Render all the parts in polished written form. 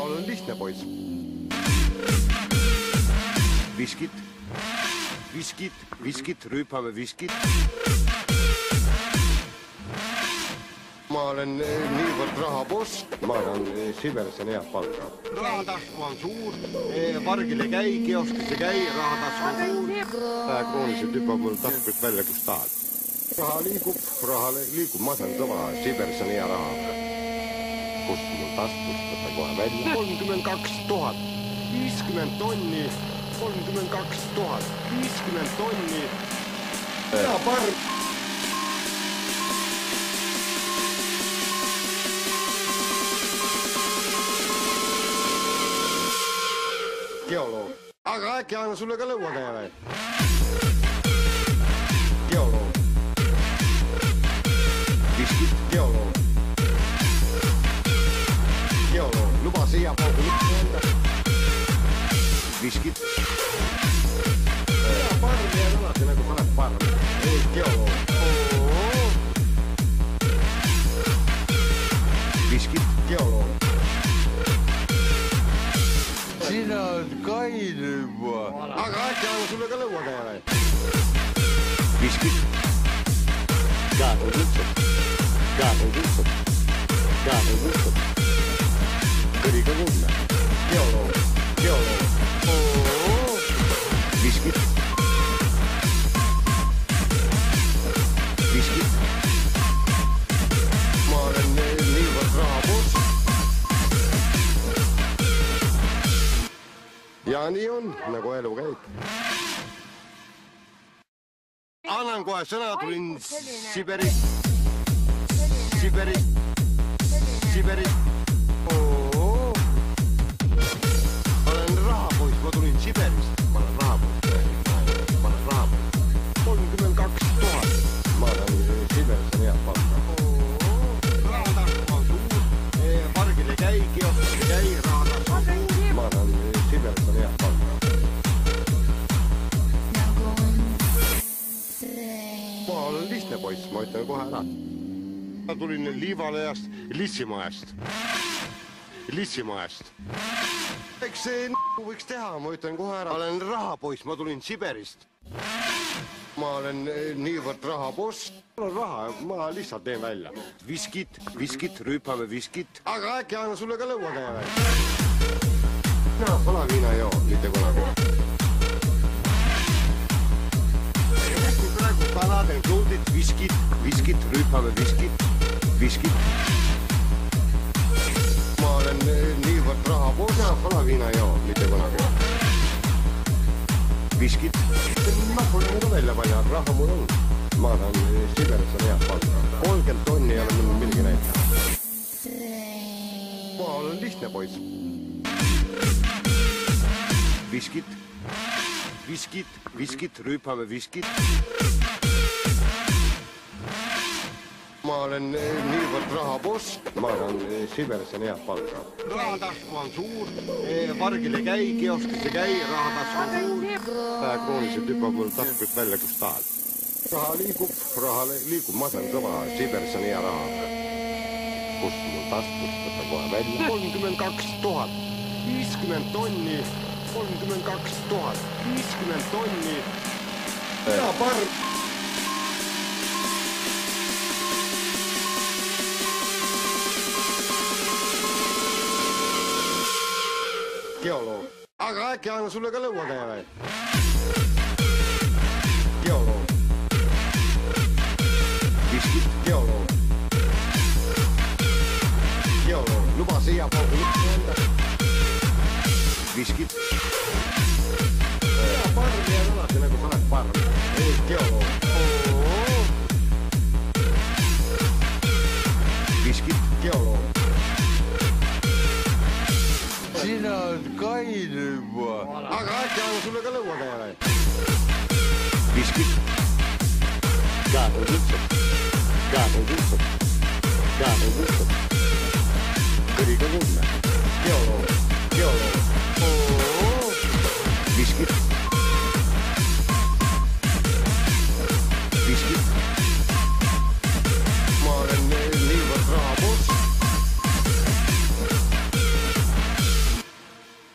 olen lihtne poiss. Viskit, rüüpame viskit. Ma olen niivõrd rahaboss, ma olen Siberis on head palka. Rahatasku on suur, pargil ei käi, kioskis ei käi, rahatasku on suur. Krooniselt hüppab mul taskust välja, kus tahad. Raha liigub, ma saan kõva, Siberis on hea raha. Kust mul taskust võtta kohe välja? 32 000, 50 tonni, 32 000, 50 tonni. Hea parg. Geoloog. Aga äkki anna sulle ka lõua käe või? Geoloog. Viskid, geoloog. Geoloog, luba siia poole mitte enda. Viskid. Parm jääb alati nagu paneb parm. Geoloog. Viskid, geoloog. Sina on kain juba. Aga äkki anna sulle ka lõua käe või? Viskid. Kaad on lihtsalt. Kõriga kuulme. Geoloog. Viskid. Ma olen niivõrd rahaboss. Ja nii on, nagu elu käib. Annan kohe sõna, tulin Siberist. Olen rahapoiss, ma tulin Siberist. Ma olen rahapoiss. 32 000. Ma olen Siberis on hea palka. Rahatasku on suur, pargil ei käi, kioskis ei käi, rahatasku on suur. Ma olen Siberis on hea palka. Ma olen lihtne poiss, ma ütlen kohe ära. Ma tulin Liivalejast, Lissimaest. Eks see võiks teha, ma ütlen kohe ära. Ma olen rahapoiss, ma tulin Siberist. Ma olen niivõrd rahaboss. Mul on raha, ma lihtsalt teen välja. Viskit, rüüpame viskit. Aga äkki anna sulle ka lõua käe või? No, pole viina joo, mitte kunagi. Praegu kaladen kluudid, viskit, rüüpame viskit. Ma olen niivõrd rahaboss. No, pole viina joo, mitte kunagi. Viskid. Ma pole muidu välja palju, raha mul on. Ma olen Siberis on head palka. 30 tonni ei ole mul millegi näita. Ma olen lihtne poiss. Viskid, rüüpame viskit. Ma olen niivõrd rahaboss. Ma olen Siberis on head palka. Rahatasku on suur, pargil ei käi, kioskis ei käi, rahatasku on suur. Krooniselt hüppab mul taskust välja, kus tahad. Raha liigub, ma saan kõva, Siberis on hea raha. Kust mul taskust võtta kohe välja? 32 000, 50 tonni, 32 000, 50 tonni. Hea parm. Geoloog. Aga äkki anna sulle ka lõua käe või? Geoloog. Viskid, geoloog. Luba siia poole mitte enda. Viskid. Parm jääb alati nagu paneb parm. Geoloog. Viskid, geoloog. Sina on kain juba. Aga äkki anna sulle ka lõua käe või? Viskid. Kaad on lihtsalt. Kõriga kuulme. Geoloog. Viskid. Ma olen niivõrd rahaboss.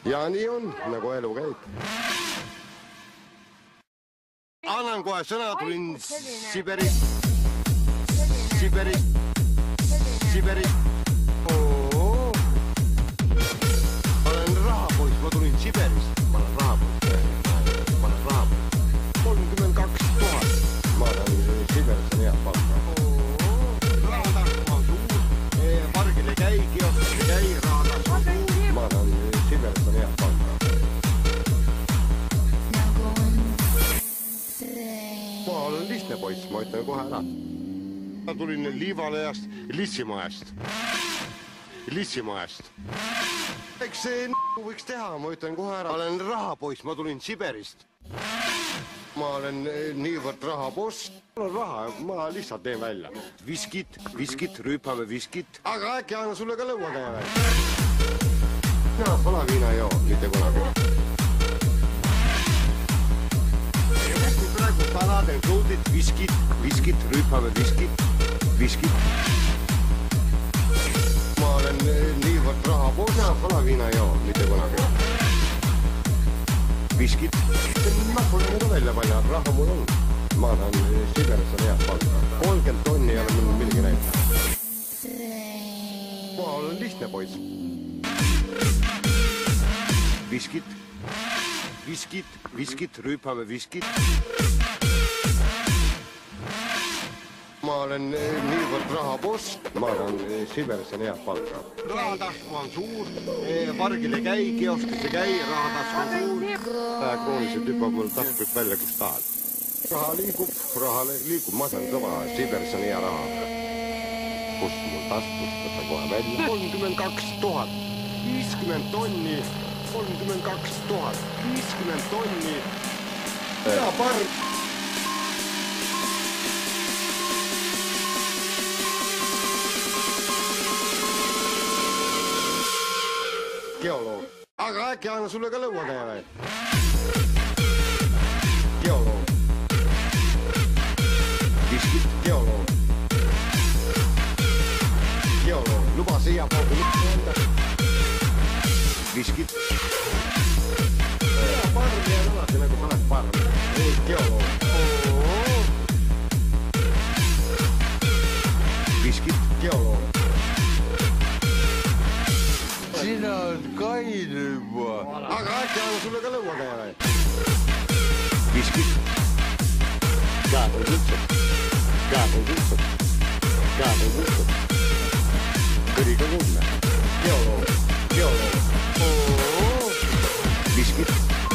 Ja nii on, nagu elu käib. Annan kohe sõna, tulin Siberist. Olen rahapoiss, ma tulin Siberist. Ma olen rahapoiss. 32 000. Ma olen Siberis on hea palka. Rahatasku on suur. Pargil ei käi, kioskus ei käi, rahatasku on suur. Ma olen Siberis on hea palka. Ma olen lihtne poiss, ma ütlen kohe ära. Ma tulin Liivalejast, Lissimaest. Eks see võiks teha, ma ütlen kohe ära. Ma olen rahapoiss, ma tulin Siberist. Ma olen niivõrd rahaboss. Mul on raha, ma lihtsalt teen välja. Viskit, rüüpame viskit. Aga äkki anna sulle ka lõua teha välja. No, pole viina joo, mitte kunagi. Praegu saladen kõudid, viskit, rüüpame viskit. Ma olen niivõrd rahaboss. No, pole viina joo, mitte kunagi. Viskit. Ma pole mida välja palju, raha mul on. Ma olen Siberis on hea palka. 30 tonni ei ole minul millegi näita. Ma olen lihtne poiss. Viskit, rüüpame viskit. Ma olen niivõrd rahaboss. Ma olen Siberis on hea palka. Rahatasku on suur, pargil ei käi, kioskis ei käi, rahatasku on suur. Krooniselt hüppab mul taskust välja, kus tahad. Raha liigub, ma saan kõva, Siberis on hea raha. Kust mul taskust, võtta kohe välja. 32 000, 50 tonni, 32 000, 50 tonni. Ja parg. Geoloog. Aga äkki anna sulle ka lõua teha või? Geoloog. Viskit, geoloog. Geoloog. Luba siia paugu mitte enda. Viskit. Parm jääb alati nagu paned parm. Geoloog. Viskit, geoloog. Sina oled kain juba. Aga äkki anna sulle ka lõua teha või? Viskit. Käed on kutsud. Kõriga kuulme. Geoloog. Viskit.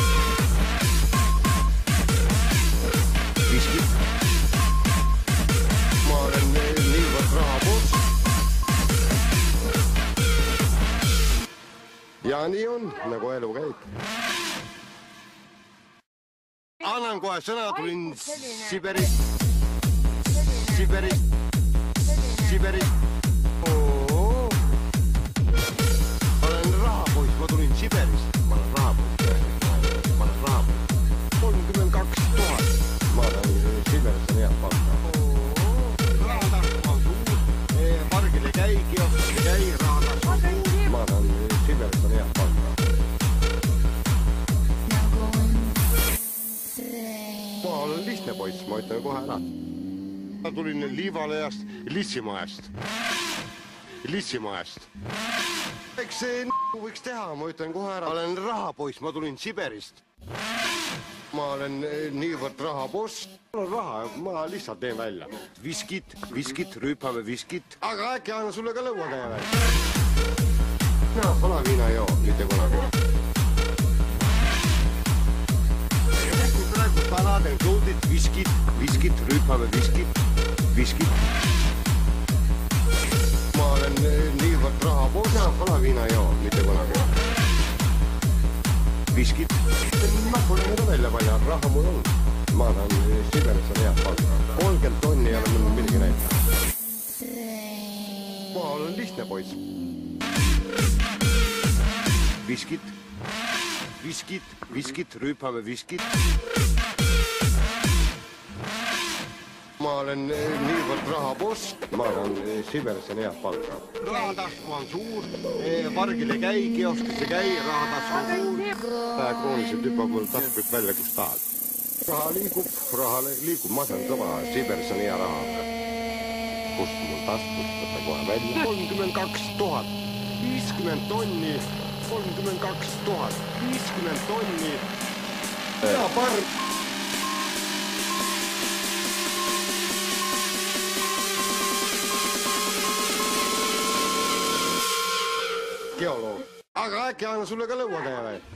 Ma olen niivõrd rahaboss. Ja nii on, nagu elu käib. Annan kohe sõna, tulin Siberist. Olen rahapoiss, ma tulin Siberist. Ma olen rahapoiss. 32 000. Ma olen Siberis on hea palka. Rahatasku on suur, pargil ei käi, kioskis ei käi, rahatasku on suur. Ma olen Siberis on hea palka. Ma olen lihtne poiss, ma ütlen kohe ära. Ma tulin Liivalejast, Lissimaest. Eks see võiks teha, ma ütlen kohe ära. Olen rahapoiss, ma tulin Siberist. Ma olen niivõrd rahaboss. Mul on raha, ma lihtsalt teen välja. Viskit, rüüpame viskit. Aga äkki anna sulle ka lõua teha või? No, pole viina joo, mitte kunagi. Praegu saladen kõudid, viskit, rüüpame viskit. Ma olen niivõrd rahaboss. No, pole viina joo, mitte kunagi. Viskit. Ma pole mida välja palju, raha mul on. Ma olen Siberis on hea palka. 30 tonni ei ole minul millegi näita. Ma olen lihtne poiss. Viskit, rüüpame viskit. Ma Ma olen niivõrd rahaboss, ma arvan, Siberis on head palka. Rahatasku on suur, vargil ei käi, kioskas ei käi, rahatasku on suur. Krooniselt hüppab taskust välja, kus tahad. Raha liigub, ma saan kõva, Siberis on hea raha. Kust mul taskust, võtta kohe välja. 32 000, 50 tonni, 32 000, 50 tonni. Hea parm. Geoloog. Aga äkki anna sulle ka lõua teha või?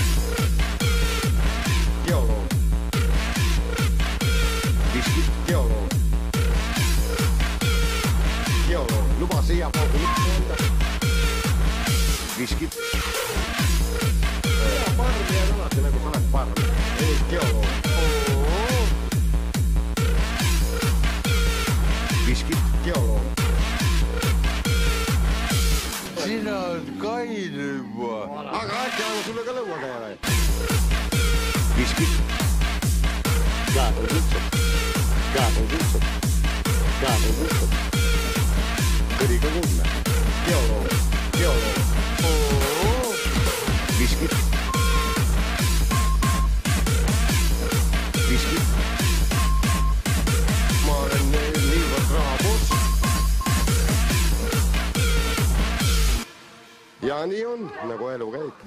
Geoloog. Viskid geoloog. Geoloog. Luba siia paugu mitte enda. Viskid. Parm jääd alati nagu sa oled parm. Geoloog. Viskid geoloog. Sina oled kain juba. Aga äkki anna sulle ka lõua teha või? Viskid. Käed on kutsud. Käed on kutsud. Käed on kutsud. Kõriga kumme. Geoloog. Geoloog. Viskid. Viskid. Ma olen niivõrd rahaboss. Ja nii on, nagu elu käib.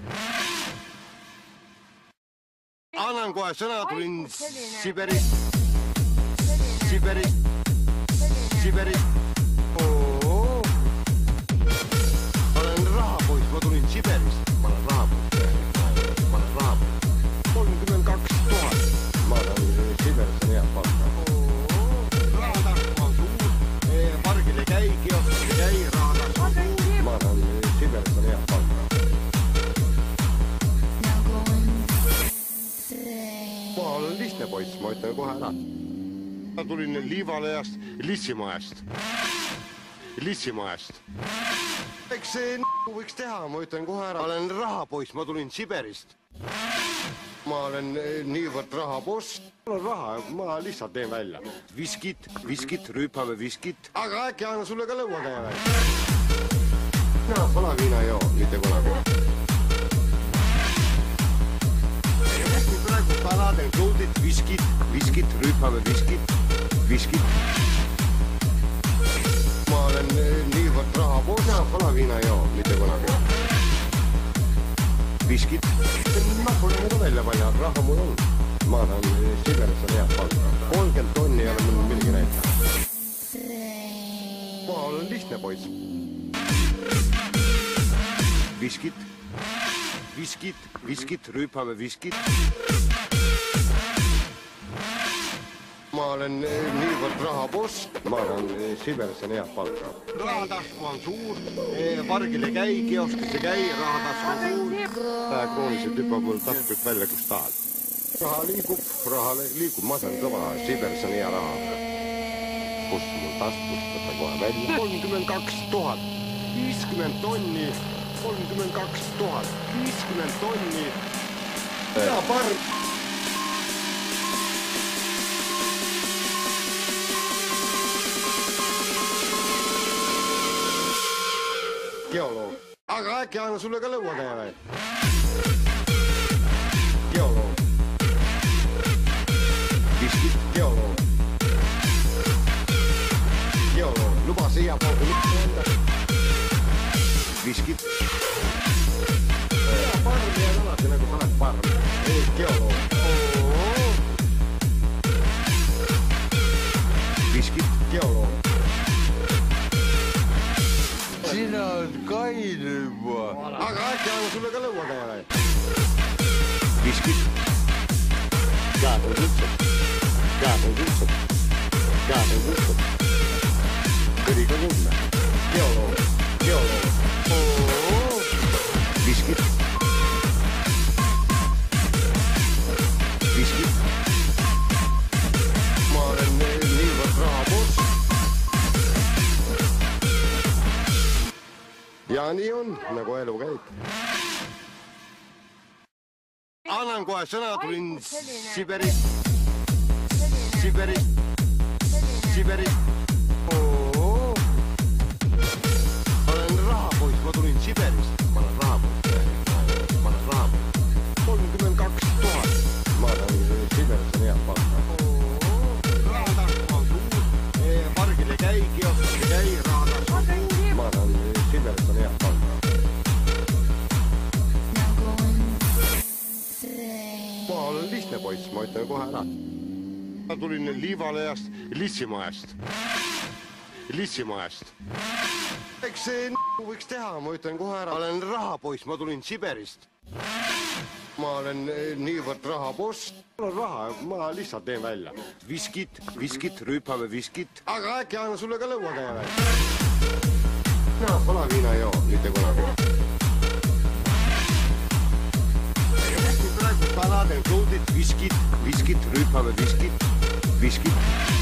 Annan kohe sõna, tulin Siberist. Olen rahapoiss, ma tulin Siberist. Ma olen rahapoiss. 32 000. Ma olen Siberis on hea palka. Rahatasku on suur, vargil ei käi, kioskas ei käi, rahatasku on suur. Ma olen Siberis on hea palka. Ma olen lihtne poiss, ma ütlen kohe ära. Ma tulin Liivalejast, Lissimajast. Eks see võiks teha, ma ütlen kohe ära. Ma olen rahapoiss, ma tulin Siberist. Ma olen niivõrd rahaboss. Mul on raha, ma lihtsalt teen välja. Viskid, rüüpame viskid. Aga äkki anna sulle ka lõua teha või? No, pole viina joo, mitte kunagi. Praegu paladen kõudid, viskid, rüüpame viskid. Ma olen niivõrd rahaboss. No, pole viina joo, mitte kunagi. Viskid. Ma pole muidu välja palju, raha mul on. Ma olen Siberis on head palka. 30 tonni ei ole mul millegi näita. Ma olen lihtne poiss. Viskid, rüüpame viskid. Ma olen niivõrd rahaboss. Ma olen Siberis on head palka. Rahatasku on suur, vargil ei käi, kioskas ei käi, rahatasku on suur. Krooniselt hüppab mul taskust välja, kus tahad. Raha liigub, ma saan kõva, Siberis on hea raha. Kust mul taskust, võtta kohe välja. 32 000, 50 tonni, 32 000, 50 tonni. Hea parm. Geoloog. Aga äkki anna sulle ka lõua teha või? Geoloog. Viskid geoloog. Geoloog. Luba siia paugu mitte enda. Viskid. Parm jääd alati nagu sa oled parm. Geoloog. Viskid geoloog. Sina oled kain juba. Aga äkki anna sulle ka lõua teha või? Viskid. Käed on kutsud. Kõriga kumme. Geoloog. Viskid. Ma olen niivõrd rahaboss. Ja nii on, nagu elu käib. Annan kohe sõna, tulin Siberist. Siberist. Olen rahapoiss, ma tulin Siberist. Ma olen rahapoiss. 32 000. Ma olen Siberis on hea palka. Rahatasku on suur. Pargile käi, kioskusse käi, rahatasku on suur. Ma olen Siberis on hea palka. Ma olen lihtne poiss, ma ütlen kohe ära. Ma tulin Liivalejast, Lissimajast. Eks see võiks teha, ma ütlen kohe ära. Ma olen rahapoiss, ma tulin Siberist. Ma olen niivõrd rahaboss. Mul on raha, ma lihtsalt teen välja. Viskit, rüüpame viskit. Aga äkki annan sulle ka lõua käe välja. No, pole viina joo, mitte kunagi. Praegu taladen kõudid, viskit, rüüpame viskit.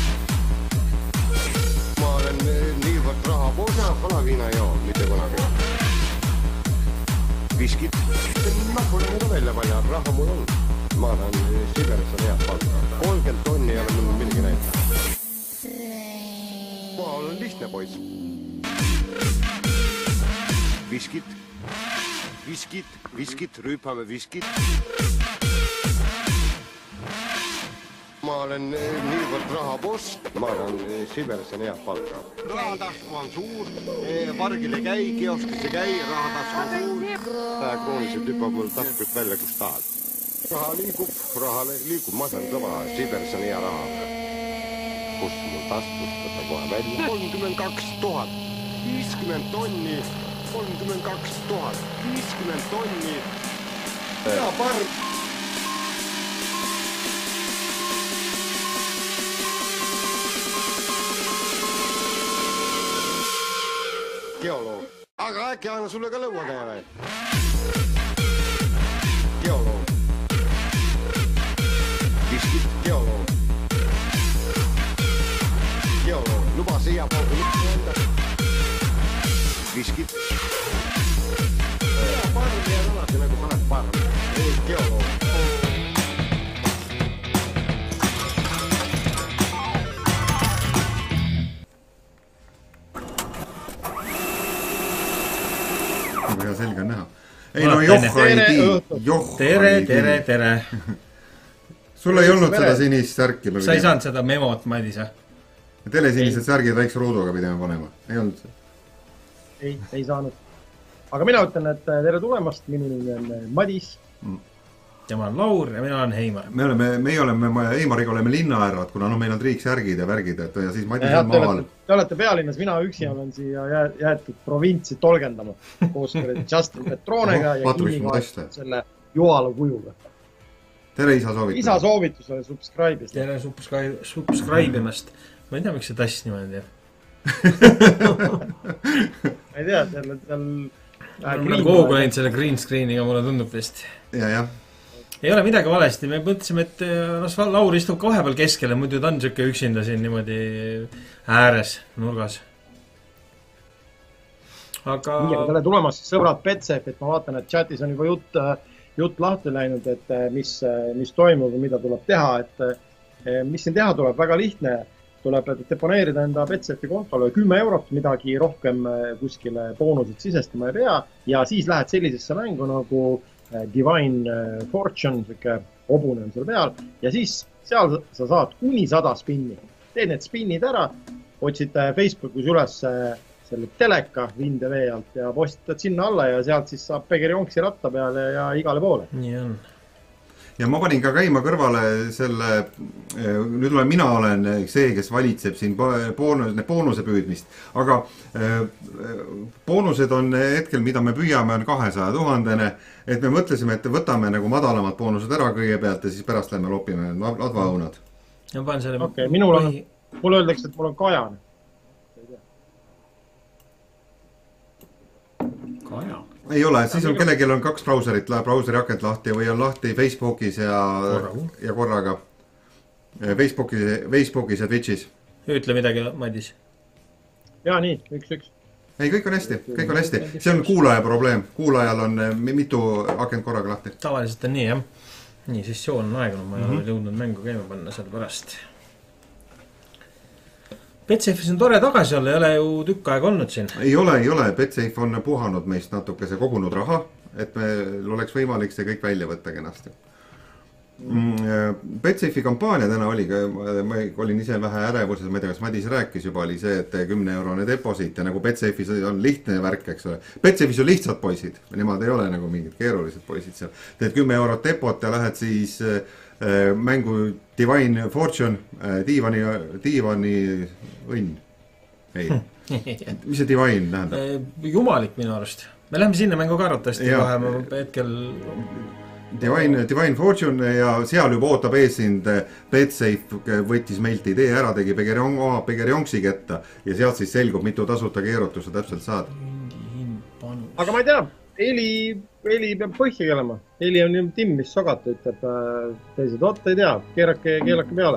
Ma olen niivõrd rahaboss. No, pole viina joo, mitte kunagi. Viskit. Ma pole muidu välja palju, raha mul on. Ma olen Siberis on head palka. 30 tonni ei ole mul midagi näinud. Ma olen lihtne poiss. Viskit, rüüpame viskit. Ma olen niivõrd rahaboss. Ma olen Siberis on head palka. Rahatasku on suur. Pargile käi, kioskisse käi, rahatasku on suur. Krooniselt hüppab mul taskust välja, kus tahad. Raha liigub, ma saan kõva. Siberis on hea raha. Kus mul taskust võtta kohe välja? 32 000. 50 tonni. 32 000. 50 tonni. Ja parg. Geoloog. Aga äkki annan sulle ka lõua käe või? Geoloog. Viskit, geoloog. Geoloog. Luba siia poole mitte enda. Viskit. Parm jääd alati nagu paned parm. Geoloog. Väga selge on näha. Ei no Joh Tere. Sul ei olnud seda sinist särki? Sa ei saanud seda memot, Madis? Telesinised särgid väikse ruuduga pidime panema. Ei olnud see? Ei saanud. Aga mina ütlen, et tere tulemast. Minu nimi on Madis. Ja ma olen Laur ja mina olen Heimar. Meie oleme Heimariga oleme linnaärad, kuna meil on triiksärgid ja värgid. Ja siis Madis on maal. Te olete pealinnas, mina üksi olen siia jäetud provintsi tolgendama koos Justin Petronega ja Kimiga selle Juhala kujuga. Tere isa soovitusele. Isa soovitusele subscribe'ist. Tere subscribe'imast. Ma ei tea, miks see tass niimoodi teeb. Ma ei tea, seal... Ma olen koogu läinud selle green screeniga, mulle tundub vist. Ja. Ei ole midagi valesti, me mõtlesime, et Laur istub ka vahepeal keskele, muidu ta on siuke üksinda siin niimoodi ääres, nurgas. Aga... Tere tulemast, sõbrad Petsef, et ma vaatan, et chatis on juba jutt lahti läinud, et mis toimub ja mida tuleb teha, et mis siin teha tuleb, väga lihtne. Tuleb deponeerida enda Petsefi kontole 10 €, midagi rohkem kuskile boonusid sisestama ei pea ja siis lähed sellisesse mängu nagu Divine Fortune, siuke hobune on seal peal ja siis seal sa saad kuni 100 spinni. Teed need spinnid ära, otsid Facebookis üles selle teleka Vinde vee alt ja postitad sinna alla ja sealt siis saab Pegeri-Jonksi ratta peale ja igale poole. Nii on. Ja ma panin ka käima kõrvale selle, nüüd mina olen see, kes valitseb siin boonuse püüdmist, aga boonused on hetkel, mida me püüame, on 200 000, et me mõtlesime, et võtame nagu madalamad boonused ära kõigepealt ja siis pärast lähme lopime advaõunad. Okei, mul öeldakse, et mul on Kajan. Kaja? Ei ole, siis on kellelgi on 2 brauserit, brauseri akent lahti või on lahti Facebookis ja korraga. Facebookis ja Twitchis. Ütle midagi, Madis. Ja nii, 1-1. Ei, kõik on hästi. See on kuulaja probleem. Kuulajal on mitu akent korraga lahti. Tavaliselt on nii, jah. Nii, sessioon on aegunud, ma ei ole jõudnud mängu käima panna selle pärast. Betsafe'is on tore tagasi olla, ei ole ju tükk aega olnud siin. Ei ole, Betsafe on puhanud meist natukese kogunud raha, et meil oleks võimalik see kõik välja võtta kenasti. Betsafe'i kampaania täna oli, ma olin ise vähe ärevuses, ma ei tea, kas Madis rääkis juba, oli see, et 10-eurone deposit ja nagu Betsafe'is on lihtne värk, eks ole. Betsafe'is on lihtsad poisid, nemad ei ole nagu mingid keerulised poisid seal. Teed 10 eurot depot ja lähed siis mängu Divine Fortune, diivani õnn. Ei, mis see Divine tähendab? Jumalik minu arust. Me läheme sinna mängu karvatasti kohe, ma hetkel... Divine Fortune ja seal juba ootab ees sind Betsafe võttis meilt idee ära, tegi Pegerjonksi ketta ja sealt siis selgub, mitu tasuta keerutuse täpselt saad. Aga ma ei tea, Eli peab põhja kelema. Eli on ju Tim, mis sogata, ütleb teised, ei tea, keelake peale.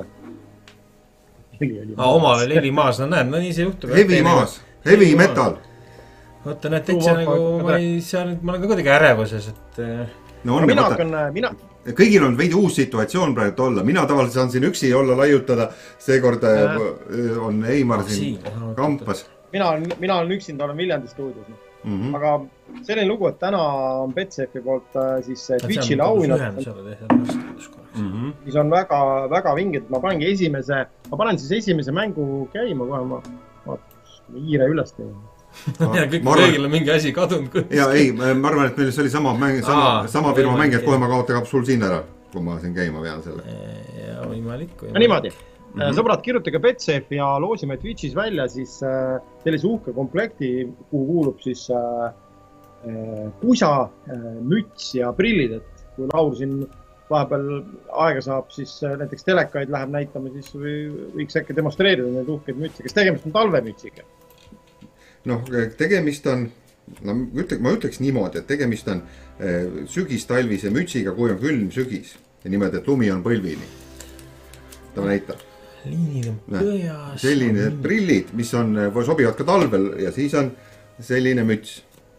Omal oli Eli maas, no näed, no nii see juhtub. Heavy maas, heavy metal. Oota, näed, täitsa nagu, ma olen ka kuidagi ärevuses, et... No on, kõigil on veidi uus situatsioon praegu olla. Mina tavaliselt saan siin üksi olla laiutada. Seekord on Eimar siin kampas. Mina olen üksinda, olen Viljandi stuudios. Aga selline lugu, et täna on Betsafe'i poolt siis Twitch'ile auhinnad. Mis on väga, väga vinged. Ma panen siis esimese mängu käima kohe. Ma hiire üles teema. Ja kõigil on mingi asi kadunud. Ja ei, ma arvan, et meil see oli sama firma mängijad, kohe ma kaotab sul siin ära, kui ma siin käima pean selle. Ja võimalik. Ja niimoodi. Sõbrad, kirjutage Betsafe ja loosime Twitch'is välja siis sellise uhke komplekti, kuhu kuulub siis pusa, müts ja prillid. Et kui Laur siin vahepeal aega saab, siis näiteks telekaid läheb näitama, siis võiks äkki demonstreerida neid uhkeid mütsi, kes tegemist on talvemütsiga. Noh, tegemist on, ma ütleks niimoodi, et tegemist on sügistalvise mütsiga, kui on külm sügis. Ja niimoodi, et lumi on põlvini. Ta näitab. Liinid on pöjas. Selline prillid, mis sobivad ka talvel ja siis on selline müts.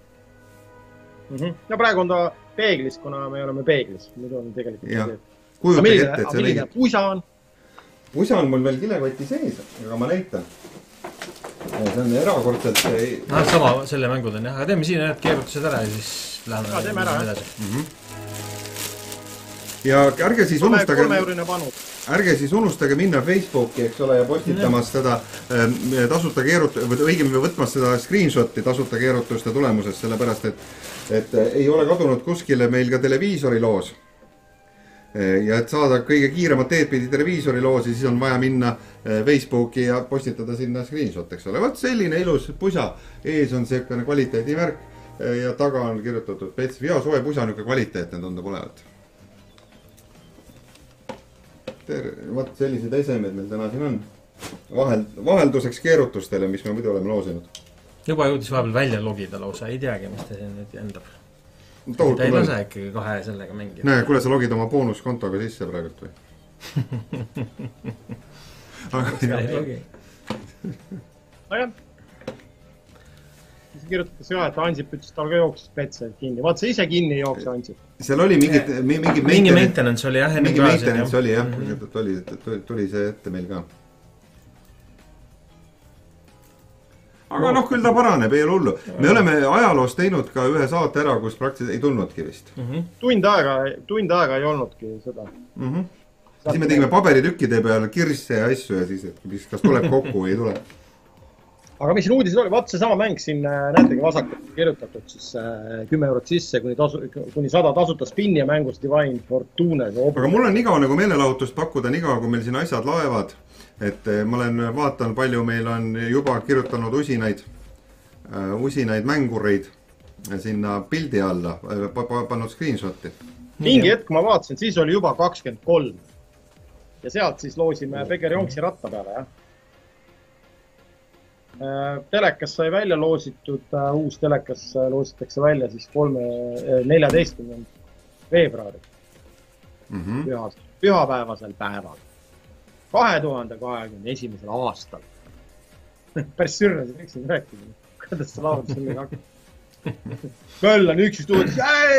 Ja praegu on ta peeglis, kuna me oleme peeglis. Muidu on tegelikult kujutage ette, et milline pusa on? Pusa on mul veel kilekoti sees, aga ma näitan. See on erakordselt... Sama selle mängud on jah, aga teeme siin need keerutused ära ja siis läheme edasi. Ja ärge siis unustage minna Facebooki, eks ole, ja postitamas seda tasuta keerutust, või õigemini võtmas seda screenshoti tasuta keerutuste tulemusest, sellepärast, et ei ole kadunud kuskile meil ka televiisori loos. Ja et saada kõige kiiremat teed pidi televiisori loosi, siis on vaja minna Facebooki ja postitada sinna screenshot, eks ole. Võt selline ilus pusa, ees on selline kvaliteedimärk ja taga on kirjutatud Betsafe. Ja soe pusa on niisugune kvaliteetne tundub olevat. Võt sellised esemed meil täna siin on. Vahelduseks keerutustele, mis me muidu oleme loosinud. Juba jõudis vahepeal välja logida lausa, ei teagi, mis ta siin nüüd endab. Ta ei lase ikkagi kahe sellega mängida. Näe, kuule sa logid oma boonuskontoga sisse praegult või? Nojah. Siis kirjutatakse ka, et Ansip ütles, tal ka jooksis Betsafe kinni. Vaat see ise kinni ei jookse Ansip. Seal oli mingi maintenance oli jah. Mingi maintenance oli jah. Tuli see ette meil ka. Aga noh, küll ta paraneb, ei ole hullu. Me oleme ajaloos teinud ka ühe saate ära, kus praktiliselt ei tulnudki vist. Tund aega ei olnudki seda. Siis me tegime paberitükkide peal kirsse ja asju ja siis kas tuleb kokku või ei tule. Aga mis siin uudised oli? Vaat see sama mäng siin näetegi vasakalt kirjutatud siis 10 eurot sisse kuni 100 tasuta spinni ja mängus Divine Fortune. Aga mul on igav nagu meelelahutust pakkuda, igav kui meil siin asjad laevad. Et ma olen vaatan, palju meil on juba kirjutanud usinaid mängureid sinna pildi alla, pannud screenshoti. Mingi hetk ma vaatasin, siis oli juba 23. Ja sealt siis loosime Pegerjonksi ratta peale, jah. Telekas sai välja loositud, uus telekas loositakse välja siis 14. veebruari. Pühapäevasel päeval. 2021. aastal. Päris sürne, see võiksin rääkida. Kuidas sa laulad sellega hakkab? Köll on üks stuudis.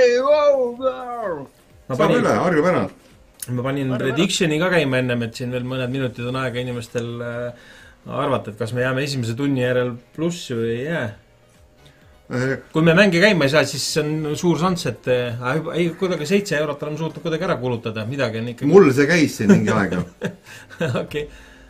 Saab üle, harjub ära. Ma panin predictioni ka käima ennem, et siin veel mõned minutid on aega inimestel arvata, et kas me jääme esimese tunni järel plussi või ei jää. Kui me mänge käima ei saa, siis on suur šans, et ei, kuidagi 7 eurot oleme suutnud kuidagi ära kulutada, midagi on ikkagi. Mul see käis siin mingi aega. Okei.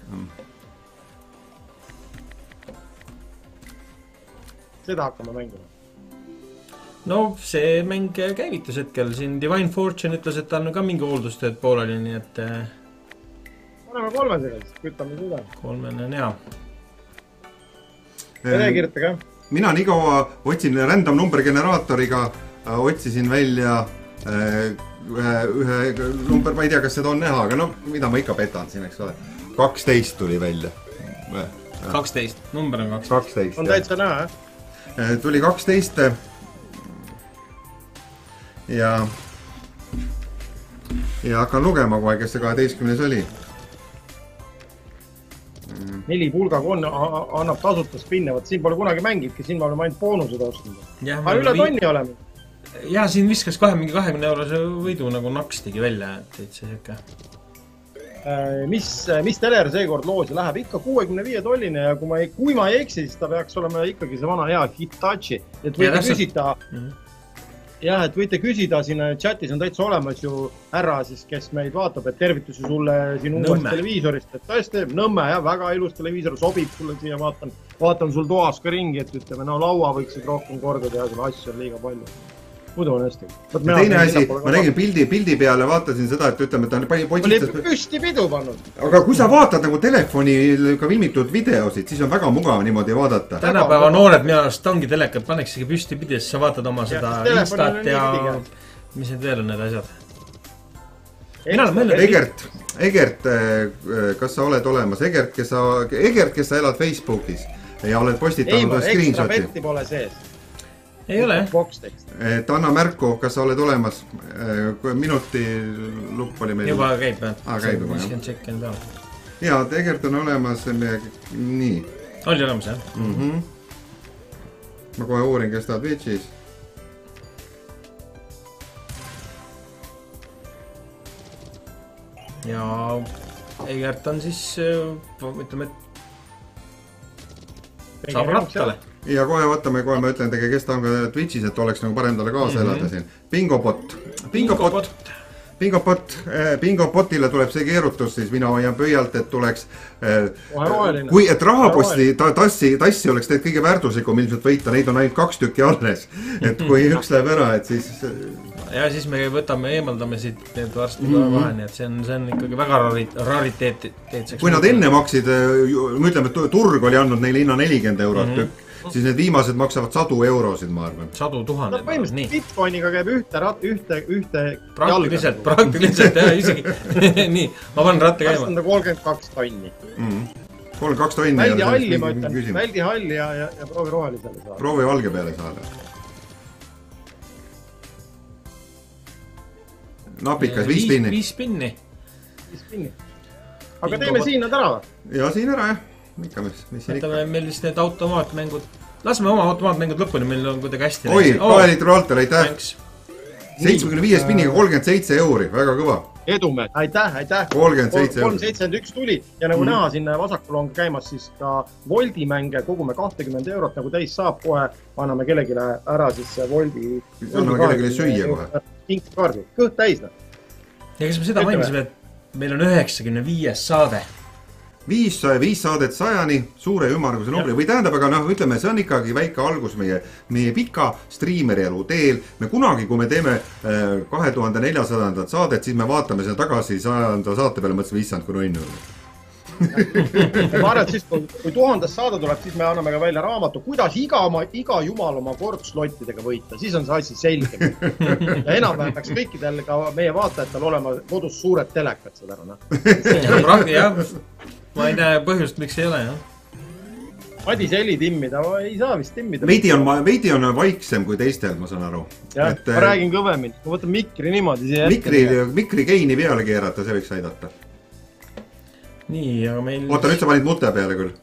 Seda hakkame mängima. No see mäng käivitus hetkel. Siin Divine Fortune ütles, et tal on ka mingi hooldustööd pooleli, nii et... Paneme 3 sellest, kütame seda. 3 on hea. Tere kirjuta ka. Mina nii kaua otsin random numbergeneraatoriga, otsisin välja ühe number, ma ei tea, kas seda on näha, aga no mida ma ikka petan siin, eks ole. 12 tuli välja. 12, number on 12. On täitsa näha, Tuli 12 ja hakkan lugema kohe, kes see 12 oli. 4 pulgaga annab tasuta spinne, võt siin pole kunagi mängidki, siin me oleme ainult boonused ostnud. Aga üle tonni oleme. Ja siin viskas mingi 20 eurose võidu nagu nakstigi välja, et see siuke. Mis teler seekord loosi läheb? Ikka 65 tolline ja kui ma ei eksi, siis ta peaks olema ikkagi see vana hea Hitachi. Et võite küsida, et võite küsida siin chatis on täitsa olemas ju härra siis, kes meid vaatab, et tervitusi sulle siin uuest televiisorist. Et tõesti, Nõmme, väga ilus televiisor, sobib sulle siia, vaatan sul toas ka ringi, et ütleme, no laua võiksid rohkem korda teha, selle asju on liiga palju. Muidu on hästi. Teine asi, ma nägin pildi peale, vaatasin seda, et ütleme, et ta oli püsti pidu pannud. Aga kui sa vaatad nagu telefoniga filmitud videosid, siis on väga mugav niimoodi vaadata. Tänapäeva noored minu arust ongi telekat, paneksigi püsti pidi, siis sa vaatad oma seda Instat ja mis need veel on need asjad. Egert, kas sa oled olemas? Egert, kes sa elad Facebookis ja oled postitanud screenshoti. Ekstra petti pole sees. Ei ole. Et anna märku, kas sa oled olemas. Minuti lupp oli meil. Juba käib, käib juba, jah. 50 sekund peal. Jaa, Egert on olemas. Nii. Oli olemas, jah? Ma kohe uurin, kes ta Twitchis. Ja Egert on siis, ütleme, et saab rattale. Ja kohe vaatame, kohe ma ütlen tege, kes ta on ka Twitchis, et oleks nagu parem talle kaasa elada siin. Bingopotile tuleb see keerutus, siis mina hoian pöialt, et tuleks kui et rahaposti tassi oleks teed kõige väärtuslikum ilmselt võita, neid on ainult 2 tükki alles. Et kui üks läheb ära, et siis... Ja siis me eemaldame siit need varsti vahe, nii et see on ikkagi väga rariteetseks. Kui nad enne maksid, ma ütleme, et turg oli andnud neile hinna 40 eurot tükk, siis need viimased maksavad 100 eurosid, ma arvan. 100 000. No põhimõtteliselt Bitcoiniga käib ühte Praktiliselt, jah, isegi. Nii, ma panen ratta käima. 32 tonni. 32 tonni. Väldi halli, ma ütlen. Väldi halli ja proovi rohelisele saada. Proovi valge peale saada. Napikas, 5 spinni. 5 spinni. Aga teeme siin nad ära või? Ja siin ära, jah. Ikka, mis siin ikka. Meil vist need automaatmängud. Lasme oma automaatmängud lõpuni, meil on kuidagi hästi. Oi, 2 liitri Alter, aitäh. 75 spinniga 37 euri, väga kõva. Edume, aitäh. 37 euri. 371 tuli ja nagu näha, siin vasakul on käimas siis ka Voldi-mänge, kogume 20 eurot, nagu täis saab kohe, anname kellegile ära siis Voldi. Anname kellegile süüa kohe. Kinkkaardi, kõht täis. Ja kas me seda mainisime, et meil on 95 saade. 5 saadet 100-ni, suure ümmarguse numbri, või tähendab, aga ütleme, see on ikkagi väike algus meie pika striimeri elu teel. Me kunagi, kui me teeme 2400 saadet, siis me vaatame seda tagasi 100 saate peale, mõtlesime, issand, kui õnn on. Ma arvan, et siis, kui 1000 saade tuleb, siis me anname ka välja raamatu, kuidas iga jumal oma kortslottidega võita, siis on see asi selge. Ja enam peaks kõikidel ka meie vaatajatel olema kodus suured telekad seda ära. Jah, ma ei näe põhjust, miks ei ole, jah. Madis heli timmida, ei saa vist timmida. Veidi on vaiksem kui teistel, ma saan aru. Jah, ma räägin kõvemini, ma võtan mikri niimoodi. Mikri geini peale keerata, see võiks aidata. Nii, aga meil... Oota, nüüd sa panid mute peale küll.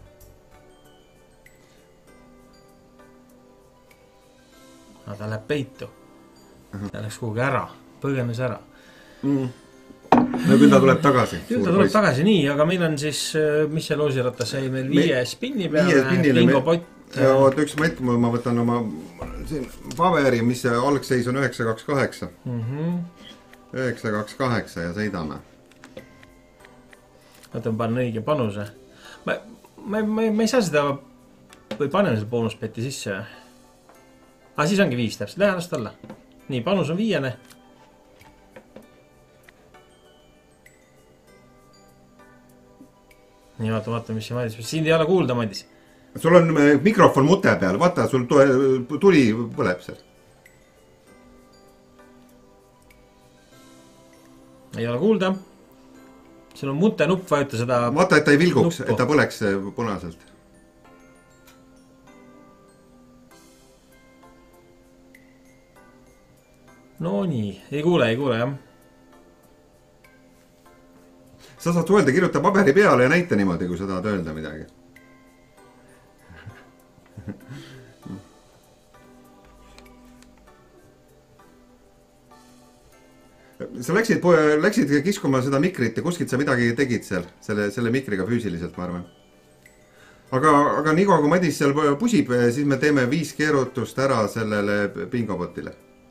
Aga ta läheb peitu. Ta läks kuhugi ära, põgenes ära. no küll ta tuleb tagasi. Küll ta tuleb tagasi, nii, aga meil on siis, mis see loosiratas sai meil 5 spinni peale, bingopott. Oot, üks hetk, ma võtan oma paberi, mis see algseis on 928. 928 ja sõidame. Võtan panen õige panuse. Ma ei saa seda, või panen selle boonuspetti sisse. Siis ongi 5 täpselt, lähe last alla. Nii, panus on 5. Nii, vaata, mis see Madis. Siin ei ole kuulda, Madis. Sul on mikrofon mute peal, vaata, sul tuli põleb seal. Ei ole kuulda. Sul on mute nupp, vajuta seda. Vaata, et ta ei vilguks, et ta põleks punaselt. No nii, ei kuule, jah. Sa saad öelda, kirjuta paberi peale ja näita niimoodi, kui sa tahad öelda midagi. Sa läksid kiskuma seda mikrit ja kuskilt sa midagi tegid seal, selle mikriga füüsiliselt, ma arvan. Aga nii kui Madis seal pusib, siis me teeme 5 keerutust ära sellele bingopotile.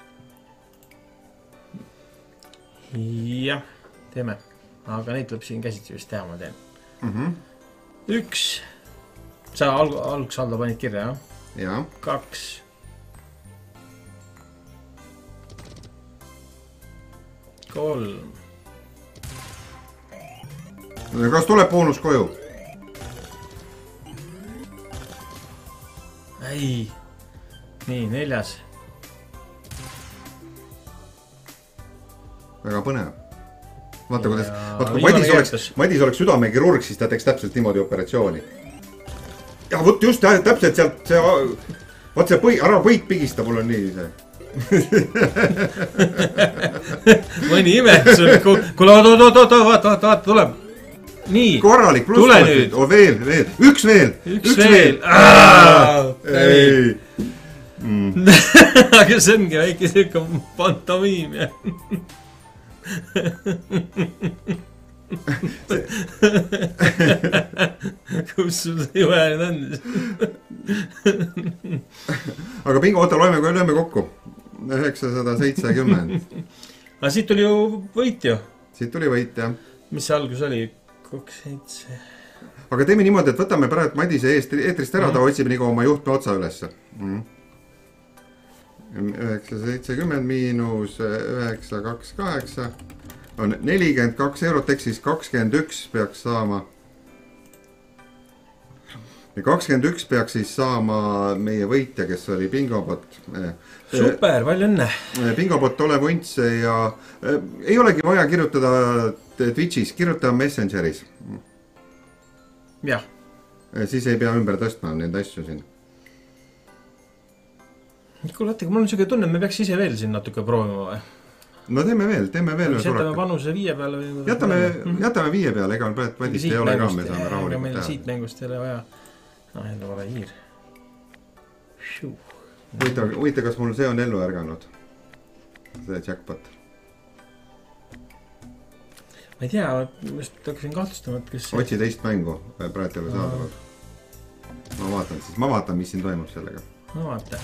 Jah, teeme. Aga neid tuleb siin käsitsi vist teha, ma teen. 1. Sa algsaldo panid kirja, jah? Jah. 2. 3. Kas tuleb boonus koju? Ei. Nii, 4. Väga põnev. Vaata, kui Madis oleks südamekirurg, siis ta teeks täpselt niimoodi operatsiooni. Ja võt just täpselt sealt vaat see ära põit pigista, mul on nii see. Mõni ime, kuule, vaata, tuleb. Nii, korralik, tule nüüd. Veel, üks veel. Ei. Aga see ongi väike selline pantomiim, jah. Kus sul see juhe nüüd on? Aga bingo, oota, lööme kokku 970. Aga siit tuli ju võit ju. Siit tuli võit, jah. Mis see algus oli? 27. Aga teeme niimoodi, et võtame praegu Madise eetrist ära, ta otsib nii oma juhtme otsa ülesse. 970 miinus 928 on 42 eurot, ehk siis 21 peaks saama. Ja 21 peaks siis saama meie võitja, kes oli bingopot. Super, palju õnne. Bingopot Olev Unts ja ei olegi vaja kirjutada Twitchis, kirjuta Messengeris. Jah. Siis ei pea ümber tõstma neid asju siin. Kuule, mul on selline tunne, et me peaks ise veel siin natuke proovima või? No teeme veel jätame panuse 5 peale või? Jätame 5 peale, ega Madist ei ole ka, me saame rahulikult meil siit mängust ei ole vaja. Jälle vale hiir. Huvita, kas mul see on ellu ärganud? See jackpot. Ma ei tea, just hakkasin kahtlustama, et kes... Otsi teist mängu, praegu ei ole saadavad. Ma vaatan, mis siin toimub sellega. No vaata.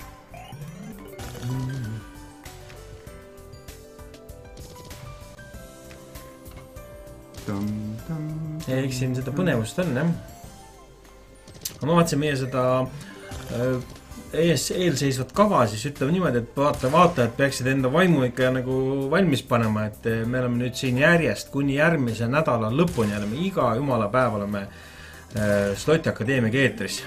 Eks siin seda põnevust on, jah. Ma vaatasin meie seda eelseisvat kava, siis ütleme niimoodi, et vaata, et peaksid enda vaimu ikka nagu valmis panema, et me oleme nüüd siin järjest kuni järgmise nädala lõpuni oleme iga jumala päev oleme Sloti Akadeemiga eetris.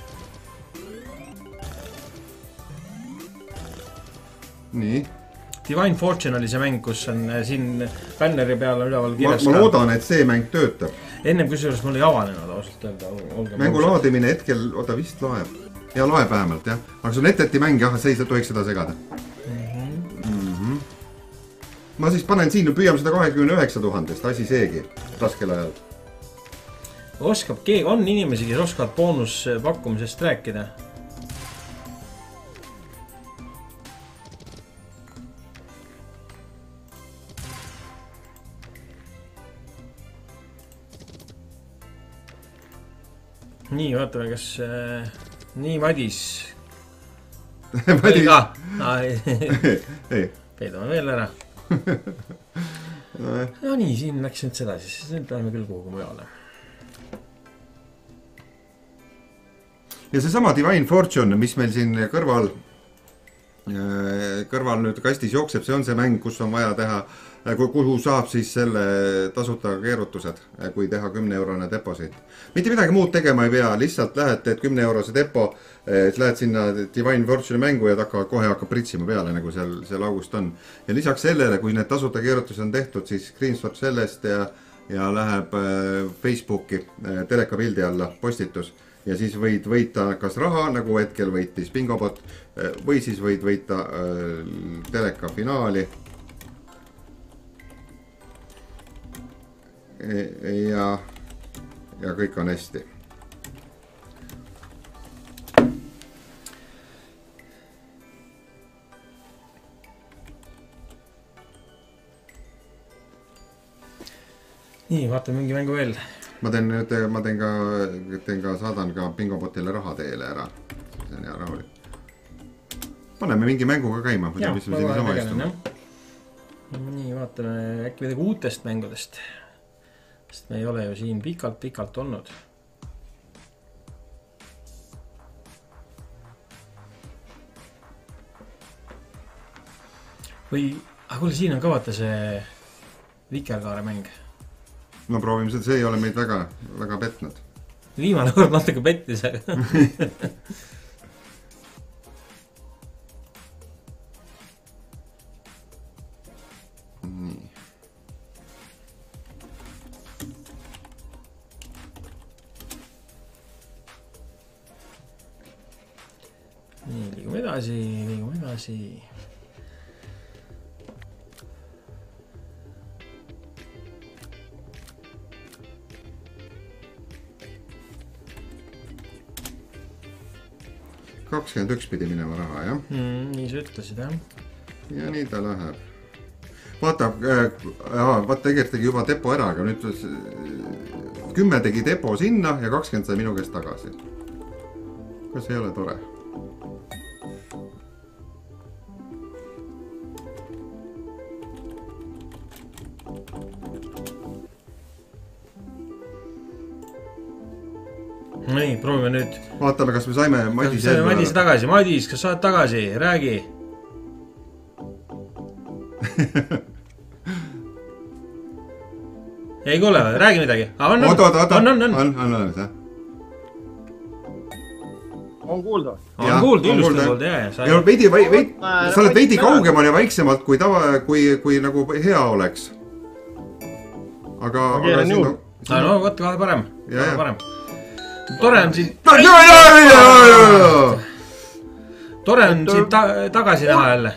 Nii. Divine Fortune oli see mäng, kus on siin banneri peal üleval kirjas. Ma loodan, et see mäng töötab. Ennem kusjuures mul ei avanenud ausalt öelda. Mängu laadimine hetkel, oota vist loeb. Ja loeb vähemalt, jah. Aga sul eteti mäng, jah, sa ei tohiks seda segada. Ma siis panen siin, püüame seda 29 000, asi seegi raskel ajal. On inimesi, kes oskavad boonuspakkumisest rääkida? nii, vaatame, kas nii Madis Madis. ka. Ei. Peedame veel ära. No nii, siin läks nüüd seda, siis nüüd läheme küll kuhugi mujale. Ja see sama Divine Fortune, mis meil siin kõrval nüüd kastis jookseb, see on see mäng, kus on vaja teha, kuhu saab siis selle tasuta keerutused, kui teha 10-eurone deposit. Mitte midagi muud tegema ei pea, lihtsalt lähed, teed 10-eurose depo, lähed sinna Divine Fortune mängu ja kohe hakkab pritsima peale, nagu seal august on. Ja lisaks sellele, kui need tasuta keerutused on tehtud, siis screenshot sellest ja läheb Facebooki teleka pildi alla postitus. Ja siis võid võita kas raha, nagu hetkel võitis Bingobot, või siis võid võita teleka finaali. Ja kõik on hästi. Nii, vaatame mingi mängu veel. Ma saadan ka Bingobotile raha teele ära. See on hea rahulik. Paneme mingi mänguga käima. Jah, väga tegelen. Nii, vaatame äkki midagi uutest mängudest. Sest me ei ole ju siin pikalt olnud. Või, kuule, siin on ka vaata see Vikerkaare mäng. No proovime seda, see ei ole meid väga petnud. Viimane kord natuke pettis, aga... Nii, liigume edasi. $21 pidi minema raha, jah? Nii sa ütlesid, jah? Ja nii ta läheb. Vaata, tegelikult tegi juba depo ära, aga nüüd 10 tegi depo sinna ja 20 sai minu käest tagasi. Kas ei ole tore? Nii, proovime nüüd. Vaatame, kas me saime Madis tagasi. Madis, kas saad tagasi? Räägi. Ei kuule, räägi midagi. On. On kuulda? On kuulda, ilusti kuulda, jah. Sa oled veidi kaugemal ja väiksemalt, kui nagu hea oleks. Aga... No, võtta kohe parem. Tore on siin... Tore on siin tagasi näha jälle.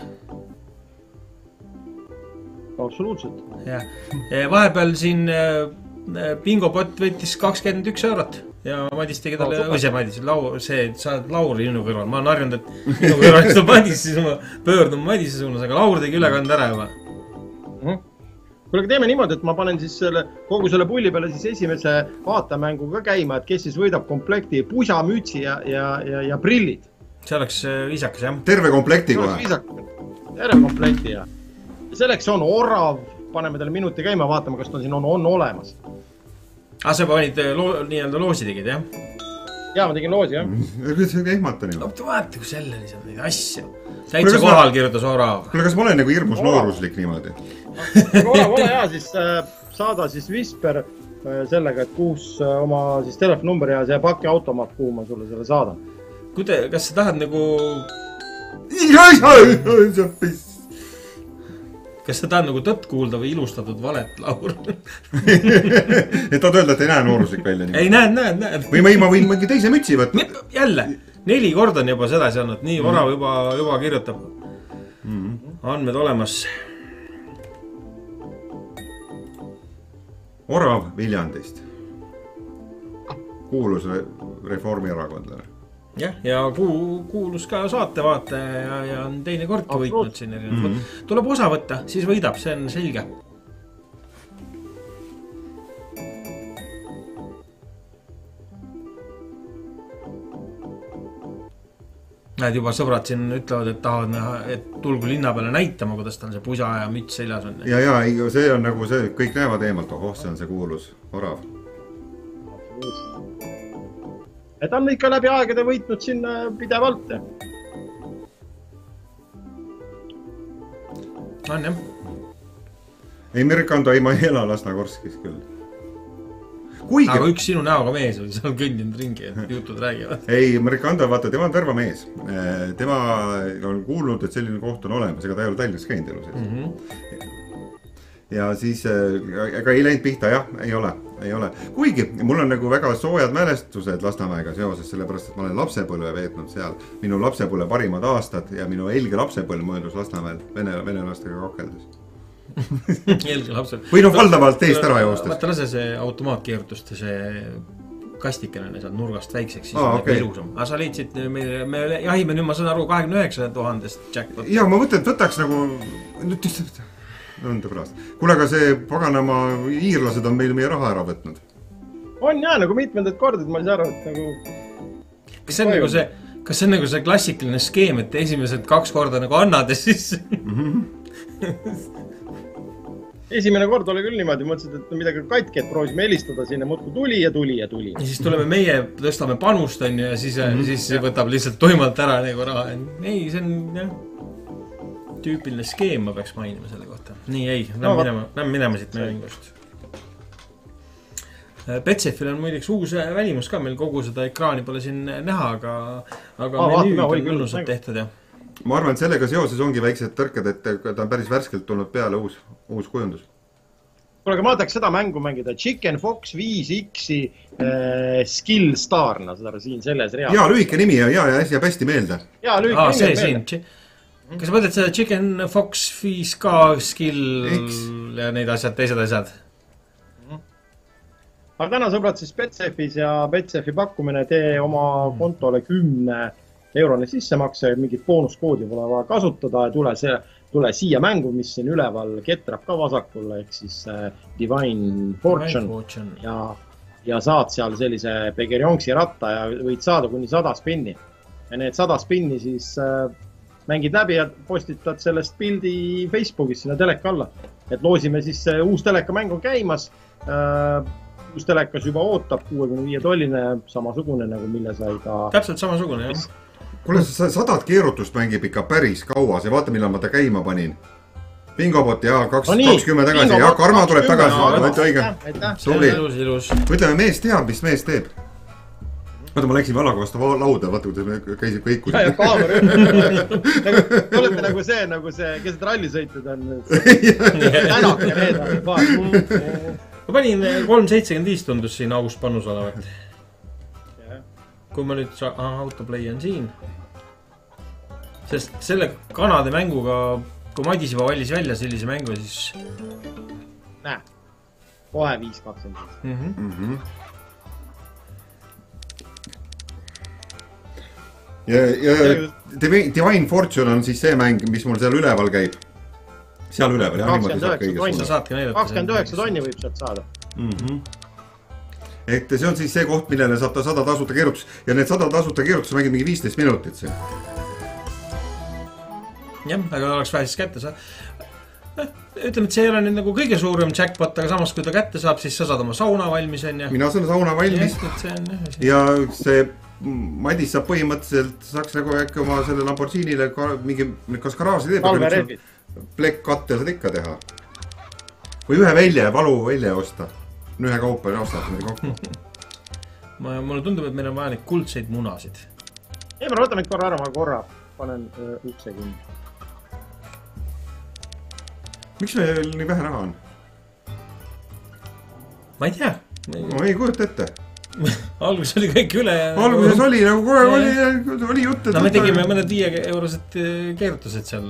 Absoluutselt. Vahepeal siin Bingobot võttis 21 eurot ja Madis tegi talle... Või see Madis, sa oled Lauri minu kõrval. Ma olen harjunud, et minu kõrval seda Madis, siis ma pöördun Madise suunas, aga Laur tegi ülekand ära juba. Kuule, teeme niimoodi, et ma panen siis kogu selle pulli peale siis esimese vaatamängu ka käima, et kes siis võidab komplekti pusamütsi ja prillid. See oleks viisakas, jah? Terve komplekti kohe. Terve komplekti, jah. Selleks on orav, paneme talle minuti käima, vaatame, kas ta siin on olemas. Sa panid nii-öelda loosi tegid, jah? Jaa, ma tegin loosi, jah. Kuidas see ehmata nii? Vaata, kui selle lihtsalt neid asju. Täitsa kohal kirjutas orav. Kuule, kas ma olen nagu hirmus nooruslik niimoodi? Ole hea, siis saada siis Whisper sellega, et kuus oma siis telefonumber ja see pakiautomaat, kuhu ma sulle selle saadan. Kas sa tahad nagu... Kas sa tahad nagu tõtt kuulda või ilustatud valet, Laur? Et tahad öelda, et ei näe nooruslik välja? Ei, näed. Või ma võin mingi teise mütsi võtta? Jälle, 4 korda on juba sedasi olnud, nii orav juba kirjutab. Andmed olemas. Orav Viljandist. Kuulus reformierakondlane. Jah, ja kuulus ka saatevaataja ja on teine kordki võitnud siin. Tuleb osa võtta, siis võidab, see on selge. Näed juba sõbrad siin ütlevad, et tahavad näha, et tulgu linna peale näitama, kuidas tal see pusa ja müts seljas on. Ja, see on nagu see, kõik näevad eemalt, see on see kuulus orav. Et on ikka läbi aegade võitnud siin pidevalt. On jah. Ei, Merkando, ei, ma ei ela Lasnakorskis küll. Aga üks sinu näoga mees oli seal kõndinud ringi, et jutud räägivad. Ei, Merkando, vaata, tema on terva mees. Tema on kuulnud, et selline koht on olemas, ega ta ei ole Tallinnas käinud elu sees. Ja siis, ega ei läinud pihta, jah, ei ole. Kuigi, mul on nagu väga soojad mälestused Lasnamäega seoses, sellepärast, et ma olen lapsepõlve veetnud seal. Minu lapsepõlve parimad aastad ja minu helge lapsepõlv mõeldus Lasnamäel vene lastega kakeldes. Helge lapsepõlv. Või valdavalt teist ära joostes. Vaata lase see automaatkeerutuste see kastikene seal nurgast väikseks, siis okay. Ilusam. Aga sa leidsid, me jahime nüüd, ma saan aru, 29 000 jackpot. Ja ma mõtlen, et võtaks nagu... Kuule, aga see paganama iirlased on meil meie raha ära võtnud. On jah, nagu mitmendat kordad, ma ei saa aru, et nagu... Kas see on nagu see klassikaline skeem, et esimesed 2 korda nagu annad ja siis... Esimene kord oli küll niimoodi, mõtlesid, et midagi katki, et proovisime helistada sinna, muudku tuli. Ja siis tuleme meie, tõstame panust on ja siis võtab lihtsalt toimalt ära nagu raha. Ei, see on jah, tüüpiline skeem, ma peaks mainima selle kohta. Nii, ei, lähme minema siit mängust. Betsafil on muideks uus välimus ka, meil kogu seda ekraani pole siin näha, aga menüüd on mõnusad tehtud ja. Ma arvan, et sellega seoses ongi väiksed tõrked, et ta on päris värskelt tulnud peale uus kujundus. Kuule, aga ma tahaks seda mängu mängida. Chicken Fox 5X-i Skill Starna, seda siin selles reas. Jaa, lühike nimi ja jääb hästi meelde. Jaa, lühike nimi meelde. Kas mõtled seda Chicken Fox 5K Skill X ja neid asjad, teised asjad? Aga täna sõbrad siis Betsafis ja Betsafi pakkumine tee oma kontole 10-eurone sissemakse, mingit boonuskoodi pole vaja kasutada ja tule siia mängu, mis siin üleval ketrab ka vasakul, ehk siis Divine Fortune ja saad seal sellise Begerionksi ratta ja võid saada kuni 100 spinni. Ja need 100 spinni siis mängid läbi ja postitad sellest pildi Facebookis sinna teleka alla. Et loosime siis uus teleka mängu käimas. Uus telekas juba ootab 65 samasugune nagu mille sai ka... Täpselt samasugune, jah. Kuule, 100 keerutust mängib ikka päris kaua, see vaata, millal ma ta käima panin. Bingobot, jaa, 20 tagasi, jaa, Karma tuleb tagasi, võite õige. Ilus. Ütleme, mees teab, mis mees teeb. Vaata, ma läksin valaga vastu lauda, vaata, kuidas me käisime kõik. Ja kaamera. Te olete nagu see, kes rallisõitud on. Tänak ja need on. Ma panin 3.75 tundus siin aus panus olevat. Kui ma nüüd autoplay on siin. Sest selle Kanade mänguga, kui Madis juba valis välja sellise mängu, siis... Näe, kohe 5.25. Ja Divine Fortune on siis see mäng, mis mul seal üleval käib. Seal üleval, jah, niimoodi saab kõigest. 29 tonni võib sealt saada. Et see on siis see koht, millele saab ta 100 tasuta keerutus. Ja need 100 tasuta keerutus mängid mingi 15 minutit siin. Jah, aga oleks vaja siis kätte saada. Ütleme, et see ei ole nüüd nagu kõige suurem jackpot, aga samas kui ta kätte saab, siis sa saad oma sauna valmis. Mina saan sauna valmis. Ja see Madis saab põhimõtteliselt, saaks nagu äkki oma selle Lamborghinile mingi, kas garaaži teeb. Talverehvid. Plekk katte saad ikka teha. Või ühe välja, valu välja osta. Ühe kaupa ja ostad midagi kokku. Mulle tundub, et meil on vaja neid kuldseid munasid. Ei, ma võtan neid korra ära, ma korra panen ukse kinni. Miks meil nii vähe raha on? Ma ei tea. No ei kujuta ette. Alguses oli kõik üle. Alguses oli, nagu kohe oli jutt. No me tegime mõned 5-eurosed keerutused seal.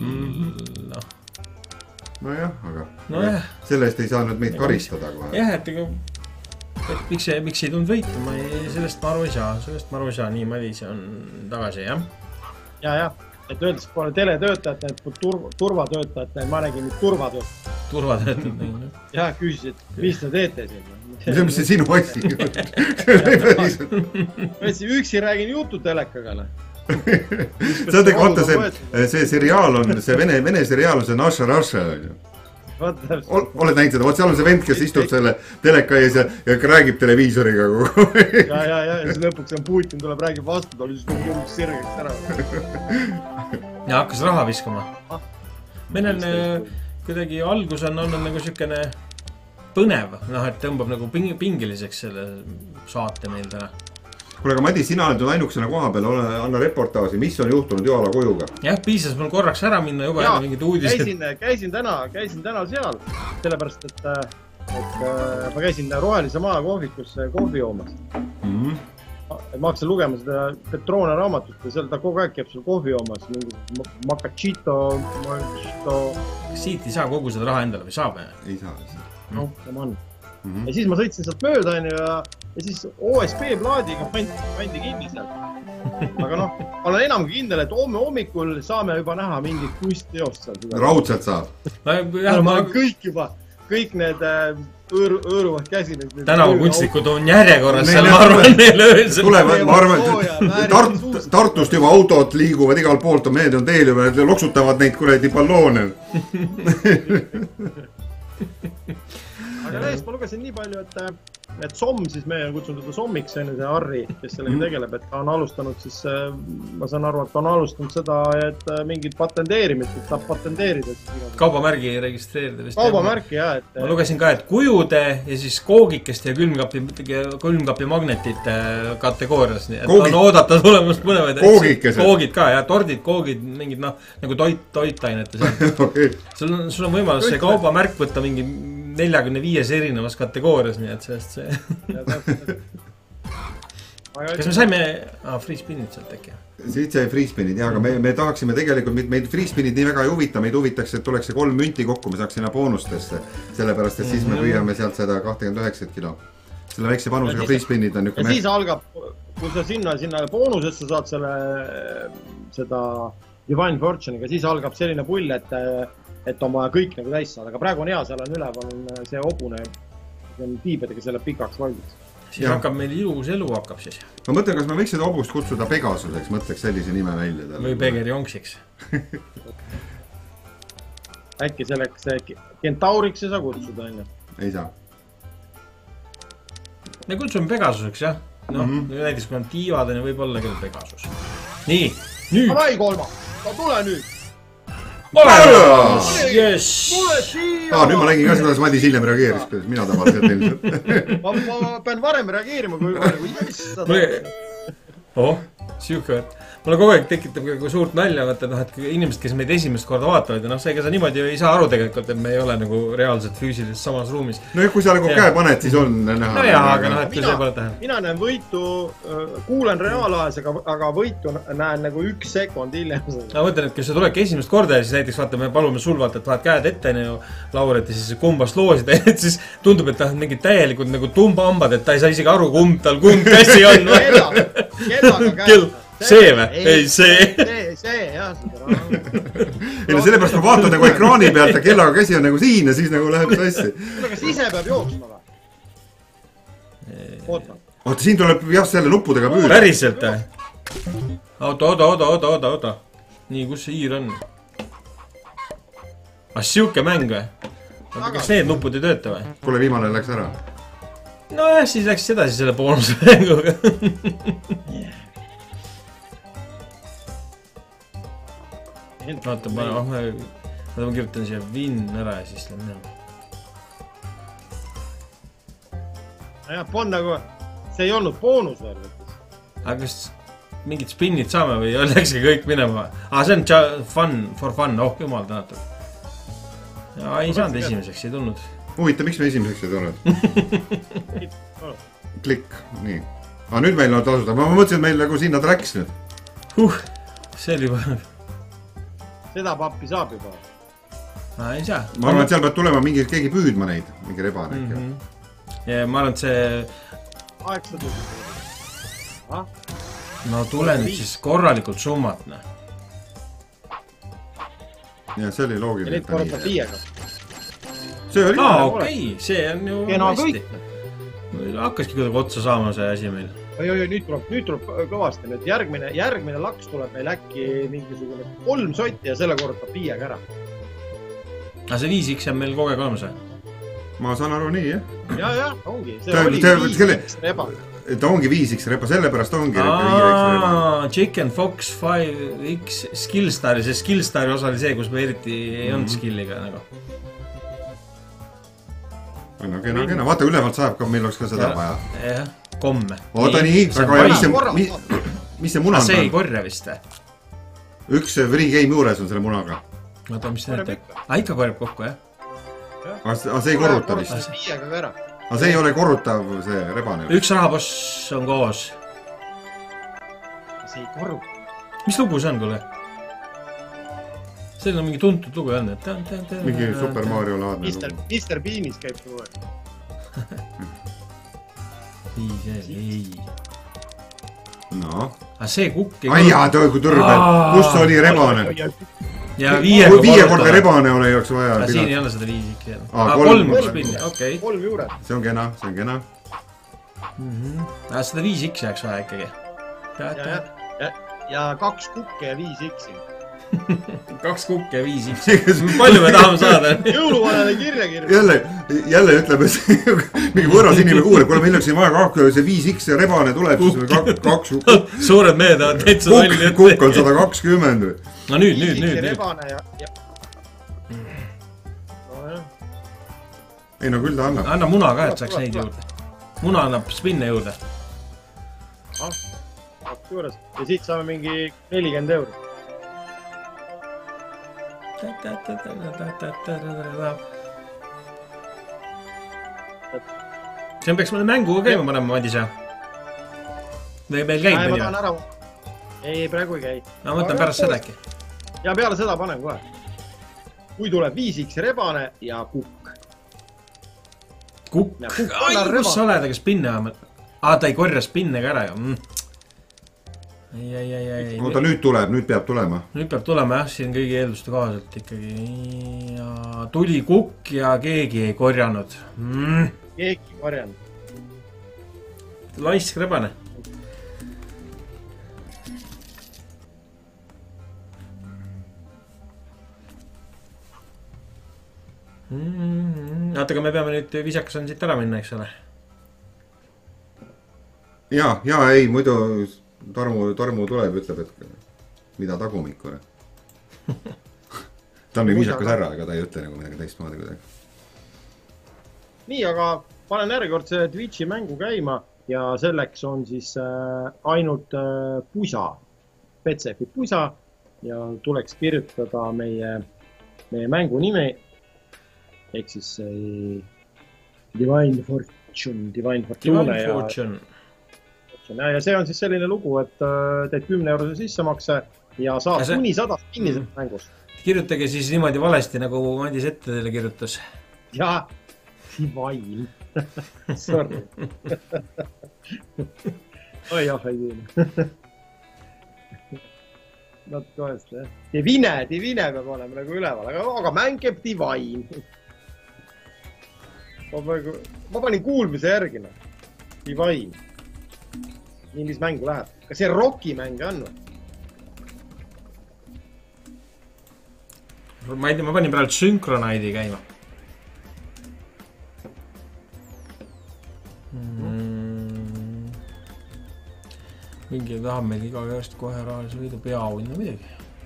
Nojah, aga selle eest ei saanud meid karistada kohe. Jah, et miks ei tulnud võitu, sellest ma aru ei saa, nii Madis on tagasi, jah? Ja, et öeldes pole teletöötajat, turvatöötajat, ma nägin nüüd turvatöötajat. Jah, küsisid, mis te teete siin? See on mis sinu asi. Üksi räägin jutu telekaga. sa oled vaata see seriaal on, see vene seriaal on see Naša Raša, on ju. Oled näinud seda, seal on see vend, kes istub selle teleka ees ja räägib televiisoriga kogu. Ja siis lõpuks on Putin tuleb, räägib vastu, ta oli siis kumbus sirgeks ära. Ja hakkas raha viskama. Meil on kuidagi algus on olnud nagu sükene põnev, et tõmbab nagu pingiliseks selle saate meil täna. Kuule, aga Madis, sina oled ainukesena koha peal, anna reportaaži, mis on juhtunud Joala kojuga? Jah, piisas mul korraks ära minna juba enne mingid uudised. Käisin täna seal, sellepärast, et ma käisin Rohelise Maa kohvikus kohvi joomas. Ma hakkasin lugema seda Petrone raamatut ja seal ta kogu aeg käib sul kohvi joomas. Macachito. Siit ei saa kogu seda raha endale või saab? Ei saa. No, sama on. Ja siis ma sõitsin sealt mööda ja siis OSB plaadiga pandi kinni seal. Aga noh, olen enam kindel, et homme hommikul saame juba näha mingit kunstteost seal. Raudselt saab. Ma kõik need õõruvad käsi. Tänavakunstnikud on järjekorras seal, ma arvan, neil öösel. Tulevad, ma arvan, Tartust juba autod liiguvad igal poolt, on mehed on teel juba, loksutavad neid kuredi balloone. Aga näest ma lugesin nii palju, et Somm, siis me kutsun teda Sommiks, see Harri, kes sellega tegeleb, et ta on alustanud siis, ma saan aru, et ta on alustanud seda, et mingid patenteerimist, et saab patenteerida. Kaubamärgi registreerida vist. Kaubamärki, jah. Ma lugesin ka, et kujude ja siis koogikest ja külmkapi magnetite kategoorias. Et on oodata tulemas põnevaid. Koogid ka, jah, tordid, koogid, mingid nagu toitainete seal. Sul on võimalus see kaubamärk võtta mingi 45 erinevas kategoorias, nii et sellest see. Kas me saime free spinid sealt äkki? Siit sai free spinid, jah, aga me tahaksime tegelikult, meid free spinid nii väga ei huvita, meid huvitaks, et tuleks see 3 münti kokku, me saaks sinna boonustesse, sellepärast, et siis me püüame sealt seda 29 kilo. Selle väikse panusega free spinid on ja siis algab, kui sa sinna boonusesse saad seda Divine Fortune'iga, siis algab selline pull, et on vaja kõik nagu täis saada, aga praegu on hea, seal on üleval see hobune, see on tiibedega selle pikaks valmis. Siis hakkab meil ilus elu hakkab siis. Ma mõtlen, kas me võiks seda hobust kutsuda Pegasuseks, mõtleks sellise nime välja. Või Pegerjonksiks. Äkki selleks Kentauriks ei saa kutsuda, enne? Ei saa. Me kutsume Pegasuseks, jah. Näiteks kui on tiivad, võib olla küll Pegasus. Nii, nüüd. Vai kolma, tule nüüd. Yes. Nüüd ma nägin ka seda, kuidas Madis hiljem reageeris, kuidas mina tavaliselt ilmselt. Ma pean varem reageerima, kui jessada. Siuke. Mulle kogu aeg tekitab suurt nalja, et inimesed, kes meid esimest korda vaatavad ja see, ega sa niimoodi ei saa aru tegelikult, et me ei ole nagu reaalselt füüsiliselt samas ruumis. No kui sa nagu käe paned, siis on näha. No jaa, aga et see pole tähe. Mina näen võitu, kuulen reaalajas, aga võitu näen nagu 1 sekund hiljem. Ma mõtlen, et kui sa tulebki esimest korda ja siis näiteks vaata, me palume sul vaata, et vaat käed ette Lauret ja siis kumbast loosida, et siis tundub, et ta on mingid täielikud nagu tumbambad, et ta ei saa isegi aru, kumb käsi on. Kellaga käed. See või? Ei, see, jah. Ei, sellepärast ma vaatan nagu ekraani pealt ja kellaga käsi on nagu siin ja siis nagu läheb sassi. Kas ise peab jooksma või? Oota, siin tuleb jah selle nuppudega püüda. Päriselt, Oota. Nii, kus see hiir on? Siuke mäng või? Kas need nupud ei tööta või? Kuule, viimane läks ära. No jah, siis läks edasi selle boonuse mänguga. Vaata, ma kirjutan siia win ära ja siis lähen minema. Jah, on nagu, see ei olnud boonus veel. Aga kas mingid spinnid saame või läkski kõik minema? See on for fun, jumal tänatud. Ei saanud esimeseks, ei tulnud. Huvita, miks me esimeseks ei tulnud? Klikk, nii. Nüüd meil on tasuda, ma mõtlesin, et meil nagu sinna tracks nüüd. See oli juba... Seda pappi saab juba. Ei saa. Ma arvan, et seal peab tulema keegi püüdma neid, mingi rebane. Ja ma arvan, et see... 8 tuli. No tule nüüd siis korralikult summat. Ja see oli loogiline. Ja neid korratab 5-ga. See oli okei, see on ju hästi. Hakkaski kuidagi otsa saama see asi meil. nüüd tuleb kõvasti. Nüüd järgmine laks tuleb meil äkki mingisugune 3 sotti ja selle korrutab 5-ga ära. Aga see 5X on meil kogu aeg olemas või? Ma saan aru nii, jah? Ja, ongi. See oli 5X rebane. Ta ongi 5X repa, sellepärast ongi 5X repa. Chicken Fox 5X Skillstari, see Skillstari osa oli see, kus me eriti ei olnud skilliga nagu. No kena. Vaata, ülevalt saab ka, meil oleks ka seda vaja. Jah, komme. Oota nii, väga hea, mis see muna on? See ei korja vist või? Üks free game juures on selle munaga. Oota, mis see näitab? Ikka korjab kokku, jah? Aga see ei korruta vist. Aga see ei ole korrutav, see rebane. Üks rahaboss on koos. See ei korruta. Mis lugu see on, kuule? See on mingi tuntud lugu on, et... Mingi Super Mario laadne lugu. Mr. Beanis käib lugu. Ei. No. Aga see kukk... Ai jaa, kui tõrbel. Kus oli rebane? Ja 5 korda rebane ole jooksu vaja. Aga siin ei ole seda 5X. 3 spinni, okei. 3 juures. See on kena. Aga seda 5X jääks vaja ikkagi. Ja 2 kukke ja 5X-i. 2 kukke ja 5X. Palju me tahame saada? Jõuluvanale kirja. Jälle ütleb, et mingi võõras inimene kuuleb, kuule meil oleks siin vaja see 5X ja rebane tuleb. Suured mehed on täitsa nalli. Kukk on 120. No nüüd. Ei no küll ta annab. Anna muna ka, et saaks neid juurde. Muna annab spinne juurde. Ja siit saame mingi 40 €. See peaks mõne mänguga käima panema, Madisa. Või meil käib meil ju? Ei, praegu ei käi. Ma mõtlen pärast seda äkki. Ja peale seda panen kohe. Kui tuleb 5X rebane ja kukk. Kukk? Kus sa oled, aga spinne vähemalt? Ta ei korja spinne ka ära ju. Ei. Oota, nüüd peab tulema. Nüüd peab tulema jah, siin kõigi eelduste kohaselt ikkagi. Ja tuli kukk ja keegi ei korjanud. Keegi ei korjanud. Laisk rebane. Aga me peame nüüd viisakas on siit ära minna, eks ole? Jaa, ei, muidu Tarmu tuleb, ütleb, et mida tagumik ole. Ta on nii viisakas ära, aga ta ei ütle nagu midagi teistmoodi kuidagi. Nii, aga panen järjekordse Twitchi mängu käima ja selleks on siis ainult pusa, Betsefi pusa ja tuleks kirjutada meie mängu nime ehk siis Divine Fortune. Ja see on siis selline lugu, et teed 10 € sissemakse ja saad kuni 100 spinni sellest mängus. Kirjutage siis niimoodi valesti, nagu Madis ette teile kirjutas. Jaa, Divine. Sorry. Oi, jah, ei tii. Natuke vahest, jah. Divine peab olema nagu üleval, aga mäng käib Divine. Ma panin kuulmise järgi. Divine. Nii, mis mängu läheb. Kas see Rocki mäng on või? Ma ei tea, ma panin praegu Synchronite'i käima. Mingi tahab meil iga käest kohe rahalise võidu peaauhinna midagi.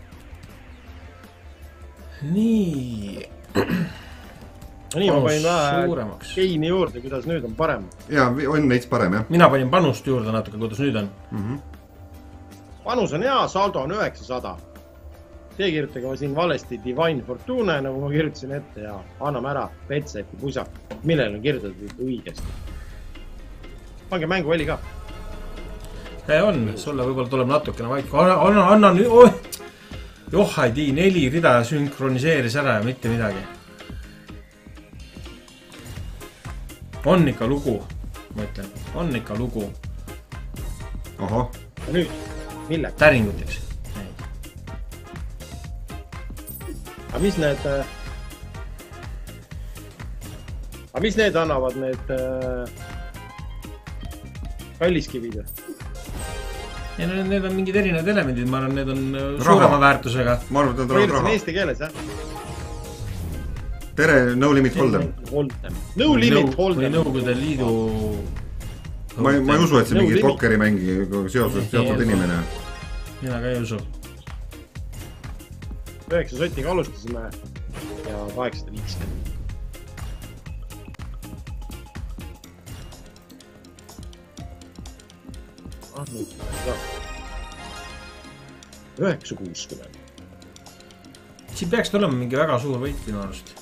Nii. Nii, ma panin vähe geini juurde, kuidas nüüd on parem. Jaa, on neits parem, jah. Mina panin panust juurde natuke, kuidas nüüd on. Panus on hea, saldo on 900. Te kirjutage ma siin valesti Divine Fortune, nagu ma kirjutasin ette ja anname ära Betsefi pusa, millele on kirjutatud õigesti. Pange mängu väli ka. On, sulle võib-olla tuleb natukene vaik. Anna nüüd, joh, ei tii, 4 rida sünkroniseeris ära ja mitte midagi. On ikka lugu, ma ütlen, on ikka lugu. Aha. Ja nüüd, millega? Täringuteks. Aga mis need annavad, need kalliskivid? ja need on mingid erinevad elemendid, ma arvan, need on suurema väärtusega. Ma arvan, et ma kirjutasin eesti keeles, jah? Tere, No Limit Hold'em. No Limit Hold'em. Või Nõukogude Liidu... Ma ei usu, et see mingi pokkeri mängi seotud inimene. Mina ka ei usu. 9 sotiga alustasime ja 850. Nüüd 960. Siin peaks tulema mingi väga suur võit minu arust.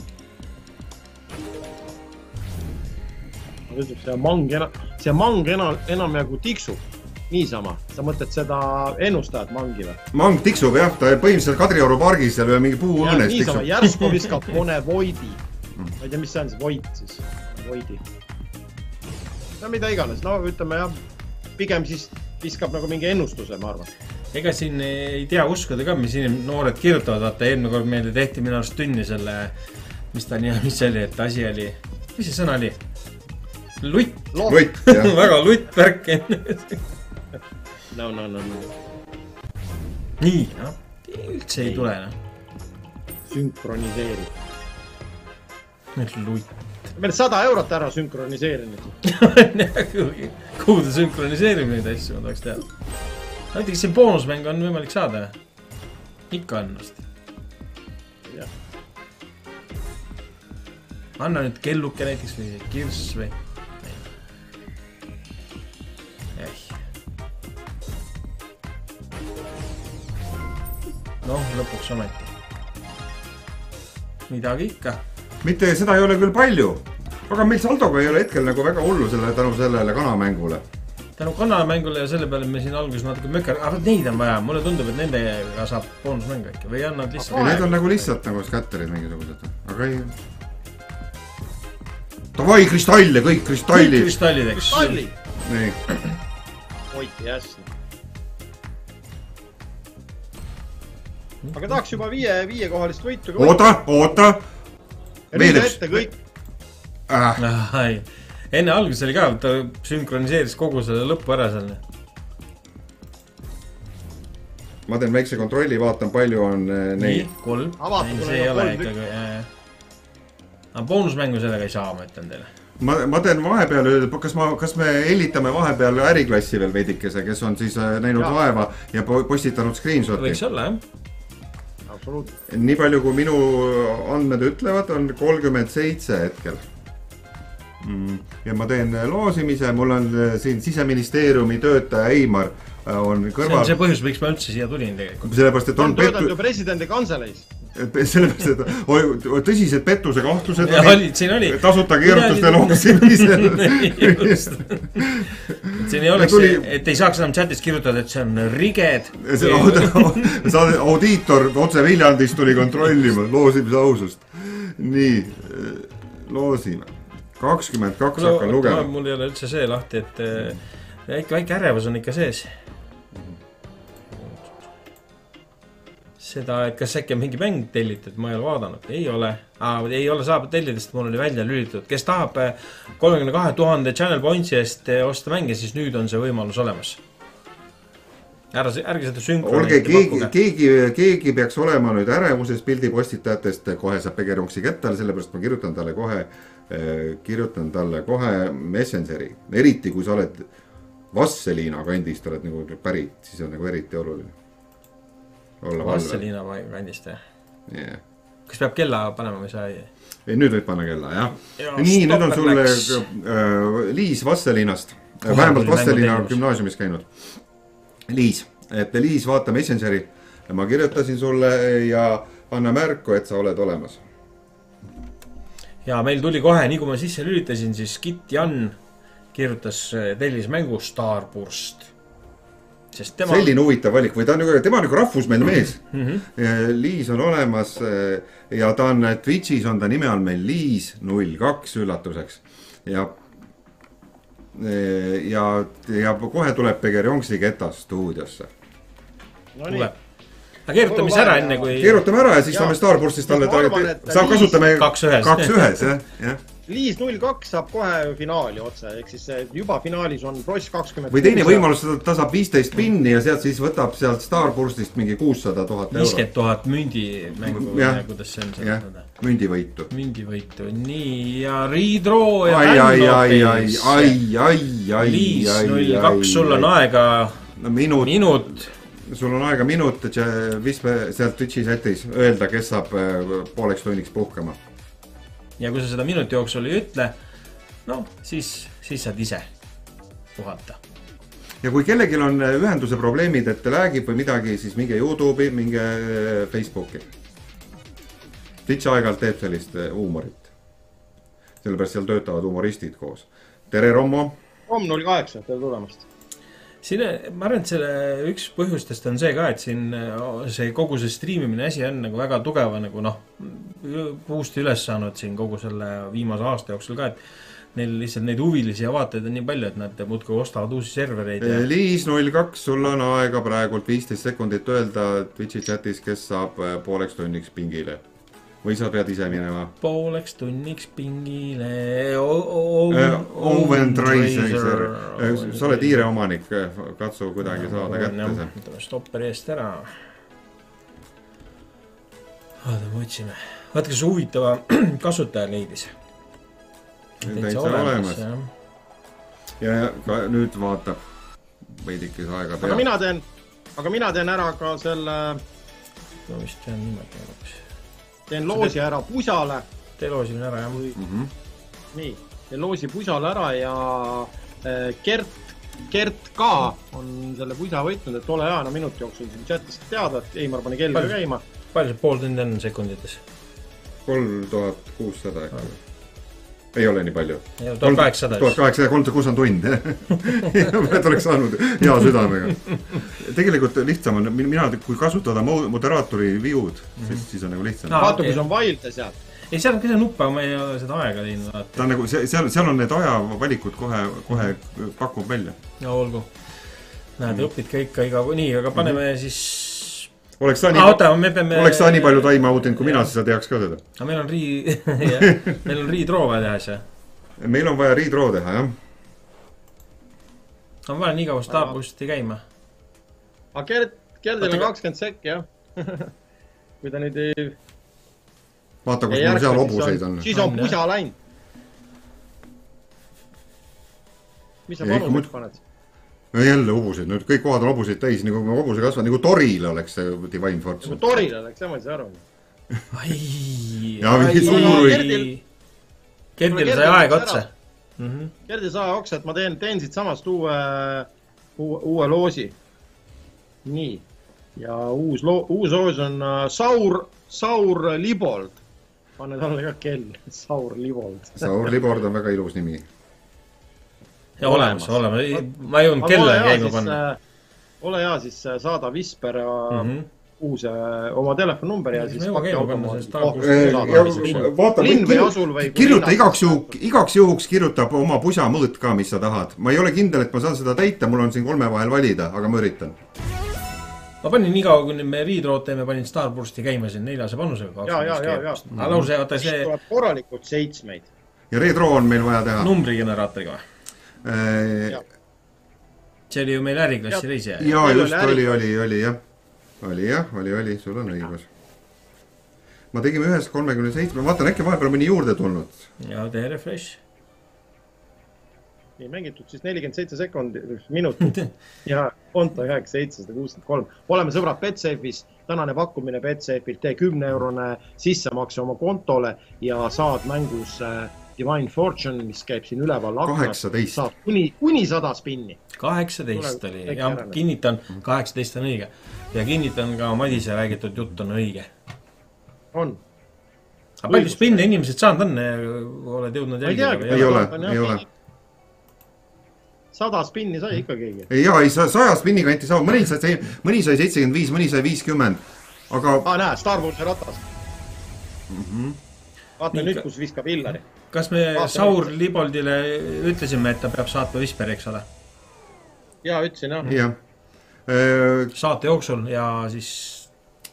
See mang enam jagu tiksub. Niisama. Sa mõtled seda ennustajat mangi või? Mang tiksub, jah. Ta põhimõtteliselt Kadrioru pargis seal või mingi puu õnnes tiksub. Niisama. Järsku viskab mõne voidi. Ma ei tea, mis see on see void siis. Voidi. No mida iganes. No ütleme jah, pigem siis viskab nagu mingi ennustuse, ma arvan. Ega siin ei tea uskuda ka, mis noored kirjutavad. Vaata, eelmine kord meile tehti minu arust tunni selle, mis ta nii, mis oli, et asi oli, mis see sõna oli? Lutt. Lutt, jah. Väga lutt värk. No. Nii, noh. Üldse ei tule, noh. Sünkroniseeri. Lutt. Meil 100 eurot ära sünkroniseerinud. Kuhu ta sünkroniseerib neid asju, ma tahaks teada. Näiteks see boonusmäng on võimalik saada. Ikka on vast. Anna nüüd kelluke näiteks või kirss või. Noh, lõpuks ometi. Midagi ikka. Mitte seda ei ole küll palju. Aga meil saldoga ei ole hetkel nagu väga hullu tänu sellele kanamängule. Tänu kanamängule ja selle peale me siin alguses natuke mökar... Aga neid on vaja. Mulle tundub, et nendega saab boonusmäng äkki. Või on nad lihtsalt... Need on nagu lihtsalt nagu skatterid mingisugused. Aga ei... Tavai, kristalle, kõik kristallid. Kõik kristallid, eks. Kristallid. Nii. Hoiti hästi. Aga tahaks juba 5 kohalist võitu. Oota! Riida ette kõik. Enne alguses oli ka, ta sünkroniseeris kogu selle lõppu ära selle. Ma teen väikse kontrolli, vaatan palju on neid. Nii, 3. See ei ole ikkagi. Aga boonusmängu sellega ei saa, ma ütlen teile. Ma teen vahepeal, kas me helitame vahepeal äriklassi veel veidikese, kes on siis näinud vaeva ja postitanud screenshoti? Võiks olla, jah. Nii palju kui minu andmed ütlevad, on 37 hetkel. Ja ma teen loosimise, mul on siin Siseministeeriumi töötaja Eimar on kõrval. See on see põhjus, miks ma üldse siia tulin tegelikult. Sellepärast, et on töötanud ju presidendi kantseleis. Sellepärast, et tõsised pettuse kahtlused oli tasuta keerutuste looksimisel. Siin ei oleks, et ei saaks enam chatis kirjutada, et see on riged. Audiitor otse Viljandist tuli kontrollima loosimise ausust. Nii, loosime. 22 hakkan lugema. Mul ei ole üldse see lahti, et väike ärevus on ikka sees. Seda, et kas äkki on mingi mäng tellitud, ma ei ole vaadanud. Ei ole. Ei ole saab tellidest, mul oli välja lülitatud. Kes tahab 32 000 channel pointsi eest osta mänge, siis nüüd on see võimalus olemas. Ärge seda synkroni. Keegi peaks olema nüüd ärevuses pildipostitajatest, kohe saab Pegeronksi kättale, sellepärast ma kirjutan talle kohe Messengeri. Eriti, kui sa oled Vasseliina kandist, oled nagu pärit, siis on nagu eriti oluline. Vasseliina kandist, jah? Kas peab kella panema või sa ei? Nüüd võib panna kella, jah. Nii, nüüd on sulle Liis Vasseliinast. Vähemalt Vasseliina gümnaasiumis käinud. Liis, et Liis vaata Messengeri. Ma kirjutasin sulle ja anna märku, et sa oled olemas. Ja meil tuli kohe, nii kui ma sisse lülitasin, siis Kit Jan kirjutas tellis mängu Starburst. Selline huvitav valik või tema on nagu rahvusmeelne mees. Liis on olemas ja ta on Twitchis on ta nime on meil Liis 02 üllatuseks ja kohe tuleb Pegerjonksi Keta stuudiosse. Tuleb. Aga keerutame mis ära enne kui... Keerutame ära ja siis saame Starburstist talle... Saab kasutame 2-1. Liis 02 saab kohe finaali otse, ehk siis juba finaalis on Bross 20. või teine võimalus, ta saab 15 pinni ja sealt siis võtab sealt Starburstist mingi 600 000 euro. 50 000 mündi mängu, kuidas see on seda? Mündivõitu. Mündivõitu, nii, ja Riidroo ja Liis 02, sul on aega minut. Sul on aega minut, Vispe sealt Twitchi setis öelda, kes saab pooleks tunniks puhkama. Ja kui sa seda minuti jooksul ei ütle, no siis saad ise puhata. Ja kui kellelgi on ühenduse probleemid, et läägib või midagi, siis minge YouTube'i, minge Facebooki. Twitch aeg-ajalt teeb sellist huumorit. Sellepärast seal töötavad humoristid koos. Tere, Rommo! Rom 08, tere tulemast! Siin, ma arvan, et selle üks põhjustest on see ka, et siin see kogu see streamimine asi on nagu väga tugeva nagu puusti üles saanud siin kogu selle viimase aasta jooksul ka, et neil lihtsalt neid huvilisi ja vaateid on nii palju, et nad muudkui ostavad uusi servereid. Ja... Liis 02, sul on aega praegult 15 sekundit öelda Twitchi chatis, kes saab pooleks tunniks pingile. Või sa pead ise minema? Pooleks tunniks pingile. Owen Dreiser. Sa oled hiire omanik, katsu kuidagi saada kätte. Võtame stopperi eest ära. Vaatame, otsime. Vaat, kas huvitava kasutaja leidis. Täitsa olemas. Ja nüüd vaatab veidikes aega peal. Aga mina teen ära ka selle... No vist tean niimoodi lõpuks. Teen loosi ära Pusale. Tee loosi ära, jah. Nii, teen loosi Pusale ära ja Gert K on selle Pusa võitnud, et ole hea, minuti jooksul siin chatist teada, et Eimar pani kellu käima. Palju see pool tundi on sekundites? 3600 äkki. Ei ole nii palju. 1800. 3600 tund. Et oleks saanud hea südamega. Tegelikult lihtsam on, mina kui kasutada moderaatori viud, siis on nagu lihtsam. Vaata, kui see on vailde sealt. Ei, seal on kõige nuppe, aga ma ei ole seda aega teinud. Ta on nagu, seal on need ajavalikud kohe pakub välja. Ja olgu. Näed, õpid kõik iga... Nii, aga paneme siis... Oleks ta nii palju time out'inud, kui mina, siis sa teaks ka seda. Aga meil on riidroo vaja teha see. Meil on vaja riidroo teha, jah. On vaja nii kaua Starbusti käima. Aga Keldil on 20 sekki, jah. Kui ta nüüd ei... Vaata, kus mul seal obuseid on. Siis on Pusa läinud. Mis sa pannud paned? Jälle obuseid, nüüd kõik kohad on obuseid täis, nagu obuse kasvad, nagu Toril oleks see Divine Fortune. Nagu Toril oleks, see ma ei saa aru. Kerdil sai aeg otsa. Kerdil sai oksa, et ma teen siit samast uue loosi. Nii. Ja uus loos on Saur Libold. Panne talle ka kell. Saur Libold. Saur Libold on väga ilus nimi. Ja olemas. Ma ei jõudnud kella käima panna. Ole hea, siis saada Visper uus oma telefonnumber ja siis pakki linn või asul või... Kirjuta igaks juhuks kirjutab oma pusa mõõt ka, mis sa tahad. Ma ei ole kindel, et ma saan seda täita, mul on siin 3 vahel valida, aga ma üritan. Ma panin nii kaua, kui me riidroot teeme, panin Starbursti käima siin 4 panusega. Ja. See tuleb korralikult 7. Ja reedroo on meil vaja teha. Numbrigeneraatoriga või? See oli ju meil äriklassi reisi. Jaa, just oli, jah. Oli, sul on õigus. Ma tegime 1.37, vaatan äkki vahepeal mõni juurde tulnud. Ja tee refresh. Nii mängitud siis 47 minutit ja konto 763. Oleme sõbrad Betsafe'is, tänane pakkumine Betsafe'ilt, tee 10-eurone sissemakse oma kontole ja saad mängus Divine Fortune, mis käib siin üleval aknas, saab kuni 100 spinni. 18 oli, ja kinnitan, 18 on õige. Ja kinnitan ka Madise räägitud jutt on õige. On. Aga palju spinni inimesed saanud on, oled jõudnud jälgida? Ei ole. 100 spinni sai ikka keegi. Jaa, 100 spinni kanti saab, mõni sai 75, mõni sai 50. Aga... näe, Star Warsi ratas. Vaata nüüd, kus viskab Hillari. Kas me Saur Liboldile ütlesime, et ta peab saatma Visperi, eks ole? Jaa, ütlesin, jah. Jah. Saate jooksul ja siis...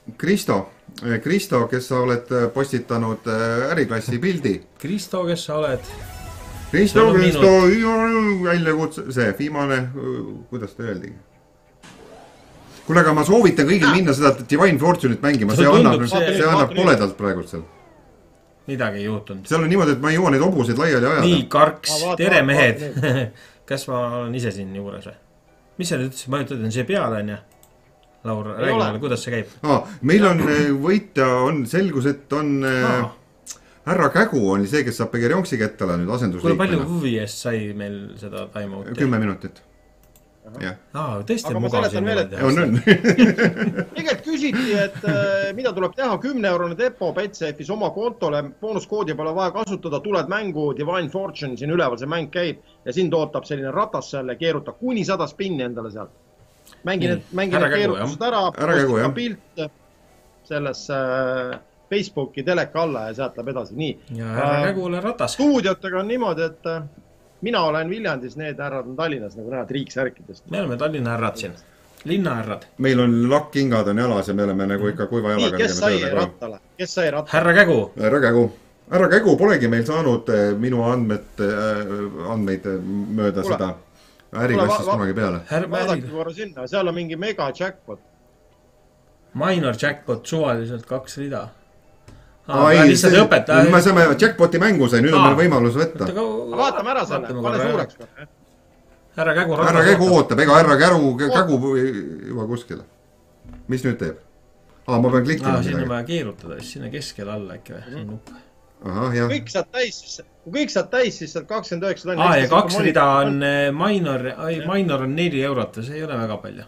Kristo, kes sa oled postitanud äriklassi pildi. Kristo, kes sa oled? Kristo, väljakutse, see viimane, kuidas ta öeldigi? Kuule, aga ma soovitan kõigil minna seda Divine Fortune'it mängima, see annab poledalt praegult seal. Midagi ei juhtunud. Seal on niimoodi, et ma ei jõua neid hobuseid laiali ajada. Nii, Karks, tere mehed. Kas ma olen ise siin juures või? Mis sa nüüd ütlesid? Ma ütlen, see peale on ja? Laur, räägi meile, kuidas see käib? Meil on võitja, selgus, et on härra Kägu oli see, kes saab Begerjonksi kettale nüüd asendusliikmena. Kui palju huvi eest sai meil seda taimauti? 10 minutit. Tõesti aga ma seletan veel, et tegelikult küsiti, et mida tuleb teha 10-eurone depo Betsafe'is oma kontole, boonuskoodi pole vaja kasutada, tuled mängu Divine Fortune, siin üleval see mäng käib ja siin tootab selline ratas selle, keeruta kuni 100 spinni endale sealt. Mängi need keerutused ära, pilt selles Facebooki teleka alla ja sealt läheb edasi. Nii. Ja härra Kägule ratas. Stuudiotega on niimoodi, et mina olen Viljandis, need härrad on Tallinnas, nagu näed, Riiksärkidest. Me oleme Tallinna härrad siin. Linna härrad. Meil on lakkingad on jalas ja me oleme nagu ikka kuiva jalaga. Nii, kes sai rattale? Kes sai rattale? Härra Kägu. Härra Kägu polegi meil saanud minu andmeid mööda seda äriklassis kunagi peale. Vaadake korra sinna, seal on mingi mega jackpot. Minor jackpot, suvaliselt 2 rida. Me saame jackpoti mängu sai, nüüd on meil võimalus võtta. Vaatame ära selle, pane suureks. Härra Kägu ootab, ega härra Kägu juba kuskile. Mis nüüd teeb? Ma pean klikkima. Siin on vaja keerutada, siis sinna keskel alla äkki või? Kui kõik saad täis, siis saad 29. Ja 2 rida on minor on 4 eurot ja see ei ole väga palju.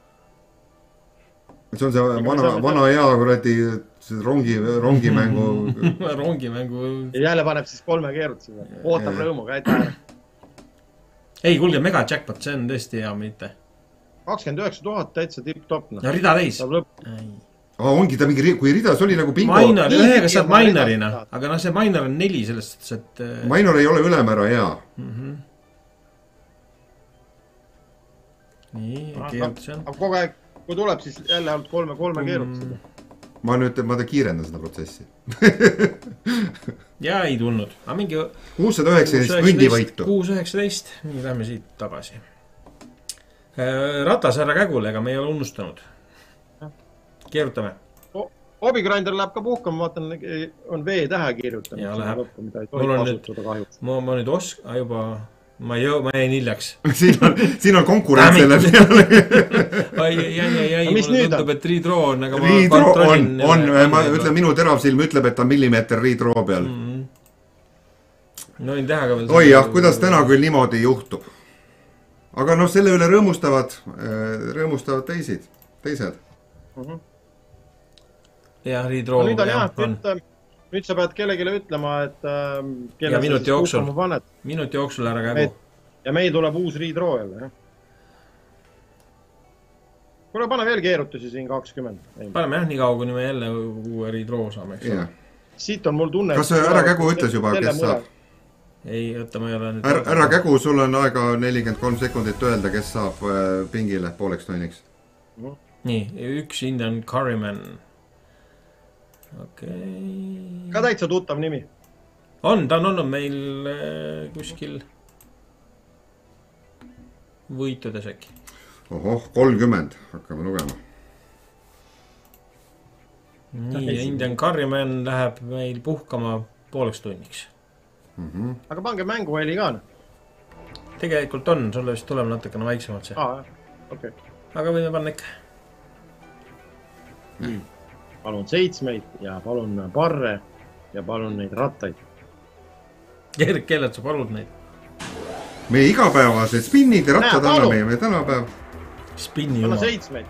See on see vana hea kuradi rongimängu. Rongimängu. Jälle paneb siis 3 keerutusega. Ootab rõõmuga, aitäh. Ei, kuulge, mega jackpot, see on tõesti hea, mitte. 29 000 täitsa tipp-top. Ja rida täis. Ongi ta mingi, kui ridas oli nagu bingo. Minor, ühega saab minorina. Aga see minor on 4 sellest, et... Minor ei ole ülemäära hea. Nii, keerutus on. Aga kogu aeg, kui tuleb, siis jälle olnud 3 keerutusega. Ma kiirendan seda protsessi. Ja ei tulnud. 619 kõndivõitu. 619. Nii lähme siit tagasi. Ratas härra Kägule, ega me ei ole unustanud. Keerutame. Hobigrinder läheb ka puhkama, vaatan, on V-tähe kirjutanud. Ja läheb. Ma nüüd juba... Ma jäin hiljaks. Siin on konkurents selle peale. Mulle tundub, et redraw on, aga ma kontrollin. Ütle, minu teravsilm ütleb, et ta millimeeter redraw peal. No võin teha ka veel. Oi jah, kuidas täna küll niimoodi juhtub. Aga selle üle rõõmustavad teised. Jah, redraw. Nüüd on jah, nüüd sa pead kellegile ütlema, et ja minuti jooksul ära Kägu. Ja meil tuleb uus redraw jälle. Kuule, pane veel keerutusi siin 20. Paneme jah, nii kaua, kuni me jälle uue redraw saame. Siit on mul tunne... Kas härra Kägu ütles juba, kes saab? Ei, ma ei ole nüüd... Härra Kägu, sul on aega 43 sekundit öelda, kes saab pingile pooleks tunniks. Nii, üks Indian Curryman. Ka täitsa tuttav nimi. Ta on olnud meil kuskil võitudes äkki. 30, hakkame lugema. Nii, Indian Curryman läheb meil puhkama pooleks tunniks. Aga pange mänguheli ka. Tegelikult on, sulle vist tuleb natukene väiksemalt see. Okay. Aga võime panna ikka. Palun 7 ja palun parre ja palun neid rattaid. Kellelt sa palud neid? Meie igapäevased spinnid ja rattad anname meie tänapäev. Spinni jumal. Palun 7.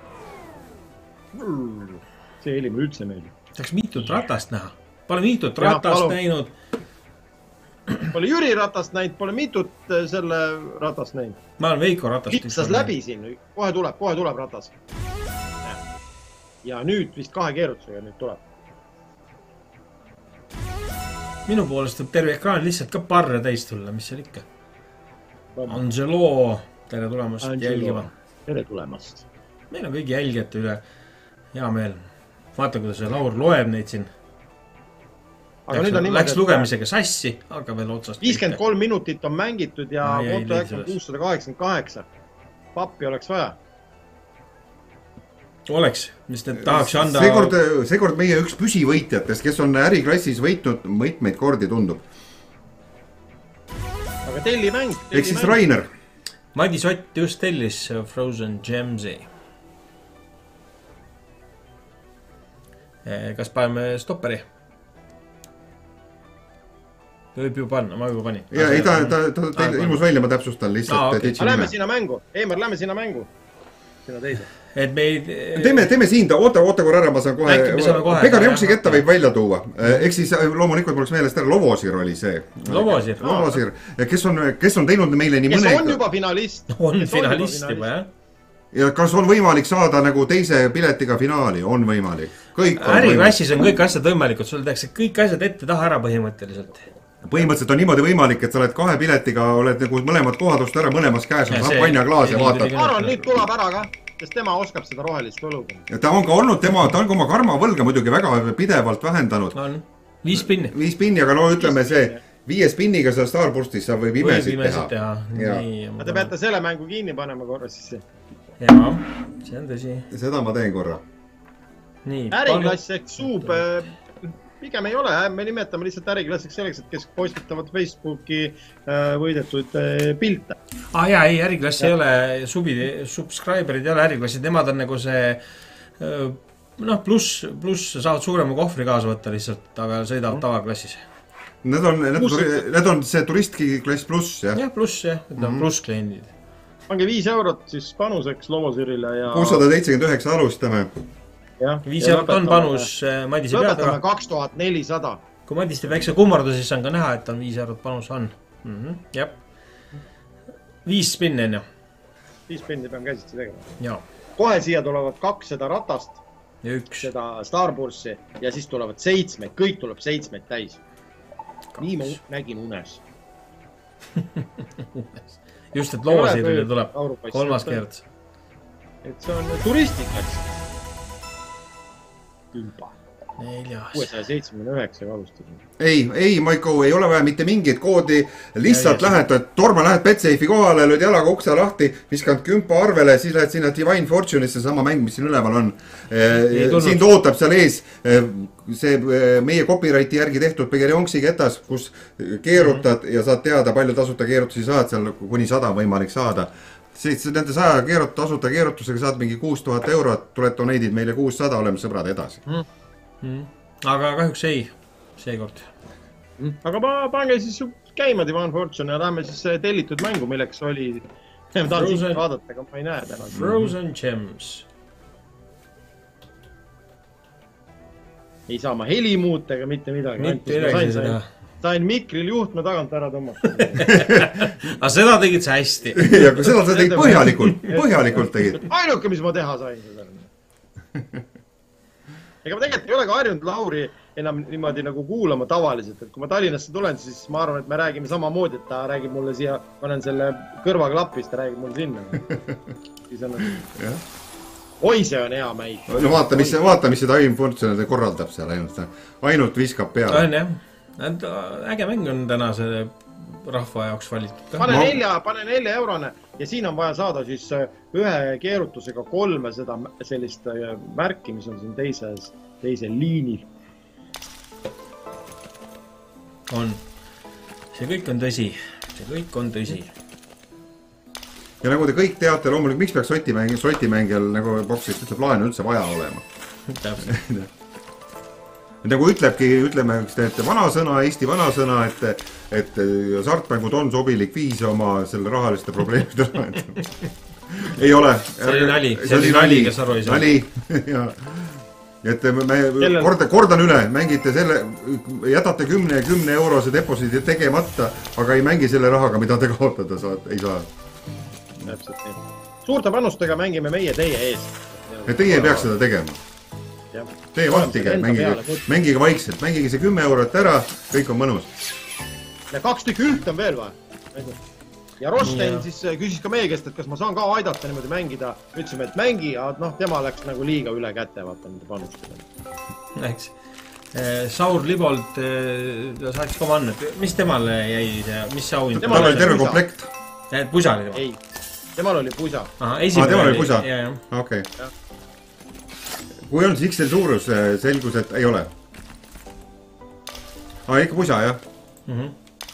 See heli mul üldse meeldib. Tahaks mitut ratast näha. Pole mitut ratast näinud. Pole Jüri ratast näinud, pole mitut selle ratast näinud. Ma olen Veiko ratast. Kipsas läbi siin, kohe tuleb ratas. Ja nüüd vist 2 keerutusega nüüd tuleb. Minu poolest võib terve ekraan lihtsalt ka parre täis tulla, mis seal ikka. Angelo, tere tulemast jälgima. Tere tulemast. Meil on kõigi jälgijate üle hea meel. vaata, kuidas see Laur loeb neid siin. Aga nüüd on niimoodi, läks lugemisega sassi, aga veel otsast. 53 minutit on mängitud ja kontojääk on 688. Pappi oleks vaja. Oleks, mis need tahaks anda... Seekord meie üks püsivõitjatest, kes on äriklassis võitnud mitmeid kordi, tundub. Aga telli mäng. Ehk siis Rainer. Madis Ott just tellis Frozen Gemsi. Kas paneme stopperi? Võib ju panna, ma juba panin. Ja ei, ta ilmus välja, ma täpsustan lihtsalt. Lähme sinna mängu. Eemar, lähme sinna mängu. Sinna teise. Et me teeme siin, oota korra ära, ma saan kohe. Pegar Jonksi ketta võib välja tuua. Eks siis loomulikult oleks meelest ära, Lovosir oli see. Lovosir, kes on teinud meile nii mõne... Kes on juba finalist. On finalist juba, jah. Ja kas on võimalik saada nagu teise piletiga finaali? On võimalik. Äriklassis on kõik asjad võimalikud, sul tehakse kõik asjad ette taha ära põhimõtteliselt. Põhimõtteliselt on niimoodi võimalik, et sa oled 2 piletiga, oled nagu mõlemad kohadust ära, mõlemas käes on šampanja klaas ja vaatad. Aron nüüd tuleb ära ka, sest tema oskab seda rohelist õluga. Ta on ka olnud, ta on ka oma karmavõlga muidugi väga pidevalt vähendanud. On 5 spinni. 5 spinni, aga no ütleme see 5 spinniga seal Starburstis sa võib imesid teha. Te peate selle mängu kinni panema korra sisse. Jaa, see on tõsi. Seda ma teen korra. Äriklass ehk suub pigem ei ole, me nimetame lihtsalt äriklassiks selleks, et kes postitavad Facebooki võidetud pilte. Jaa, ei, äriklass ei ole, subscriberid ei ole äriklassid, nemad on nagu see pluss saavad suurema kohvri kaasa võtta lihtsalt, aga sõidavad tavaklassis. Need on see turistklass pluss, jah? Jah, pluss, jah, need on pluss kliendid. Pange 5 eurot siis panuseks Lovosirile ja... 679 alustame. 5 eurot on panus Madise pead. Lõpetame 2400. Kui Madis teeb väikse kummardu, siis on ka näha, et on 5 eurot panus on. Jah. 5 spinni on ju. 5 spinni peame käsitsi tegema. Jaa. Kohe siia tulevad 2 seda ratast. Ja 1. Seda Starbursi. Ja siis tulevad 7. Kõik tuleb 7 täis. Nii ma nägin unes. Just, et Lovosirile tuleb 3. keerts. Et see on turistikas. Kümpa. 679 alustasin. Ei, Maiko, ei ole vaja mitte mingit koodi. Lihtsalt Torma lähed Betsafe'i kohale, lööd jalaga ukse lahti, viskanud kümpa arvele, siis lähed sinna Divine Fortune'isse, sama mäng, mis siin üleval on. Siin ootab seal ees see meie copyrighti järgi tehtud Pegar Jonksi ketas, kus keerutad ja saad teada, palju tasuta keerutusi saad, seal kuni 100 võimalik saada. Nende 100 tasuta keerutusega saad mingi 6000 eurot, tuled doneidid meile 600, oleme sõbrad edasi. Aga kahjuks ei, seekord. Aga pange siis käima Divine Fortune ja lähme siis tellitud mängu, milleks oli... Ma tahan siit vaadata, aga ma ei näe täna. Frozen Gems. Ei saa ma heli muuta ega mitte midagi. Sain mikril juhtme tagant ära tõmmata. Aga seda tegid sa hästi. Ja seda sa tegid põhjalikult tegid. Ainuke, mis ma teha sain. Ega ma tegelikult ei ole ka harjunud Lauri enam niimoodi nagu kuulama tavaliselt. Et kui ma Tallinnasse tulen, siis ma arvan, et me räägime samamoodi, et ta räägib mulle siia, panen selle kõrvaklapist, ta räägib mulle sinna. Oi, see on hea mäik. No vaata, mis see Divine Fortune korraldab seal ainult viskab peale. On jah. Äge mäng on täna see rahva jaoks valitud. Pane 4 eurone ja siin on vaja saada siis ühe keerutusega 3 seda sellist märki, mis on siin teisel liinil. On. See kõik on tõsi. Ja nagu te kõik teate, loomulikult, miks peaks sotimängijal nagu boksist ütleb laenu üldse vaja olema? Täpselt. Nagu ütleme vanasõna, Eesti vanasõna, et sartmängud on sobilik viis oma selle rahaliste probleemide lahendada. Ei ole. See oli nali, kes aru ei saa. Nali, jah. Et kordan üle, mängite selle, jätate 10 eurose deposiidi tegemata, aga ei mängi selle rahaga, mida te kaotada ei saa. Täpselt nii. Suurte panustega mängime meie teie eest. Ja teie ei peaks seda tegema. Tee vahtige, mängige vaikselt, mängige see 10 eurot ära, kõik on mõnus. Ja 2 tükki üht on veel vaja. ja Rosten siis küsis ka meie käest, et kas ma saan ka aidata niimoodi mängida. Ütlesime, et mängi, aga tema läks nagu liiga üle käte, vaata nende panustada. Eks. Saur Libolt saaks ka manna, mis temale jäi see, mis see auhind? Temal oli terve komplekt. Pusa oli tema? Ei, temal oli pusa. Temal oli pusa? Okei. Kui on siis XL suurus, selgus, et ei ole. Ikka pusa, jah?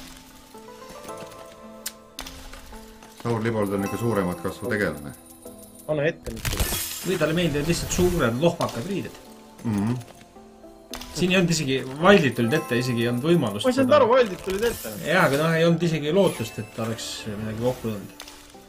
Saur Libold on ikka suuremad kasvu tegelane. Anna ette nüüd. Või talle meeldivad lihtsalt suured lohmakad riided. Siin ei olnud isegi, Valdit tulid ette, isegi ei olnud võimalust. Ma ei saanud aru, Valdit tulid ette. Jaa, aga ei olnud isegi lootust, et oleks midagi kokku tulnud.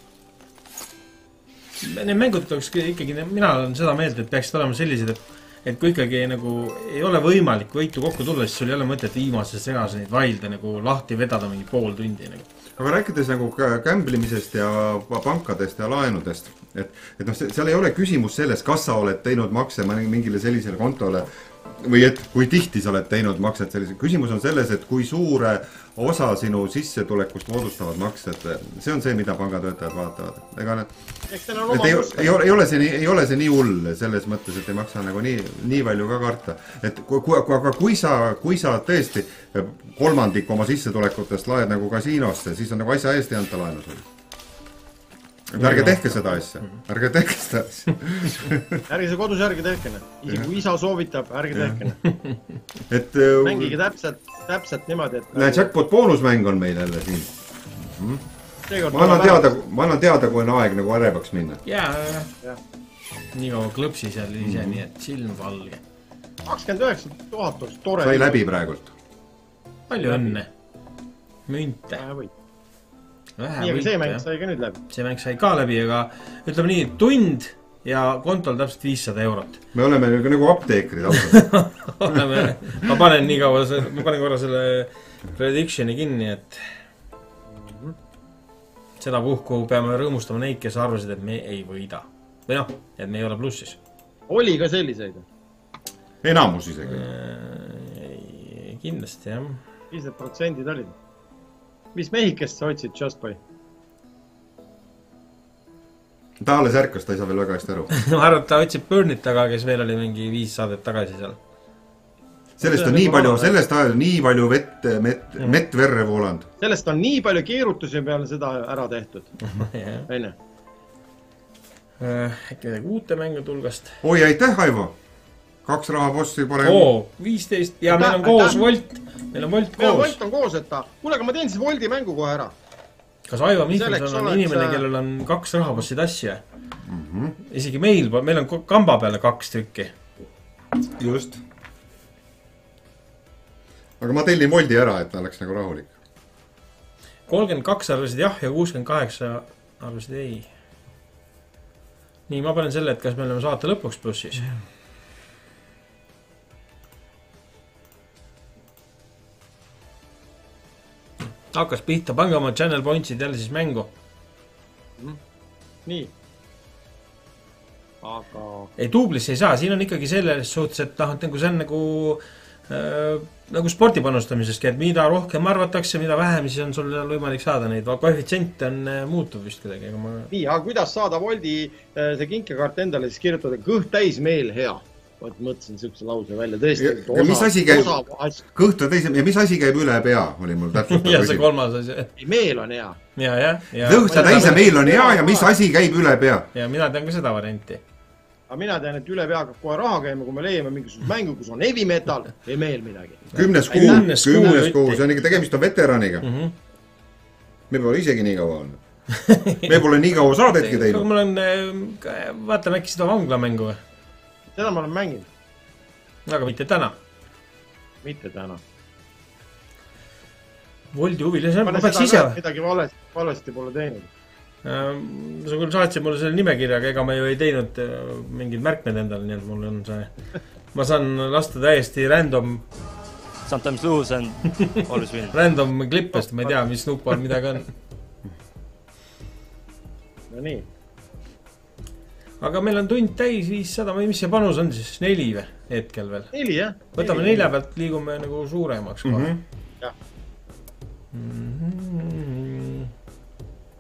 Need mängud oleks ikkagi, mina olen seda meelt, et peaksid olema sellised, et kui ikkagi nagu ei ole võimalik võitu kokku tulla, siis sul ei ole mõtet viimases seas neid vailde nagu lahti vedada mingi pool tundi. Aga rääkides nagu kämblimisest ja pankadest ja laenudest, et seal ei ole küsimus selles, kas sa oled teinud makse mingile sellisele kontole või et kui tihti sa oled teinud makset sellise. Küsimus on selles, et kui suure osa sinu sissetulekust moodustavad maksed. See on see, mida pangatöötajad vaatavad. Ei ole see nii hull selles mõttes, et ei maksa nagu nii palju ka karta. Et kui sa tõesti kolmandik oma sissetulekutest laed nagu kasiinosse, siis on nagu asja eest ei anta laenu sul. Ärge tehke seda asja. Ärge tehke seda asja. Ärge see kodus ärge tehkene. Isegi kui isa soovitab, ärge tehkene. Mängige täpselt niimoodi, et... Jackpot boonusmäng on meil jälle siin. Ma annan teada, kui on aeg nagu ärevaks minna. Jaa. Nii kaua klõpsi seal ise, nii et silm valge. 29 000 oleks tore. Sai läbi praegult. Palju õnne. Münte. Nii, aga see mäng sai ka nüüd läbi. See mäng sai ka läbi, aga ütleme nii, tund ja kontol täpselt 500 eurot. Me oleme nagu apteekrid. Ma panen nii kaua, ma panen korra selle predictioni kinni, et seda puhku peame rõõmustama neid, kes arvasid, et me ei võida. Või noh, et me ei ole plussis. Oli ka selliseid? Enamus isegi. Kindlasti, jah. 50% olid. Mis mehikest sa otsid, Justboy? Ta alles ärkas, ta ei saa veel väga hästi aru. Ma arvan, et ta otsib Burnit taga, kes veel oli mingi 5 saadet tagasi seal. Sellest on sellest ajal nii palju mett verre voolanud. Sellest on nii palju keerutusi peale seda ära tehtud. Väine. Äkki midagi uute mängu tulgast. Oi, aitäh, Aivo! 2 rahapostsi pole... 15 ja meil on koos Volt. Meil on Volt koos. Volt on koos, et ta... Kuule, aga ma teen siis Voldi mängu kohe ära. Kas Aivo Mihkelson on inimene, kellel on 2 rahapostid asja? Isegi meil on kamba peale 2 tükki. Just. Aga ma tellin Voldi ära, et ta oleks nagu rahulik. 32 arvasid jah ja 68 arvasid ei. Nii, ma panen selle, et kas me oleme saate lõpuks plussis. Hakkas pihta, pange oma channel pointsid jälle siis mängu. Nii. Aga... Ei, duublisse ei saa, siin on ikkagi selles suhtes, et see on nagu spordipanustamiseski, et mida rohkem arvatakse, mida vähem, siis on sul võimalik saada neid. Koefitsient on muutuv vist kuidagi. Nii, aga kuidas saada Voldi see kinkekaart endale, siis kirjutada kõht täis meel hea. Mõtlesin sihukese lause välja, tõesti. Ja mis asi käib, kõhtu täis, ja mis asi käib üle pea, oli mul täpselt. Ja see 3. asi. Ei, meel on hea. Ja. Kõhtu täis ja meel on hea ja mis asi käib üle pea. Ja mina tean ka seda varianti. Aga mina tean, et üle pea hakkab kohe raha käima, kui me leiame mingisugust mängu, kus on heavy metal, ei meel midagi. 10. kuu, see on ikka tegemist on veteraniga. Me pole isegi nii kaua olnud. Me pole nii kaua saadetki teinud. Mul on, vaatame äkki seda vanglamängu või? Seda ma olen mänginud. Aga mitte täna. Mitte täna. Voldi huvilis, ma peaks ise... Midagi valesti pole teinud. Sa küll saatsid mulle selle nimekirjaga, ega ma ju ei teinud mingid märkmed endale, nii et mul on see... Ma saan lasta täiesti random... Sometimes lose and always win. Random klippest, ma ei tea, mis nupp on, midagi on. No nii. Aga meil on tund täis 500, mis see panus on siis? 4 või hetkel veel? 4, jah. Võtame 4 pealt, liigume nagu suuremaks kohe. Jah.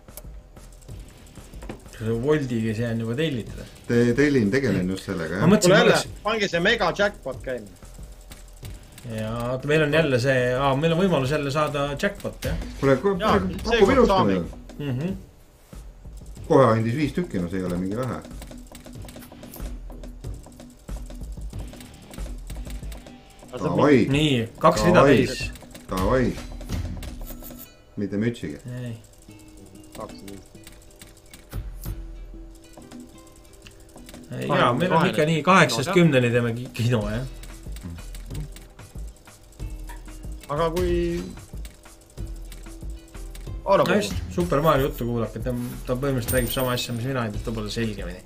Woldiga see on juba tellitud. Tegelen just sellega, jah. Kuule jälle, pange see mega jackpot käima. Ja meil on jälle see, meil on võimalus jälle saada jackpot, jah. Kuule, pakub ilusti meil. Kohe andis 5 tükki, no see ei ole mingi vähe. Tavai. Nii, 2 rida täis. Tavai. Mitte mütsigi. Ei. 2 jaa, meil on ikka nii 8-10 teeme kino, jah. Aga kui... No just, Super Mario juttu kuulake, ta põhimõtteliselt räägib sama asja, mis mina, et ta pole selgemini.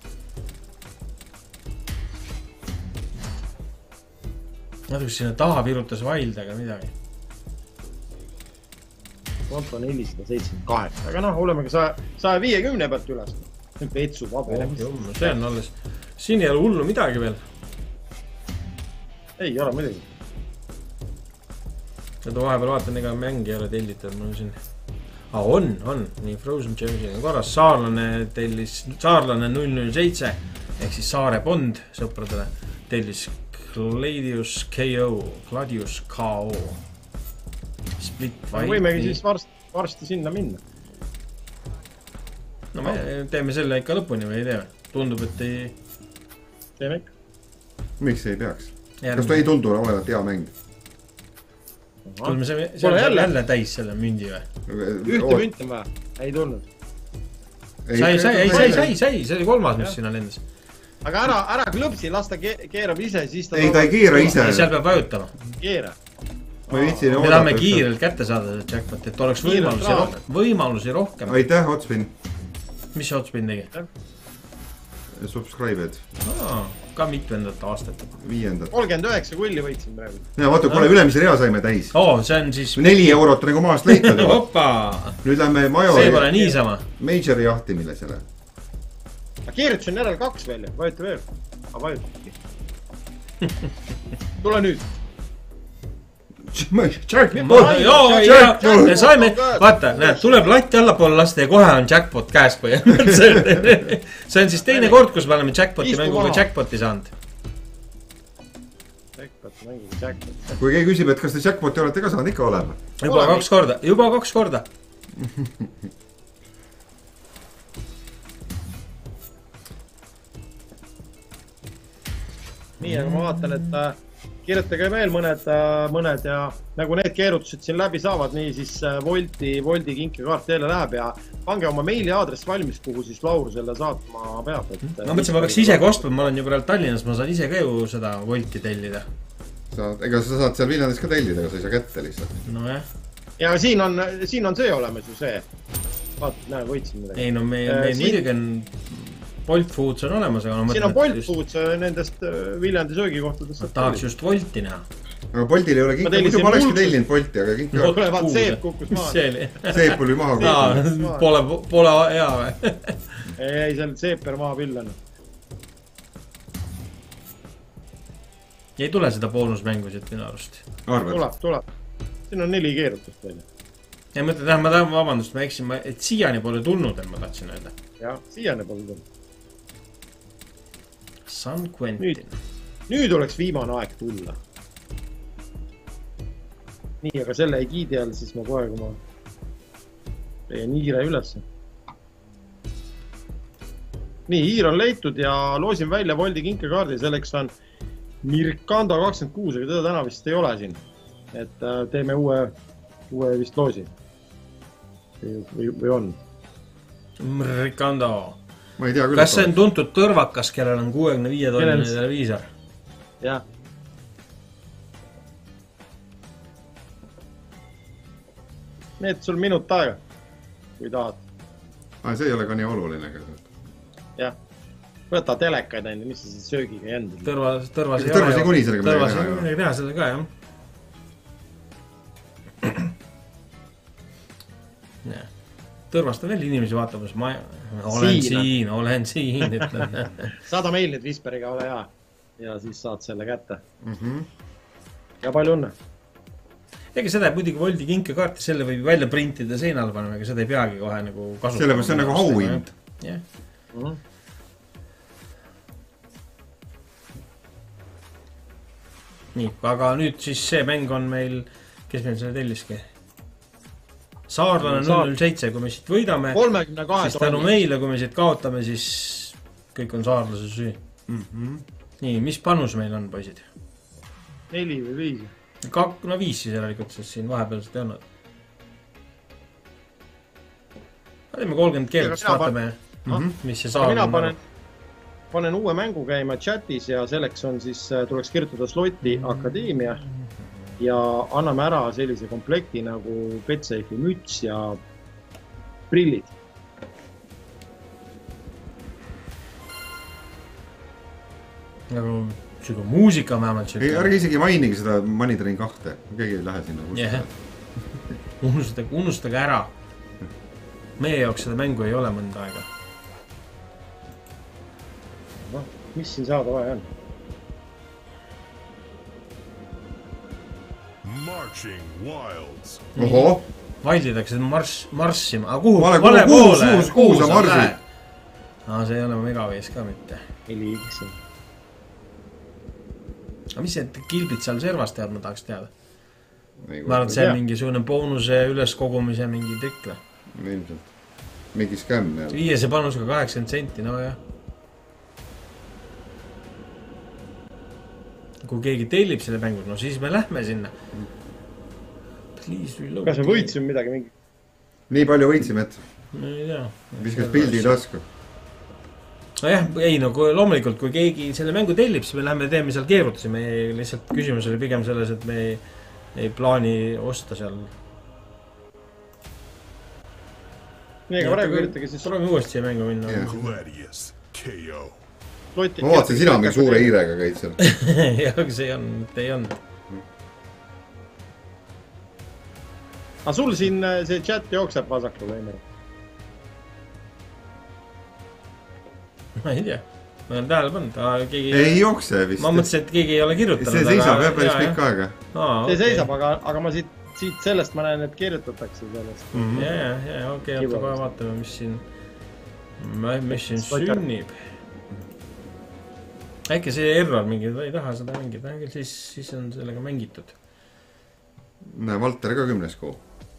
Natuks sinna taha virutas Wild, aga midagi. Konto 478, aga noh, olemegi 150 pealt üles. Vetsu paber. See on alles. Siin ei ole hullu midagi veel. Ei ole midagi. Seda vahepeal vaatan, ega mäng ei ole tellitud. On. Nii, Frozen James'i on korras. Saarlane tellis, Saarlane 007 ehk siis Saare Bond sõpradele tellis Gladius KO. Split Fight. Võimegi siis varsti sinna minna. No me teeme selle ikka lõpuni või ei tee? Tundub, et ei... Teeme ikka. Miks ei peaks? Kas ta ei tundu olevat hea mäng? Tulme see jälle täis selle mündi või? Ühte münt on vaja. Ei tulnud. Sai, see oli 3, mis sinna lendas. Aga ära klõpsi, las ta keerab ise, siis ta... Ei, ta ei keera ise. Seal peab vajutama. Keera. Me tahame kiirelt kätte saada seda jackpot, et oleks võimalusi rohkem. Aitäh, Hotspin. Mis see Hotspin tegi? Subscribed. Ka mitmendat aastat. 5. 39 kulli võitsin praegu. Ja vaata, kuule ülemise rea saime täis. See on siis... 4 eurot nagu maast leitud. Hoppa! Nüüd lähme majori... See pole niisama. Majori jahtimile selle. Keeritus on järel 2 välja. Vajuta veel. Aga vajuta. Tule nüüd. Saime, vaata, näed, tuleb latti allapoole lasta ja kohe on jackpot käes põhimõtteliselt. See on siis teine kord, kus me oleme jackpoti mänguga jackpoti saanud. Kui keegi küsib, et kas te jackpoti olete ka saanud, ikka olema. Juba 2 korda. Nii, aga ma vaatan, et kirjutage veel mõned ja nagu need keerutused siin läbi saavad, nii siis Woldi kinkekaart teile läheb ja pange oma meiliaadress valmis, kuhu siis Laur selle saatma peab. Ma mõtlesin, ma peaks ise kostma, ma olen ju praegu Tallinnas, ma saan ise ka ju seda Wolti tellida. Ega sa saad seal Viljandis ka tellida, aga sa ei saa kätte lihtsalt. No jah. Ja siin on see olemas ju see. Vaata, näe, võitsin midagi. Ei no meil muidugi on Bolt Foods on olemas, aga... Siin on Bolt Foods nendest Viljandi söögikohtadest. Tahaks just Bolti näha. Aga Boltil ei ole kinka, muidu ma olekski tellinud Bolti, aga kinka... Tulevad Seep kukkus maha. Seep oli maha kukkus. Pole hea või? Ei, seal Seeper maha pillan. Ei tule seda boonusmängusid minu arust. Tuleb. Siin on 4 keerutust veel. Ja mõtlen, ma tahan vabandust, ma eksin, et siiani pole tulnud, et ma tahtsin öelda. Jah, siiani pole tulnud. San Quentin. Nüüd oleks viimane aeg tulla. Nii, aga selle egiidi all siis ma kohe, kui ma teen hiire üles. Nii, hiir on leitud ja loosin välja Woldi kinkekaardi, selleks on Mirkando 26, aga teda täna vist ei ole siin. Et teeme uue vist loosi. Või on? Mirkando. Ma ei tea küll. Kas see on tuntud tõrvakas, kellel on 65 tonnine televiisor? Jah. Need sul minut aega, kui tahad. See ei ole ka nii oluline. Jah. Võta telekaid ainult, mis see söögiga jäänud. Tõrvas ei kuni sellega midagi teha. Tõrvas ei teha selle ka, jah. Tõrvast on veel inimesi vaatamas, ma olen siin, ütlen. Saada meil nüüd Visperiga, ole hea. Ja siis saad selle kätte. Ja palju õnne. Ega seda muidugi Woldi kinkekaarti, selle võib välja printida seinal panema, ega seda ei peagi kohe nagu kasutada. Selle see on nagu auhind. Nii, aga nüüd siis see mäng on meil, kes meil selle telliski? Saarlane 007, kui me siit võidame, 32 siis tänu meile, kui me siit kaotame, siis kõik on saarlase süü. Nii, mis panus meil on, poisid? 4 või 5. No 5 siis järelikult, sest siin vahepealselt ei olnud. Teeme 30 keelest, vaatame, mis see saarlane on. Panen uue mängu käima chatis ja selleks on siis, tuleks kirjutada Sloti Akadeemia ja anname ära sellise komplekti nagu Betsafe'i müts ja prillid. Nagu siuke muusika vähemalt siuke. Ärge isegi mainigi seda Money Train 2. Keegi ei lähe sinna. Unustage ära. Meie jaoks seda mängu ei ole mõnda aega. Mis siin saada vaja on? Oho! Vaidlitakse marssima. Aga kuhu? Vale poole? Kuhu sa marsid? See ei ole megavees ka mitte. 4X. Aga mis see kilbid seal servas tead, ma tahaks teada? Ma arvan, et see on mingisugune boonuse üleskogumise mingi trikk. Ilmselt. Mingi skämm jälle. 5 panusega 80 senti, no jah. Kui keegi tellib selle mängu, no siis me lähme sinna. Kas me võitsime midagi mingi? Nii palju võitsime, et ei tea. Viskas pildi tasku. No jah, ei no kui loomulikult, kui keegi selle mängu tellib, siis me lähme teeme seal keerutusi. Me lihtsalt küsimus oli pigem selles, et me ei plaani osta seal. Nii, aga praegu üritage siis... Tuleme uuesti siia mängu minna. Ma vaatasin, sina mingi suure hiirega käid seal. Jah, aga see ei olnud. Aga sul siin see chat jookseb vasakul, ei mõne? Ma ei tea. Ma olen tähele pannud. Ei jookse vist. Ma mõtlesin, et keegi ei ole kirjutanud. See seisab jah päris pikk aega. See seisab, aga ma siit sellest ma näen, et kirjutatakse sellest. Jaa, okei, oota kohe vaatame, mis siin sünnib. Äkki see error mingi, ei taha seda mängida, siis on sellega mängitud. Näe, Valter ka 10. kuu.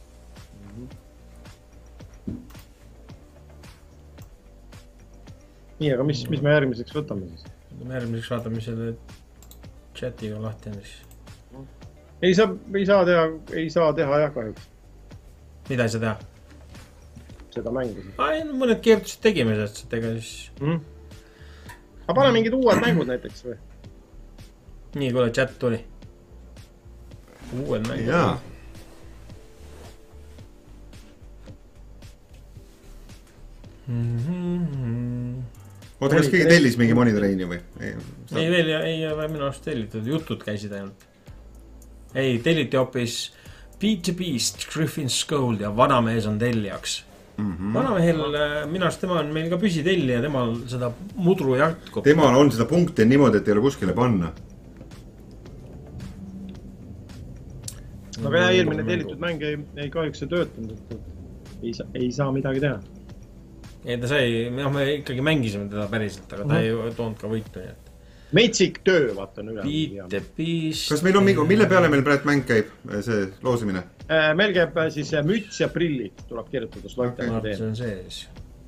Nii, aga mis me järgmiseks võtame siis? Me järgmiseks vaatame selle chatiga lahti on siis. Ei saa teha jah kahjuks. Mida ei saa teha? Seda mängu siis. Mõned keertused tegime sellest, et ega siis... Aga pane mingid uued mängud näiteks või? Nii, kuule, chat tuli. Uued mängud. Jaa. Oota, kas keegi tellis mingi Money Traini või? Ei veel, ei ole minu arust tellitud. Jutud käisid ainult. Ei, telliti hoopis Beat the Beast, Griffin Skull ja vanamees on tellijaks. Vanamehel, minu arust tema on meil ka püsitellija, temal seda mudru jätkub. Temal on seda punkti niimoodi, et ei ole kuskile panna. Aga eelmine tellitud mäng ei kahjuks ei töötanud, et ei saa midagi teha. Ei, ta sai, me ikkagi mängisime teda päriselt, aga ta ei toonud ka võitu, nii et. Metsik töö, vaatan üle. Beat the Beast. Kas meil on mingi, mille peale meil praegu mäng käib, see loosimine? Meil käib siis müts ja prillid, tuleb kirjutada Sloti Akadeemia. See on sees.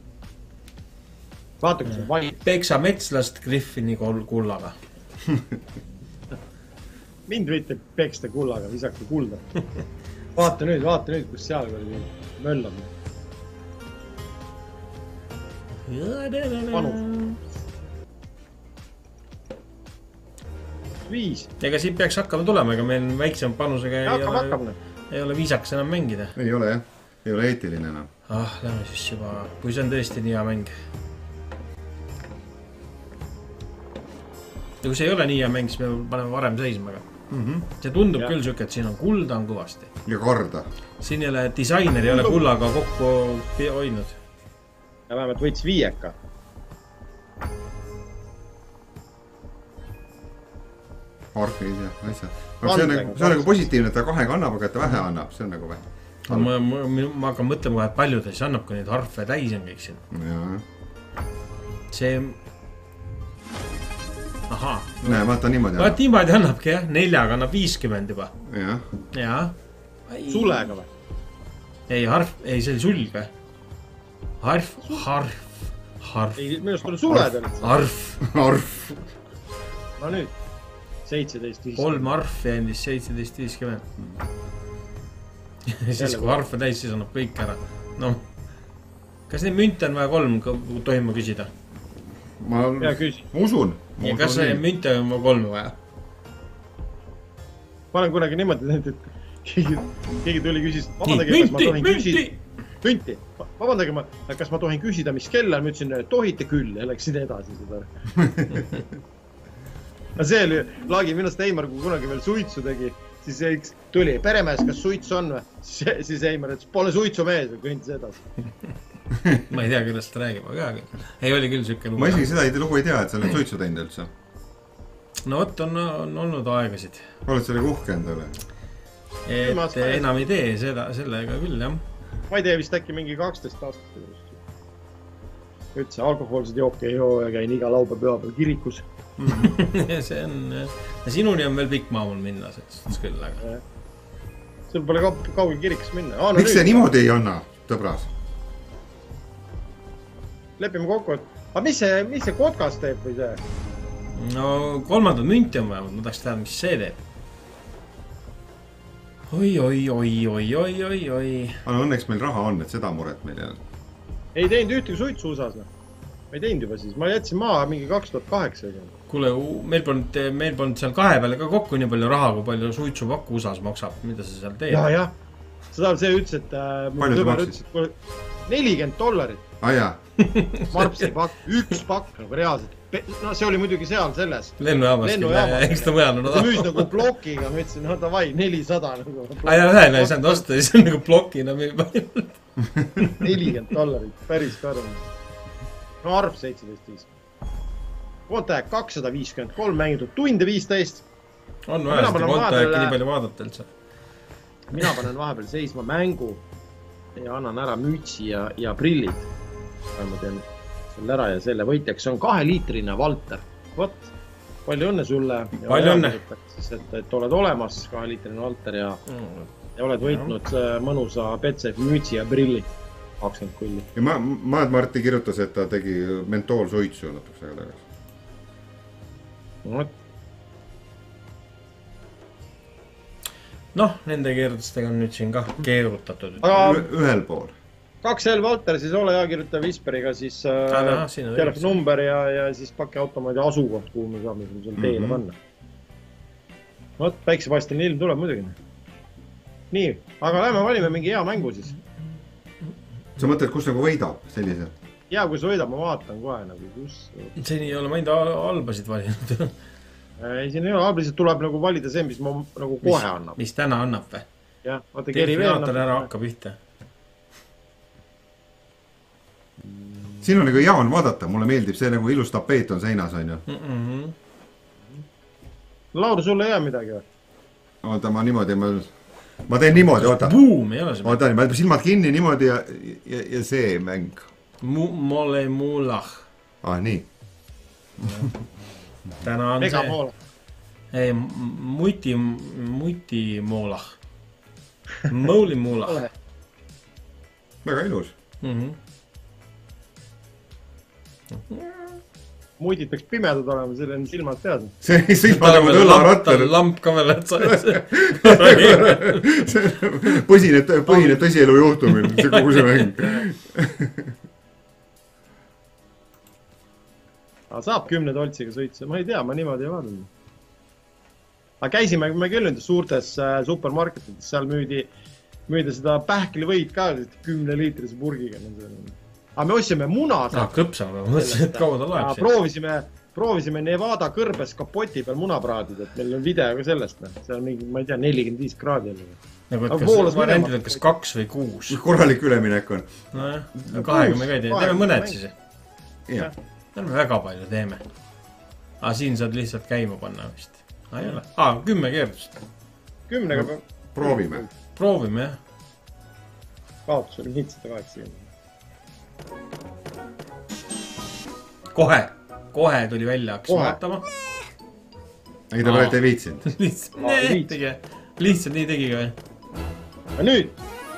Vaata, kus on vaid. Peksa metslast Griffini kullaga. Mind võite peksta kullaga, visake kulda. Vaata nüüd, kus seal möllab. Panu. 5. Ega siin peaks hakkama tulema, ega meil väiksem panusega ei ole viisaks enam mängida. Ei ole jah, ei ole eetiline enam. Lähme siis juba, kui see on tõesti nii hea mäng. Ja kui see ei ole nii hea mäng, siis me paneme varem seisma. See tundub küll siuke, et siin on kulda on kõvasti. Ja karda. Siin ei ole, disainer ei ole kullaga kokku hoidnud. Ja vähemalt võits 5. Arfid ja asja. See on nagu positiivne, et ta 2 annab, aga et ta vähe annab. See on nagu vähe. Ma hakkan mõtlema, et palju ta siis annab, kui neid harfe täis on kõik siin. Jaa. see... Ahaa. Näe, vaata niimoodi. Vaata niimoodi annabki jah, 4-ga annab 50 juba. Jah. Sulega või? Ei, harf, ei, see oli sulg või? Harf. Ei, minust oli suled. Harf. No nüüd, 17.50. 3 harfi endis 17.50. Siis kui harf on täis, siis annab kõik ära. No, kas neid münte on vaja 3, kui tohin ma küsida? Ma usun. Ja kas see münte on 3 vaja? Ma olen kunagi niimoodi teinud, et keegi tuli küsis, münti! Vabandage, kas ma tohin küsida, mis kell on? Ma ütlesin, tohite küll ja läksin edasi seda. See oli Laagi minust Eimar, kui kunagi veel suitsu tegi, siis tuli, peremees, kas suits on või? Siis Eimar ütles, pole suitsu mees ja kõndis edasi. Ma ei tea, kellest ta räägib, aga ei oli küll sükke lugu. Ma isegi seda lugu ei tea, et sa oled suitsu teinud üldse. No vot, on olnud aegasid. Oled selle kuhkend või? Et enam ei tee sellega küll, jah. Ma ei tee vist äkki mingi 12 aastat. Üldse alkohoolsed jooke ei joo ja käin iga laupäeva pühapäeval kirikus. See on... Sinuni on veel pikk maa mul minna, sellest küll, aga... Sul pole kaugel kirikus minna. Miks see niimoodi ei anna, tõbras? Lepime kokku, et... Aga mis see kotkas teeb või see? No 3. münti on vaja, ma tahaks teada, mis see teeb. Oi. Aga õnneks meil raha on, et seda muret meil ei ole. Ei teinud ühtegi suitsu USAs. Ma ei teinud juba siis. Ma jätsin maa mingi 2008. Kuule, meil polnud seal 2 peale ka kokku nii palju raha, kui palju suitsupakku USAs maksab. Mida sa seal teed? Jah. Seda see ütles, et... Palju ta maksis? $40. Jaa. Marpsi pakk, 1 pakk nagu reaalselt. No see oli muidugi seal selles. Lennujaamas, eks ta mujal on. Ta müüs nagu blokiga, ma ütlesin, no davai, 400 nagu. Ühele ei saanud osta, siis on nagu blokina müüb ainult. $40, päris karm. No arv 17.5. Kootaeg 253 mängitud, tunde 15. On vaja seda kootaegki nii palju vaadata üldse. Mina panen vahepeal seisma mängu ja annan ära mütsi ja prillid. Ma teen selle ära ja selle võitjaks on 2-liitrine Valter. Vot, palju õnne sulle. Palju õnne. Et oled olemas 2-liitrine Valter ja oled võitnud mõnusa Betsafe mütsi ja prillid. 20 kulli. Ja Maad Marti kirjutas, et ta tegi mentoolsuitsu natuks aega tagasi. Noh, nende keerutustega on nüüd siin ka keerutatud. Ühel pool. 2L Valter, siis ole hea, kirjuta Visperiga siis telefonumber ja siis pakke automaadi asukoht, kuhu me saame seal teele panna. Vot, päiksepaistel ilm tuleb muidugi. Nii, aga lähme valime mingi hea mängu siis. Sa mõtled, kus nagu võidab sellise? Jaa, kui sa võidab, ma vaatan kohe nagu kus. Siin ei ole ma ainult albasid valinud. Ei, siin ei ole albasid, tuleb nagu valida see, mis ma nagu kohe annab. Mis täna annab või? Jah, vaata Geri veel annab. Definaator ära hakkab ühte. Siin on nagu hea on vaadata, mulle meeldib see nagu ilus tapeet on seinas, on ju. Laur, sulle ei jää midagi või? Oota, ma niimoodi, ma teen niimoodi, oota. Buum, ei ole see. Oota, ma silmad kinni niimoodi ja see mäng. Mole muulah. Nii. Täna on see. Ei, muti muulah. Mouli muulah. Väga ilus. Muidid peaks pimedad olema, selle on silmad peas. See silmad nagu õlaratter. Lamp ka veel, et sa põhineb tõsielu juhtumil, see kogu see mäng. Saab 10 toltsiga sõitsa, ma ei tea, ma niimoodi ei vaadanud. Aga käisime me küll nendes suurtes supermarketides, seal müüdi seda pähklivõid ka 10-liitrise purgiga. Aga me ostsime munad. Kõpsame, mõtlesin, et kaua ta laeb siin. Proovisime Nevada kõrbes kapoti peal munapraadid, et meil on video ka sellest. See on mingi, ma ei tea, 45 kraadi. Nagu, et kas variandid on kas 2 või 6? Korralik üleminek on. Nojah, 2 me ka ei tee. Teeme mõned siis. Jah. Me väga palju teeme. Aga siin saad lihtsalt käima panna vist. Ei ole. 10 keerdust. 10-ga proovime. Proovime, jah. Kaotus oli 780. kohe tuli välja, hakkas vaatama. Ei ta praegu ei viitsinud. Lihtsalt nii tegi ka. Ja nüüd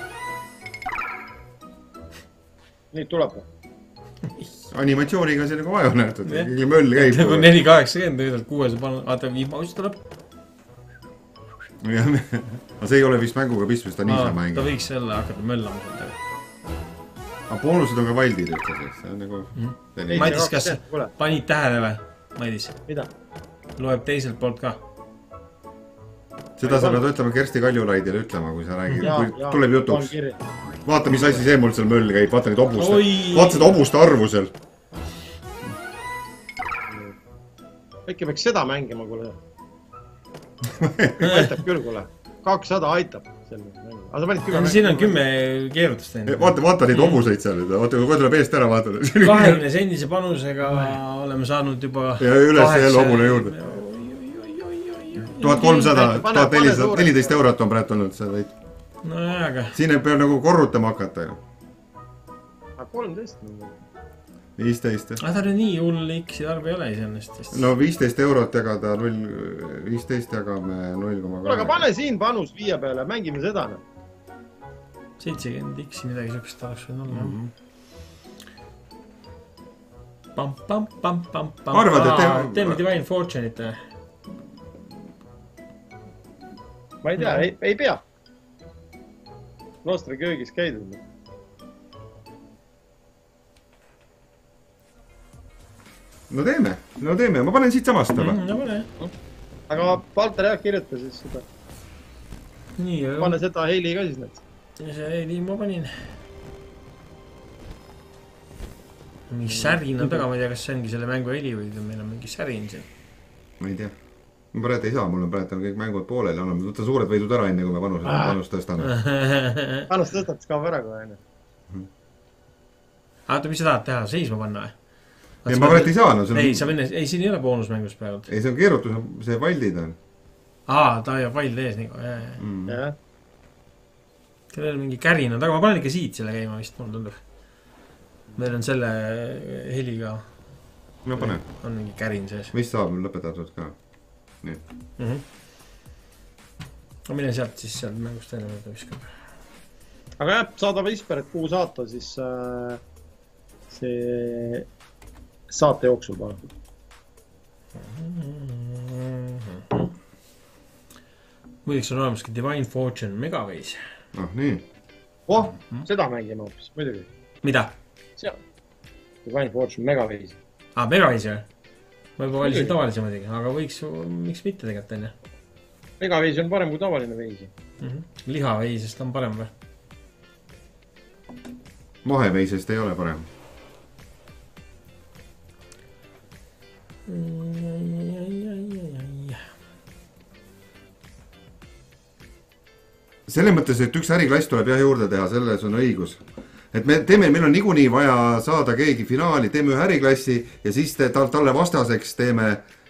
tuleb. Animatsiooniga see nagu vaja nähtud. Möll käib. Nagu 480 6 pannud. Vaata, viimauss tuleb. Aga see ei ole vist mänguga pistmist, ta niisama mängib. Ta võiks selle hakata möllama seal. Aga boonused on ka valdid ütleseks. See on nagu... Maidis, kas panid tähele või? Maidis. Mida? Loeb teiselt poolt ka. Seda sa pead ütlema Kersti Kaljulaidile ütlema, kui sa räägid. Kui tuleb jutuks. Vaata, mis asi see mul seal möll käib. Vaata neid obuste. Vaata seda obuste arvu seal. Äkki peaks seda mängima, kuule. Aitab küll, kuule. 200 aitab. Aga sa panid 10 mängima. Siin on 10 keerutust teinud. Vaata neid obuseid seal. Vaata, kui tuleb eest ära vaata. 20 sendise panusega oleme saanud juba... Ja üles jälle obune juurde. 1300, 14 eurot on praegu olnud see võit. No jah, aga... Siin ei pea nagu korrutama hakata ju. 13. 15. Aga ta nii hull X-i arv ei ole iseenest. No 15 eurot jagada 15 jagame 0,2. Aga pane siin panus 5 peale, mängime seda. 70 X-i midagi sükest oleks võin olla. Arvad, et teeme Divine Fortune'it või? Ma ei tea, ei pea. Nostra köögis käidud. No teeme, ma panen siit samast või? No pane. Aga Valter jah kirjuta siis seda. Nii, pane seda Heili ka siis need. See Heili ma panin. Mingi särin on taga, ma ei tea, kas see ongi selle mängu heli või meil on mingi särin siin. Ma ei tea. Ma praegu ei saa, mul on praegu kõik mängud pooleli, anname võtta suured võidud ära enne, kui me panust tõstame. Panust tõstad, kaob ära kohe enne. Aga mis sa tahad teha, seisma panna või? Ei, ma praegu ei saa. Ei, siin ei ole boonusmängus praegu. Ei, see on keerutus, see valdid on. Ta hoiab vald ees nii. Kellel mingi kärin on taga, ma panen ikka siit selle käima vist, mul tundub. Meil on selle heliga. No pane. On mingi kärin sees. Mis saab mul lõpetatud ka? Nii. Ma mine sealt siis sealt mängust enne võtta viskab. Aga jah, saada Visper, et kuhu saata, siis see saate jooksul paraku. Muiduks on olemas ka Divine Fortune Megaways. Nii. Seda mängime hoopis, muidugi. Mida? Seal. Divine Fortune Megaways. Megaways või? Ma juba valisin tavalise muidugi, aga võiks, miks mitte tegelikult enne? Megaways on parem kui tavaline veis. Lihaveisest on parem või? Maheveisest ei ole parem. Selle mõttes, et üks äriklass tuleb jah juurde teha, selles on õigus. Et meil on niikuinii vaja saada keegi finaali, teeme ühe äriklassi ja siis talle vastaseks teeme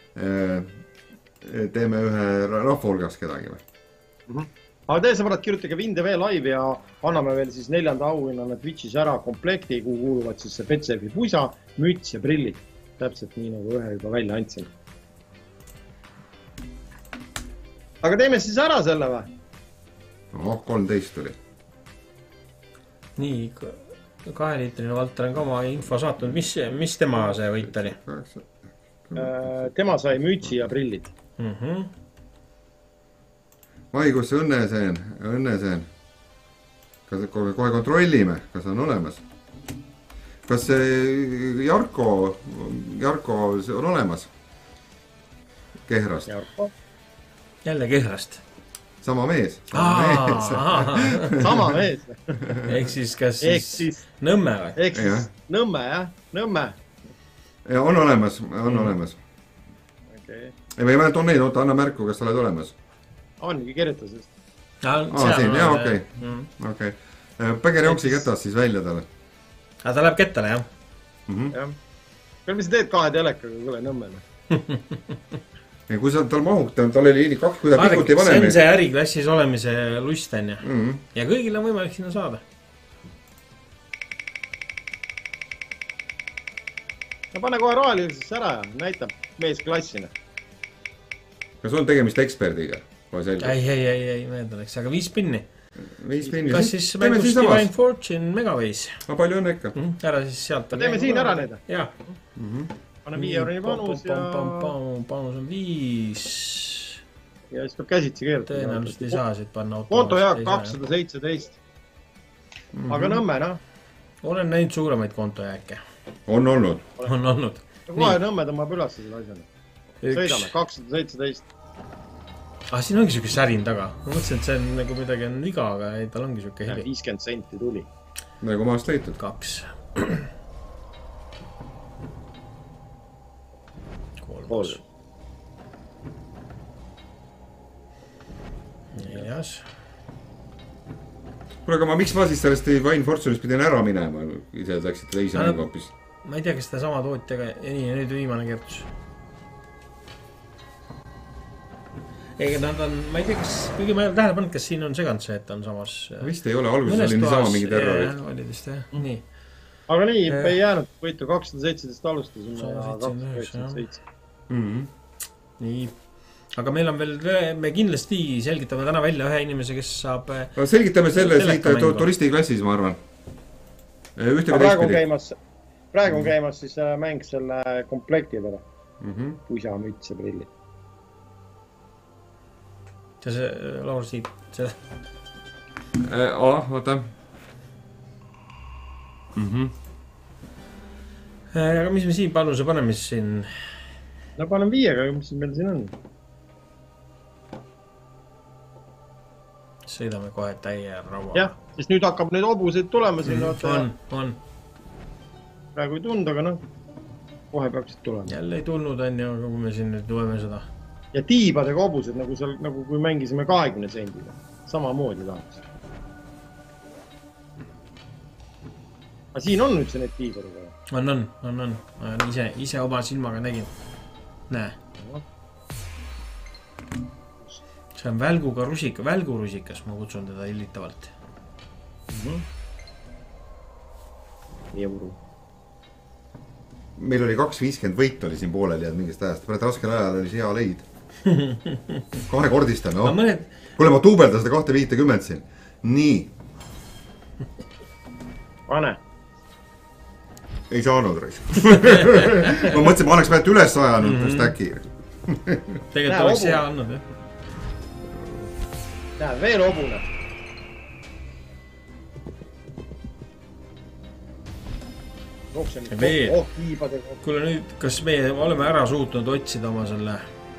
ühe rahva hulgas kedagi või? Aga teie sõbrad, kirjutage Vinde.V live ja anname veel siis 4. auhinnana Twitchis ära komplekti, kuhu kuuluvad siis see Betsafe pusa, müts ja prillid. Täpselt nii nagu ühe juba välja andsin. Aga teeme siis ära selle või? 13 tuli. Nii, 2-liitrine Valter on ka oma info saatnud. Mis tema see võit oli? Tema sai mütsi ja prillid. Maigus õnneseen. Kohe kontrollime, kas on olemas. Kas see Jarko on olemas? Kehrast. Jälle Kehrast. Sama mees. Sama mees. Ehk siis kas siis Nõmme või? Ehk siis Nõmme, jah. Nõmme. Ja on olemas. Või ma toon neid, anna märku, kas sa oled olemas. Ongi kirjutas just. Siin, jah, okei. Päger jooksi ketas siis välja talle. Aga ta läheb kettale, jah? Jah. Mis sa teed 2 telekaga, kuule Nõmmele? Kui tal mahub, tal oli 2, kui ta pikut ei pane. See on see äriklassis olemise lust, on ju. Ja kõigil on võimalik sinna saada. no pane kohe rohelisesse ära ja näitab mees klassina. Kas on tegemist eksperdiga? Ei, mehed oleks, aga 5 pinni. 5 pinni. Kas siis mängus Divine Fortune Megaways? Palju on ikka. Ära siis sealt. Teeme siin ära need. Jah. Pane 5 euroni panus ja... Panus on 5. Ja siis peab käsitsi keerutada. Tõenäoliselt ei saa siit panna konto jaak 217. Aga Nõmme, noh. Olen näinud suuremaid kontojääke. On olnud. Kohe Nõmme tõmbab üles selle asjana. Sõidame, 217. Siin ongi siuke särin taga. Ma mõtlesin, et see on nagu midagi on viga, aga ei, tal ongi siuke heli. 50 senti tuli. Nagu maast leitud. 2. 3. 4. Kuule, aga miks ma siis sellest Divine Fortune'ist pidin ära minema? Ise läksite teise mängu hoopis. Ma ei tea, kas seda sama tootjaga... Nii, nüüd viimane kertus. Ega nad on... Ma ei tea, kas... Kuigi ma ei ole tähele pannud, kas siin on seganud see, et on samas... Vist ei ole, alguses oli niisama mingi terrorid. Oli vist, jah. Nii. Aga nii, ei jäänud võitu 217 alustasime ja 297. Nii. Aga meil on veel... Me kindlasti selgitame täna välja ühe inimese, kes saab... Selgitame selle siit turistiklassis, ma arvan. Praegu on käimas siis mäng selle komplekti peale. Puisa, müts ja prilli. See Laur siit, see... Vaata. Aga mis me siin panuse paneme siis siin? No panen 5, aga mis meil siin on? Sõidame kohe täie raua. Jah, siis nüüd hakkab neid hobuseid tulema siin. On. Praegu ei tund, aga noh, kohe peaksid tulema. Jälle ei tulnud, on ju, kui me siin nüüd loeme seda. Ja tiibadega hobused, nagu kui mängisime 20 sendiga. Samamoodi tahaks. Aga siin on üldse need tiibadega? On. Ise oma silmaga nägin. Näe. See on välgurusikas, ma kutsun teda illitavalt. Euro. Meil oli 2.50 võit oli siin pooleli ja mingist ajast. Pärast raskel ajal oli see hea leid. 2-kordistan, no. Kuule, ma tuubelda seda 2.50 siin. Nii. Pane. Ei saanud reis. Ma mõtlesin, ma oleks vähelt üles ajanud stäki. Tegelikult oleks hea andnud, jah. Näe, veel hobune. Veel. Kuule nüüd, kas me oleme ära suutnud otsida oma selle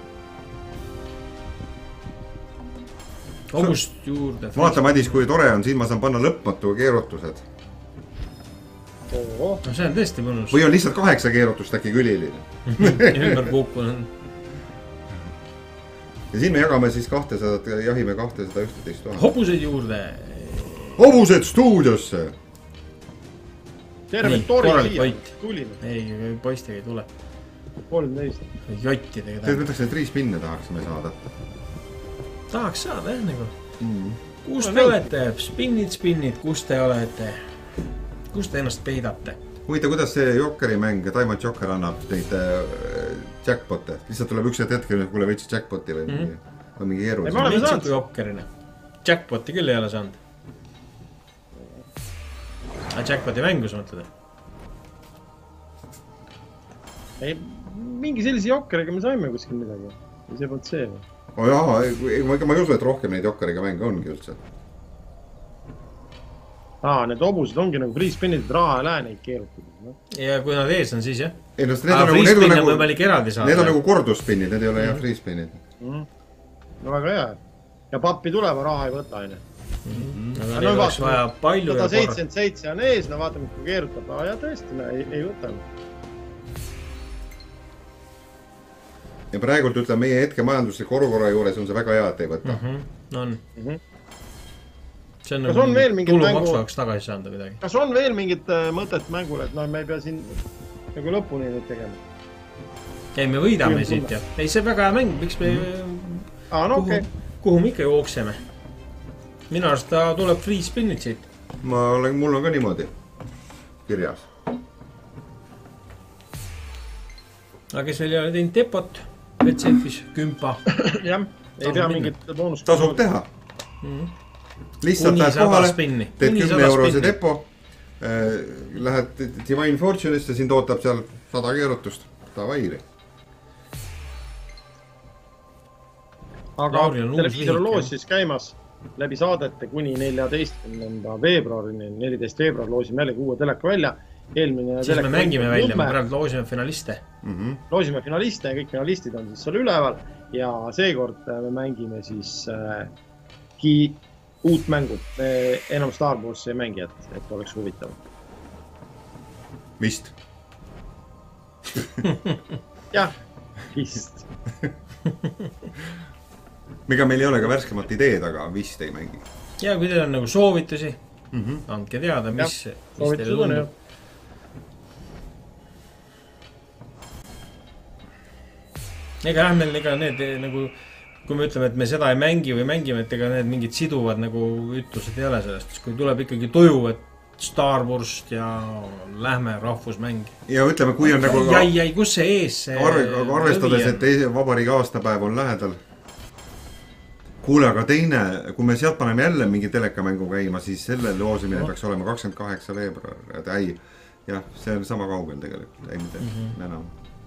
hobust juurde? Vaata, Madis, kui tore on, siin ma saan panna lõpmatu keerutused. No see on tõesti mõnus. Või on lihtsalt 8 keerutust äkki küliline. Ümber kukkunud. Ja siin me jagame siis 200, jahime 211 000. Hobused juurde. Hobused stuudiosse. Terve tori siia. Tulime. Ei, poistega ei tule. 13. Jottidega. Tead, mõtleks, et 3 pinne tahaksime saada. Tahaks saada, jah, nagu. Kus te olete? Spinnid, kus te olete? Kus te ennast peidate? Huvita, kuidas see Jokeri mäng, Diamond Joker annab neid jackpotte? Lihtsalt tuleb üks hetkel, kuule veitsi jackpoti või mingi keerulis. Me oleme saanud Jokerina. Jackpoti küll ei ole saanud. Aga jackpoti mängu sa mõtled? Ei, mingi sellise Jokeriga me saime kuskil midagi. Või see polnud see või? Ma ei usu, et rohkem neid Jokeriga mänge ongi üldse. Need hobused ongi nagu free spinnid, raha ei lähe neid keerutada. Ja kui nad ees on, siis jah. Free spin on võimalik eraldi saada. Need on nagu kordusspinnid, need ei ole jah free spinnid. No väga hea. Ja pappi tuleva raha ei võta, aine. Aga neil oleks vaja palju 177 on ees, no vaatame, kui keerutab. Ja tõesti, ei võta. Ja praegult ütleb meie hetke majandusliku olukorra juures on see väga hea, et ei võta. On. See on nagu tulumaksu jaoks tagasi saanud midagi. Kas on veel mingit mõtet mängule, et me ei pea siin nagu lõpuni nüüd tegema? Ei, me võidame siit, jah. Ei, see väga hea mäng, miks me... Kuhu me ikka jookseme? Minu arust ta tuleb free spinnid siit. Mul on ka niimoodi kirjas. aga kes veel ei ole teinud depot Betsafe'is, kümpa. Jah, ei pea mingit boonust. Tasub teha. Lihtsalt lähed kohale, teed 10 eurose depo, lähed Divine Fortune'isse, sind ootab seal 100 keerutust. Tavairi. Aga televiisorloos siis käimas läbi saadete kuni 14. veebruarini, 14. veebruar loosime jällegi uue teleka välja. Siis me mängime välja, me praegu loosime finaliste. Loosime finaliste ja kõik finalistid on siis seal üleval ja seekord me mängime siis uut mängu. Enam Star Wars ei mängi, et oleks huvitav. Vist. Jah, vist. Miga meil ei ole ka värskemat ideed, aga vist ei mängi. Ja kui teil on nagu soovitusi, andke teada, mis teile tundub. Ega jah, meil ega need nagu, kui me ütleme, et me seda ei mängi või mängime, et ega need mingid siduvad nagu ütlused ei ole sellest. Kui tuleb ikkagi tuju, et Star Warst ja lähme rahvusmäng. Ja ütleme, kui on nagu... Jäi, kus see ees see... Arvestades, et vabariigi aastapäev on lähedal. Kuule, aga teine, kui me sealt paneme jälle mingi telekamängu käima, siis selle loosimine peaks olema 28. veebruar. Jah, see on sama kaugel tegelikult. Ei mitte enam.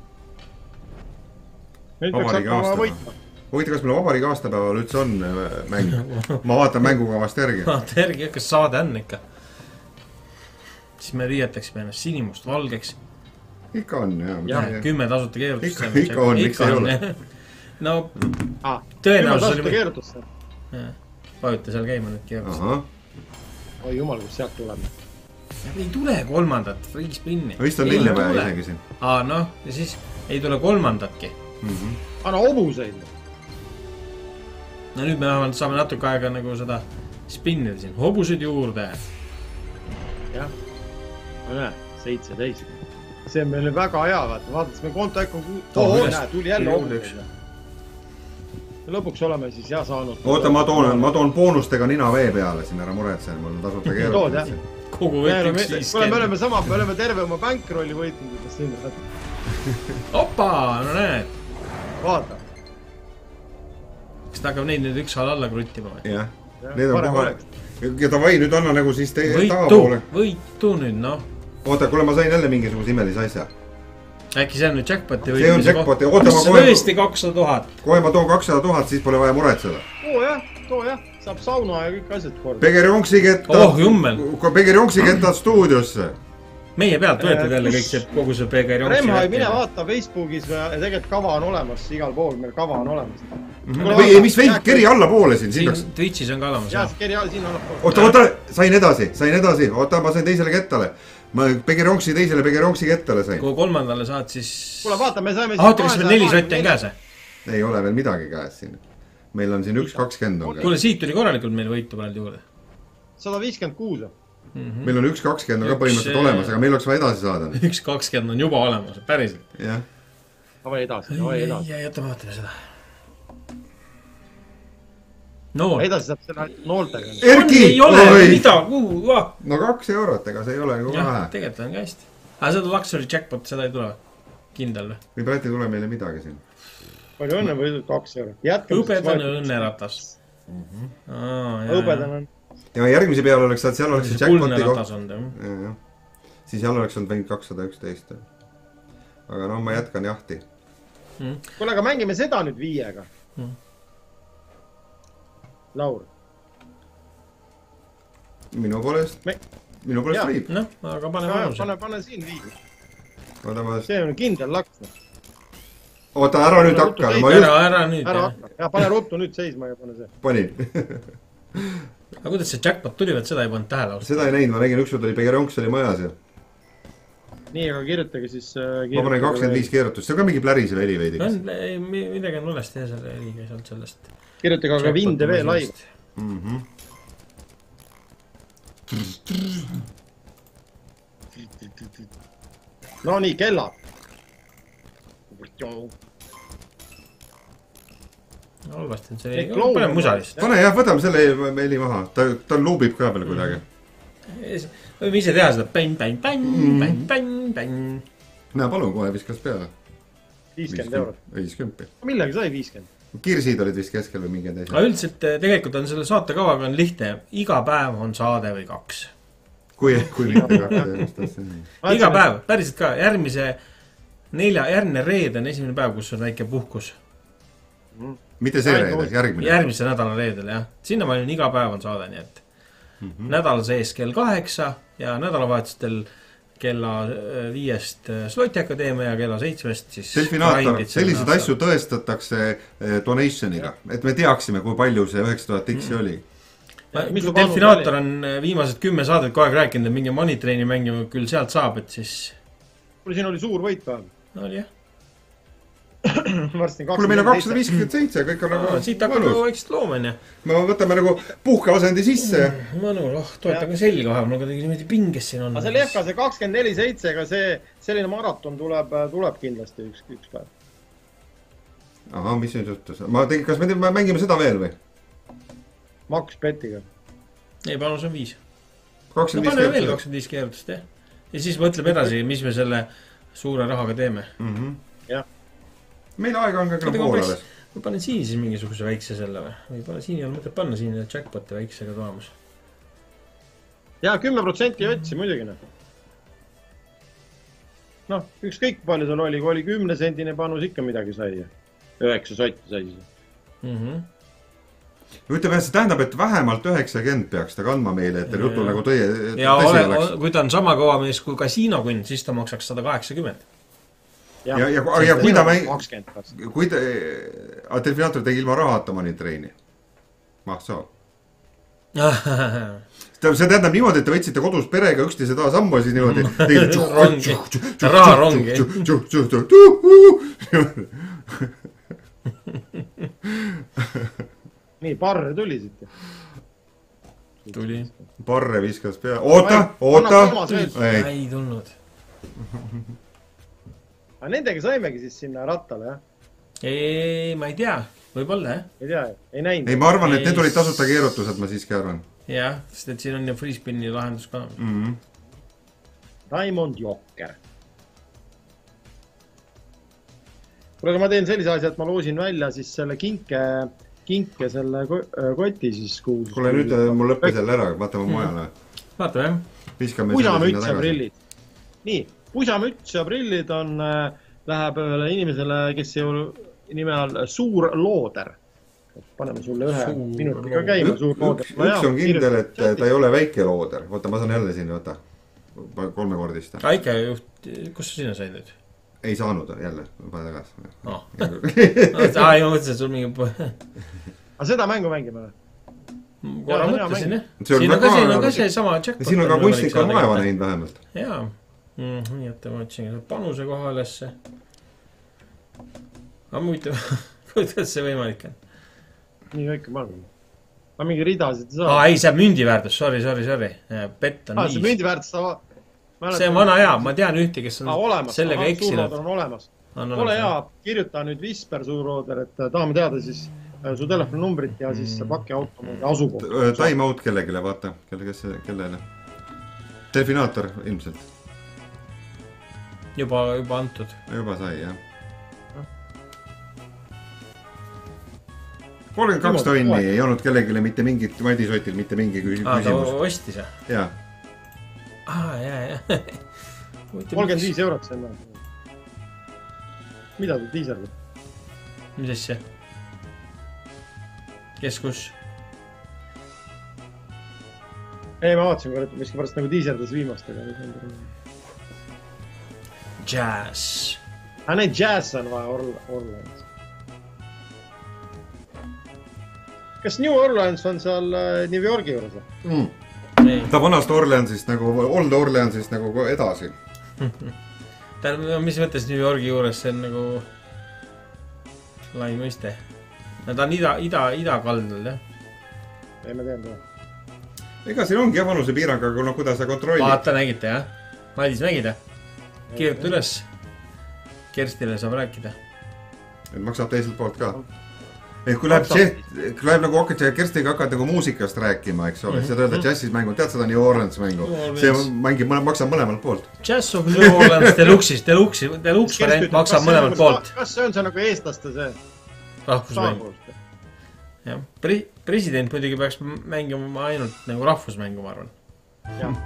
Vabariigi aastapäeval. Huvita, kas meil vabariigi aastapäeval üldse on mäng? Ma vaatan mängukavast järgi. Vaata järgi, kas saade on ikka. Siis me riietaksime ennast sinimust valgeks. Ikka on, jah. 10 tasuta keerutust. Ikka on, miks ei ole? No, tõenäosus oli... Vajuta seal käima nüüd keerutust. Oi jumal, kus sealt tuleb. Ei tule kolmandat Free Spinni. Vist on 4 vaja isegi siin. Noh, ja siis ei tule kolmandatki. Anna hobuseid. No nüüd me saame natuke aega nagu seda spinnida siin. Hobused juurde. Jah. No näe, 17. See on meile väga hea, vaadates me konto äkki on... näe, tuli jälle hobuseid. Lõpuks oleme siis saanud... Oota, ma toon boonustega nina vee peale siin, ära muretse, mul on tasuta keerutus. Kogu võit 1.50. Me oleme terve oma bankrolli võitnud. Opa, no näed. Vaata. Kas ta hakkab neid nüüd üks hal alla kruttima või? Jah, need on kohal. Ja davai, nüüd anna nagu siis tagapoole. Võitu nüüd, noh. Oota, kuule, ma sain jälle mingisuguse imelise asja. Äkki see on nüüd jackpoti või? See on jackpoti. Oota, ma kohe... Tõesti 200 000. Kohe ma toon 200 000, siis pole vaja muretseda. Too jah. Saab sauna ja kõik asjad kord. Pegerjonksi kettad stuudiosse. Meie pealt võetud jälle kõik see kogu see Pegerjonksi. Remhai, mine vaata Facebookis ja tegelikult kava on olemas, igal pool meil kava on olemas. Või mis veid, keri alla poole siin. Twitchis on ka olemas. Jah, keri alla, siin alla poole. Oota, sain edasi. Oota, ma sain teisele kettale. Ma Pegerjonksi teisele Pegerjonksi kettale sain. Kui kolmandale saad, siis... Kuule, vaata, me saime... Oota, kas meil 4 sotti on käes? Ei ole veel midagi käes siin. Meil on siin 1.20 on käes. Kuule, siit tuli korralikult meil võitu pannud juurde. 156. Meil on 1.20 on ka põhimõtteliselt olemas, aga meil oleks vaja edasi saada. 1.20 on juba olemas, päriselt. Jah. Vai edasi. Ja jätta vaatame seda. Nool. Edasi saab seda nooltega. Erki! Ei ole, mida? No 2 eurot, ega see ei ole nagu vähe. Tegelikult on ka hästi. Aga seda Luxury Jackpot, seda ei tule. Kindel või? Või praegu ei tule meile midagi siin. Palju õnne või 2 eurot? Õpedane õnneratas. Õpedane on... Ja järgmise peale oleks, et seal oleks see jackpoti koht. Siis seal oleks olnud 211. Aga no ma jätkan jahti. Kuule, aga mängime seda nüüd 5-ga. Laur. Minu poolest võib. Noh, aga pane siin 5. See on kindel laks. Oota, ära nüüd hakka. Ära nüüd. Ja pane ruttu nüüd seisma ja pane see. Panin. Aga kuidas see jackpot tuli, et seda ei pannud tähele? Seda ei näinud, ma nägin ükskord oli Pegerjonks oli majas ja... Nii, aga kirjutage siis... Ma panen 25 keerutust, see on ka mingi plärise veli veidikas. Midagi on mõnest jah, selle heliga sealt sellest. Kirjutage aga Vinde veel laiv. No nii, kellab. Halvasti on see, pane musalist. Pane jah, võtame selle heli maha, ta luubib ka veel kuidagi. Võime ise teha seda bäng. Näe, palun, kohe viskas peale. 50 eurot. 50. Millega sai 50? Kirsid olid vist keskel või mingi teise. aga üldiselt tegelikult on selle saatekavaga on lihtne. Iga päev on saade või 2. Kui mitte 2. Iga päev, päriselt ka. Järgmine reede on esimene päev, kus on väike puhkus. Mitte see reede, järgmine. Järgmise nädala reedel, jah. Sinna ma olin iga päev on saade, nii et nädal sees kell 8 ja nädalavahetustel kella 5 Sloti Akadeemia ja kella 7 siis Delfinaator, selliseid asju tõestatakse donationiga, et me teaksime, kui palju see 9000 X oli. Delfinaator on viimased 10 saadet kogu aeg rääkinud, et mingi Moneytraini mängima küll sealt saab, et siis siin oli suur võit päev. no oli jah. Kuule, meil on 257, kõik on nagu siit hakkab nagu vaikselt loomine. Me võtame nagu puhkeasendi sisse. Mõnul, toetan ka selga vahev, mul kuidagi niimoodi pinges siin on. Aga see Lehka, see 24-7, aga selline maraton tuleb kindlasti üks päev. Aha, mis nüüd juhtus? Kas me mängime seda veel või? Max Petiga. Ei, panus on 5. 25 no paneme veel 25 keerutust, jah. Ja siis mõtleme edasi, mis me selle suure rahaga teeme. Jah. Meil aega on ka poolales. Ma panen siin siis mingisuguse väikse selle või pane siin ei ole mõtet panna siin jackpoti väiksega tulemus. Jaa, 10% otsi muidugi. Noh, ükskõik palju seal oli, kui oli 10 sendine panus, ikka midagi sai. 9 sotti sai siis. Ütleme, see tähendab, et vähemalt 90 peaks ta kandma meile, et teil jutul nagu tõsi ja oleks. Kui ta on sama kõva mees kui kasiinokund, siis ta maksaks 180. Ja kui ta kui ta Delfinaator tegi ilma rahata Moneytraini. Soo. See tähendab niimoodi, et te võtsite kodus perega üksteise taha sammu ja siis niimoodi raharongi nii, Parre tuli siit. Tuli. Parre viskas pea. Oota! Ei tulnud. Aga nendega saimegi siis sinna rattale, jah? Ei, ma ei tea. Võib-olla, jah? Ei tea, ei näinud. Ei, ma arvan, et need olid tasuta keerutused, ma siiski arvan. Jah, sest et siin on ju freespinni lahendus ka. Raimond Jokker. Kuule, ma teen sellise asja, et ma loosin välja siis selle kinke selle koti siis kuus. Kuule, nüüd mul lõppes jälle ära, vaatame mujale. Vaatame, jah. Pusamüts ja prillid. Nii, pusamüts ja prillid on, läheb ühele inimesele, kes ei ole nime all Suur Looder. Paneme sulle ühe minutiga käima, Suur Looder. Üks on kindel, et ta ei ole väike looder. Võta, ma saan jälle siin, võta. 3-kordista. Väike juht, kus sa sinna said nüüd? Ei saanud jälle, pane tagasi. Ma mõtlesin, et sul mingi... Aga seda mängu mängime? Korra mõtlesin, jah. Siin on ka see sama jackpot. Siin on ka kunstnika maeva näinud vähemalt. Jaa. Nii, et ma otsin panuse koha ülesse. Aga muidu, kuidas see võimalik on? Nii väike maailm. Ma mingi ridasid ei saa. Ei, see on mündiväärtus, sorry. Pett on 5. See mündiväärtus, see on vana hea, ma tean ühte, kes on sellega eksinud. Suurlooder on olemas. Ole hea, kirjuta nüüd Visper Suurlooder, et tahame teada siis su telefoninumbrit ja siis paki automaadi asukoht. Time out kellegile, vaata. Kellele? Delfinaator ilmselt. Juba antud. Juba sai, jah. 32 tonni ei olnud kellegile mitte mingit, Madis Otil mitte mingi küsimus. Ta ostis, jah? Jaa. Jaa. 35 eurot see on. Mida ta tiiserdab? Mis asja? Kes kus? Ei, ma vaatasin korra, et miski pärast nagu tiiserdas viimastega. Jazz. Need Jazz on vaja Orleans. Kas New Orleans on seal New Yorgi juures? Ta vanast Orleansist nagu, Old Orleansist nagu edasi. Mis mõttes New Yorgi juures, see on nagu lai mõiste. Ta on ida-kaldal, jah? Ei, ma tean seda. Ega siin ongi vanuse piirang, aga kuidas sa kontrollid? Vaata, nägite, jah? Madis, nägida? Kirjuta üles. Kerstile saab rääkida. Et maksab teiselt poolt ka. et kui läheb nagu hakkad Kerstiga hakkad nagu muusikast rääkima, eks ole, sa öelda džässis mängu, tead seda New Orleans mängu, see maksab mõlemalt poolt. Jazz of New Orleans deluxe variant maksab mõlemalt poolt. Kas see on see nagu eestlaste see? Rahvusmäng. Jah, president muidugi peaks mängima ainult nagu rahvusmängu, ma arvan. Jah.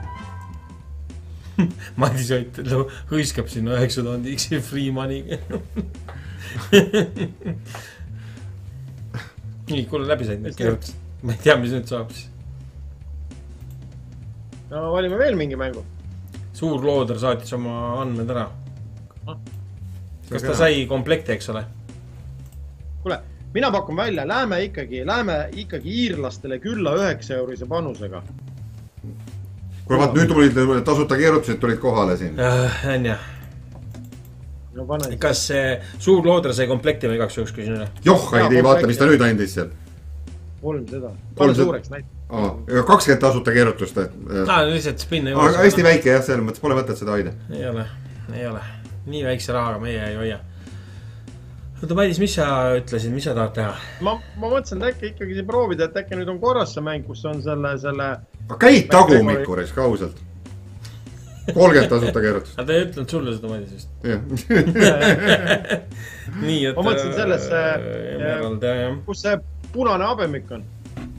Madis Ott hõiskab sinna 9000 X free money. Nii, kuule läbi said need kirjutas. Ma ei tea, mis nüüd saab siis. No valime veel mingi mängu. Suur looder saatis oma andmed ära. Kas ta sai komplekti, eks ole? Kuule, mina pakun välja, läheme ikkagi iirlastele külla 9-eurise panusega. Kuule, vaat nüüd tulid tasuta keerutused tulid kohale siin. On jah. Kas suur looder sai komplekti või igaks juhuks küsin üle? Joh, ei vaata, mis ta nüüd andis seal. 3 seda. Pane suureks näit. 20 tasuta keerutust. Lihtsalt spinne juures. Aga hästi väike jah, selles mõttes pole mõtet seda hoida. Ei ole. Nii väikse rahaga meie ei hoia. Oota, Madis, mis sa ütlesid, mis sa tahad teha? Ma mõtlesin, et äkki ikkagi proovida, et äkki nüüd on korras see mäng, kus on selle... Käid tagumikures ka ausalt. 30 tasuta keerutust. Aga ta ei ütlenud sulle seda, Madis, vist. Jah. Nii, et... Ma mõtlesin sellesse, kus see punane abemik on.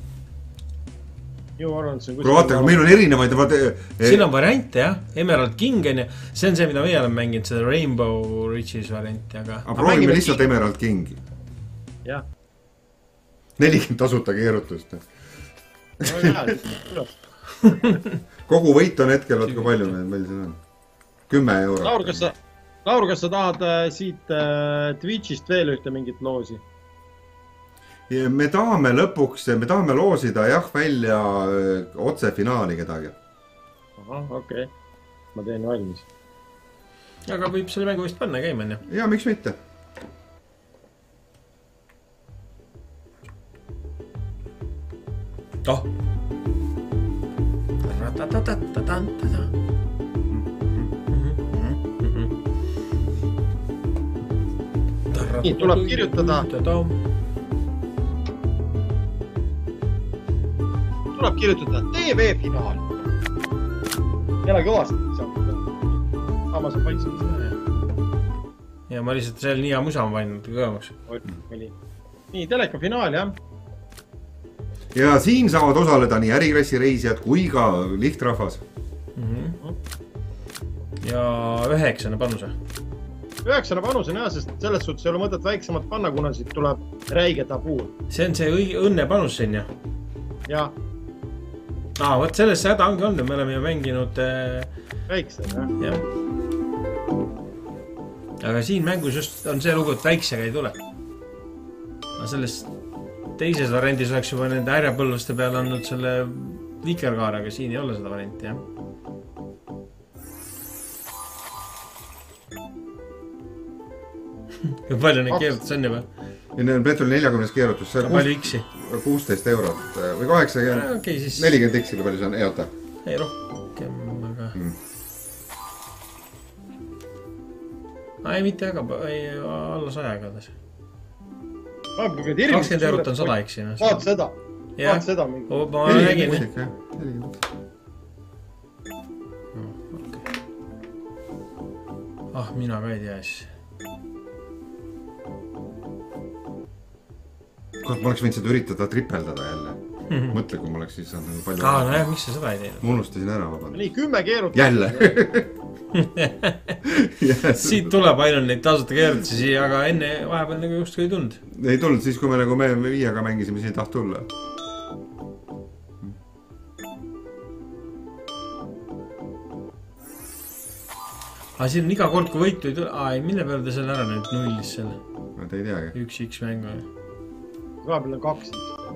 Kuule, vaata, kui meil on erinevaid... Siin on variante, jah. Emerald King on ja see on see, mida meie oleme mänginud, seda Rainbow Riches varianti, aga... Aga proovime lihtsalt Emerald Kingi. Jah. 40 tasuta keerutust. Kogu võit on hetkel, vaat kui palju meil siin on. 10 euro. Laur, kas sa tahad siit Twitchist veel ühte mingit loosi? Me tahame loosida jah välja otse finaali kedagi. Aha, okei. Ma teen valmis. Aga võib selle mängu vist panna käima, on ju? Jaa, miks mitte? Oh! Nii, tuleb kirjutada. Tuleb kirjutada TV-finaal. Jälle kõvasti saab. Samas on paikselt. Ja ma lihtsalt seal nii hea musa on vaid kõvemaks. Nii, teleka finaal, jah. Ja siin saavad osaleda nii äriklassi reisijad kui ka lihtrahvas. Ja 9 panuse. 9 panuse on jah, sest selles suhtes ei ole mõtet väiksemat panna, kuna siit tuleb räige tabuur. See on see õnne panus siin, jah? Jah. Võt selles häda ongi olnud, me oleme ju mänginud... Väikse, jah. Aga siin mängus just on see lugu, et väiksega ei tule. Aga selles teises variandis oleks juba nende ärjapõlluste peale andnud selle vikerkaare, aga siin ei ole seda varianti, jah. Kui palju neid keerutus on juba? Peetul 40 keerutus. Palju X-i? 16 eurot või 80, 40 X-i, kui palju see on, ei oota? Ei rohkem, aga... Ei, mitte aga, alla 100 igatahes. 20 eurot on 100 X-i. Vaat seda mingi. Ma räägin. Mina ka ei tea siis. Ma oleks võinud seda üritada tripeldada jälle. Mõtle, kui ma oleks siis saanud palju... Nojah, miks sa seda ei teinud? Ma unustasin ära, vabandust. Nii, 10 keerutust. Jälle. Siit tuleb ainult neid tasuta keerutusi, aga enne vahepeal nagu just ei tulnud. Ei tulnud siis, kui me viiega mängisime, siis ei taht tulla. Aga siin on iga kord, kui võitu ei tule... Mille peale te selle ära nüüd nullis selle? Ma ei teagi. 1X mängu. Vahepeal on 2.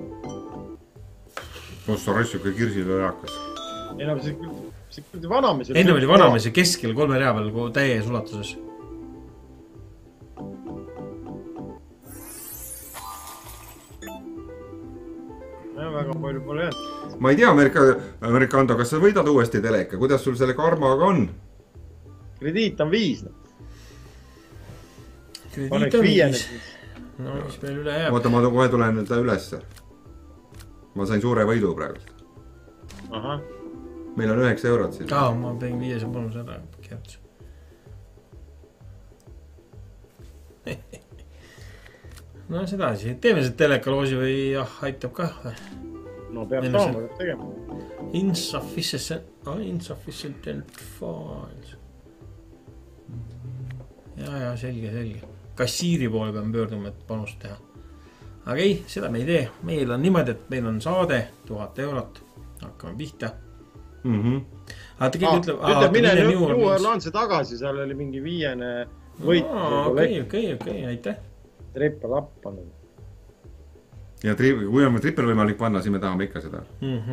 Ossa rassuke kirsil oli hakkas. Ei no, see vanamees... Enne oli vanamees ja keskel 3 rea peal täies ulatuses. Väga palju pole jäänud. Ma ei tea, Amerikando, kas sa võidad uuesti teleka? Kuidas sul selle karmaga on? Krediit on 5. Krediit on 5. no mis meil üle jääb? oota, ma kohe tulen ta ülesse. Ma sain suure võidu praegu. Ahah. Meil on 9 eurot siin. Ma tegin 500 bonus ära. Kerts. No sedasi, teeme see telekaloosi või aitab ka? No peab saama, peab tegema. Insufficient files. Ja, selge. Kassiiri poole peame pöörduma, et panust teha. Aga ei, seda me ei tee. Meil on niimoodi, et meil on saade 1000 eurot. Hakkame pihta. Ütleb, mine New Orleansi tagasi, seal oli mingi 5. võit. Okei, aitäh. Triple up on. Ja kui on triple võimalik panna, siis me tahame ikka seda.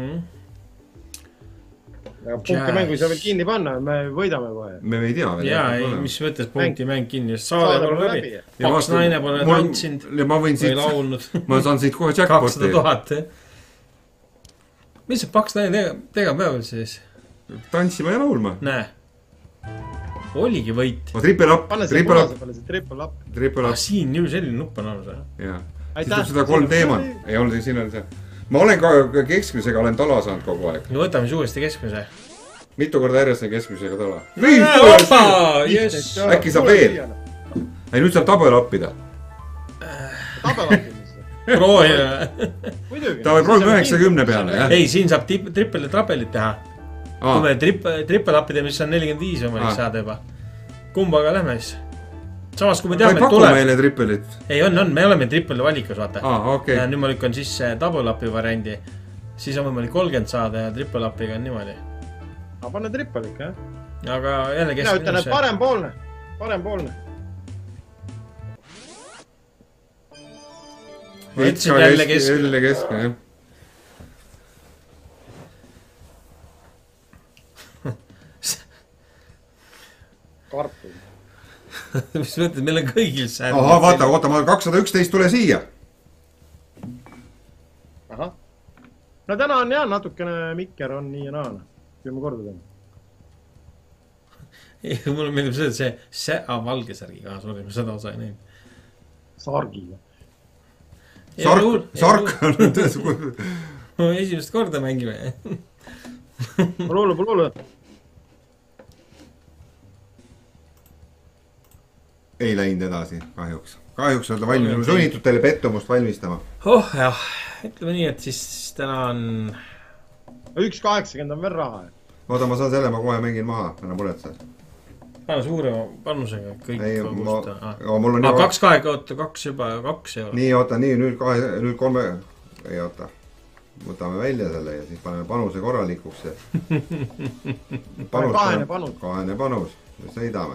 Aga punktimängu ei saa veel kinni panna, me võidame kohe. Me ei tea veel. Jaa, mis mõttes punktimäng kinni, saade pole läbi. Paks naine pole tantsinud või laulnud. Ma saan siit kohe jackpoti. 200 000. Mis see Paks naine tegema peab siis? Tantsima ja laulma. Näe. Oligi võit. Triple up. Pane see punase peale, see triple up. Siin ju selline nupp on olnud. Jaa. Siis tuleb seda 3 teemat. Ei olnud, siin on see. Ma olen ka keskmisega, olen tala saanud kogu aeg. No võtame siis uuesti keskmise. Mitu korda järjest on keskmisega tala. Äkki saab veel. Ei, nüüd saab tabel appida. Tabel appida. Proovi. Ta võib 390 peale, jah? Ei, siin saab triple tabelit teha. Kui me triple appida, mis on 45 võimalik saada juba. Kumbaga lähme siis. Samas, kui me teame, et tuleb... meile trippelit? Ei, on. Me oleme triple valikus, vaata. Okay. Ja nüüd ma lükkan sisse double upi variandi. Siis on võimalik 30 saada ja triple upiga on niimoodi. Aga panne triple ikka, jah? Aga jälle keskmine... Mina ütlen, et parempoolne. Ütlesid jälle keskmine. Jälle keskmine, jah. Karpu. Mis mõtled, meil on kõigil säänd. Vaata, ma 211 tule siia. Ahah. No täna on jah, natukene mikker on nii ja naana. Kui ma korda teen. Mulle meeldib see, et see valge särgi ka, sorry, ma seda osa ei näinud. Sargiga. Sark on esimest korda mängime. Pole. Ei läinud edasi, kahjuks. Kahjuks olete valmis, me sunnitud teile pettumust valmistama. Jah, ütleme nii, et siis täna on... 1.80 on veel raha. Oota, ma saan selle, ma kohe mängin maha, enam põletsa. Pane suurema pannusega kõik. Ei, mul on... 2 oota, 2 juba, 2 euro. Nii, oota, nüüd 3... Ei, oota. Võtame välja selle ja siis paneme panuse korralikuks. Kahene panus. Kahene panus, sõidame.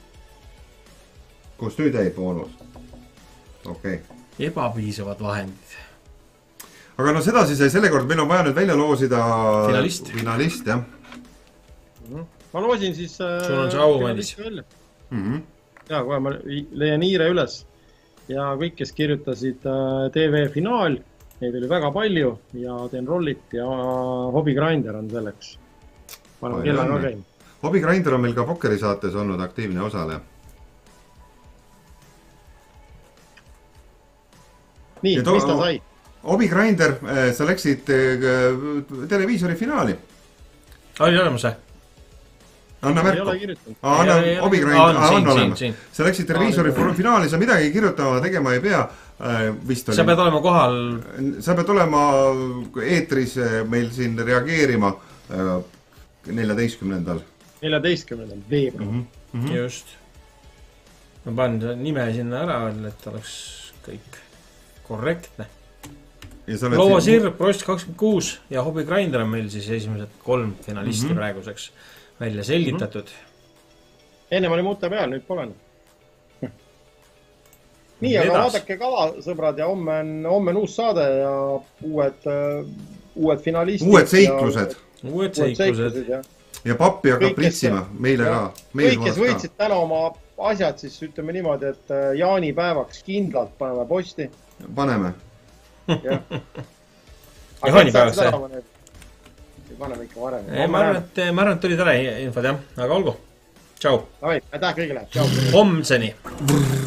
Kus nüüd jäi boonus? Okei. Ebapiisavad vahendid. Aga no sedasi sai selle kord, meil on vaja nüüd välja loosida... Finalist, jah. Ma loosin siis... Sul on see aumanis. Ja, kohe ma leian hiire üles. Ja kõik, kes kirjutasid TV finaal, neid oli väga palju ja teen rollit ja Hobby Grinder on selleks. Paneme kella ka käin. Hobby Grinder on meil ka pokkerisaates olnud aktiivne osaleja. Nii, mis ta sai? Hobby Grinder, sa läksid televiisori finaali. Oli olemas see? Anna märku. Ei ole kirjutanud. Anna Hobby Grinder, anna olemas. Sa läksid televiisori finaali, sa midagi kirjutama tegema ei pea. Sa pead olema kohal. Sa pead olema eetris meil siin reageerima 14. veebruar. Just. Ma panen nime sinna ära, et oleks kõik korrektne. Loova Sirp, Rost 26 ja Hobby Grinder on meil siis esimesed 3 finalisti praeguseks välja selgitatud. Enne oli muuta peal, nüüd pole. Nii, aga vaadake kava, sõbrad, ja homme on uus saade ja uued finalistid. Uued seiklused. Ja pappi hakkab pritsima meile ka. Kõik, kes võitsid täna oma asjad, siis ütleme niimoodi, et jaanipäevaks kindlalt paneme posti. Paneme. Jaanipäevaks see? Paneme ikka varem. Ma arvan, et tuli tale infod, jah. Aga olgu. Tšau. Aitäh kõigile. Homseni.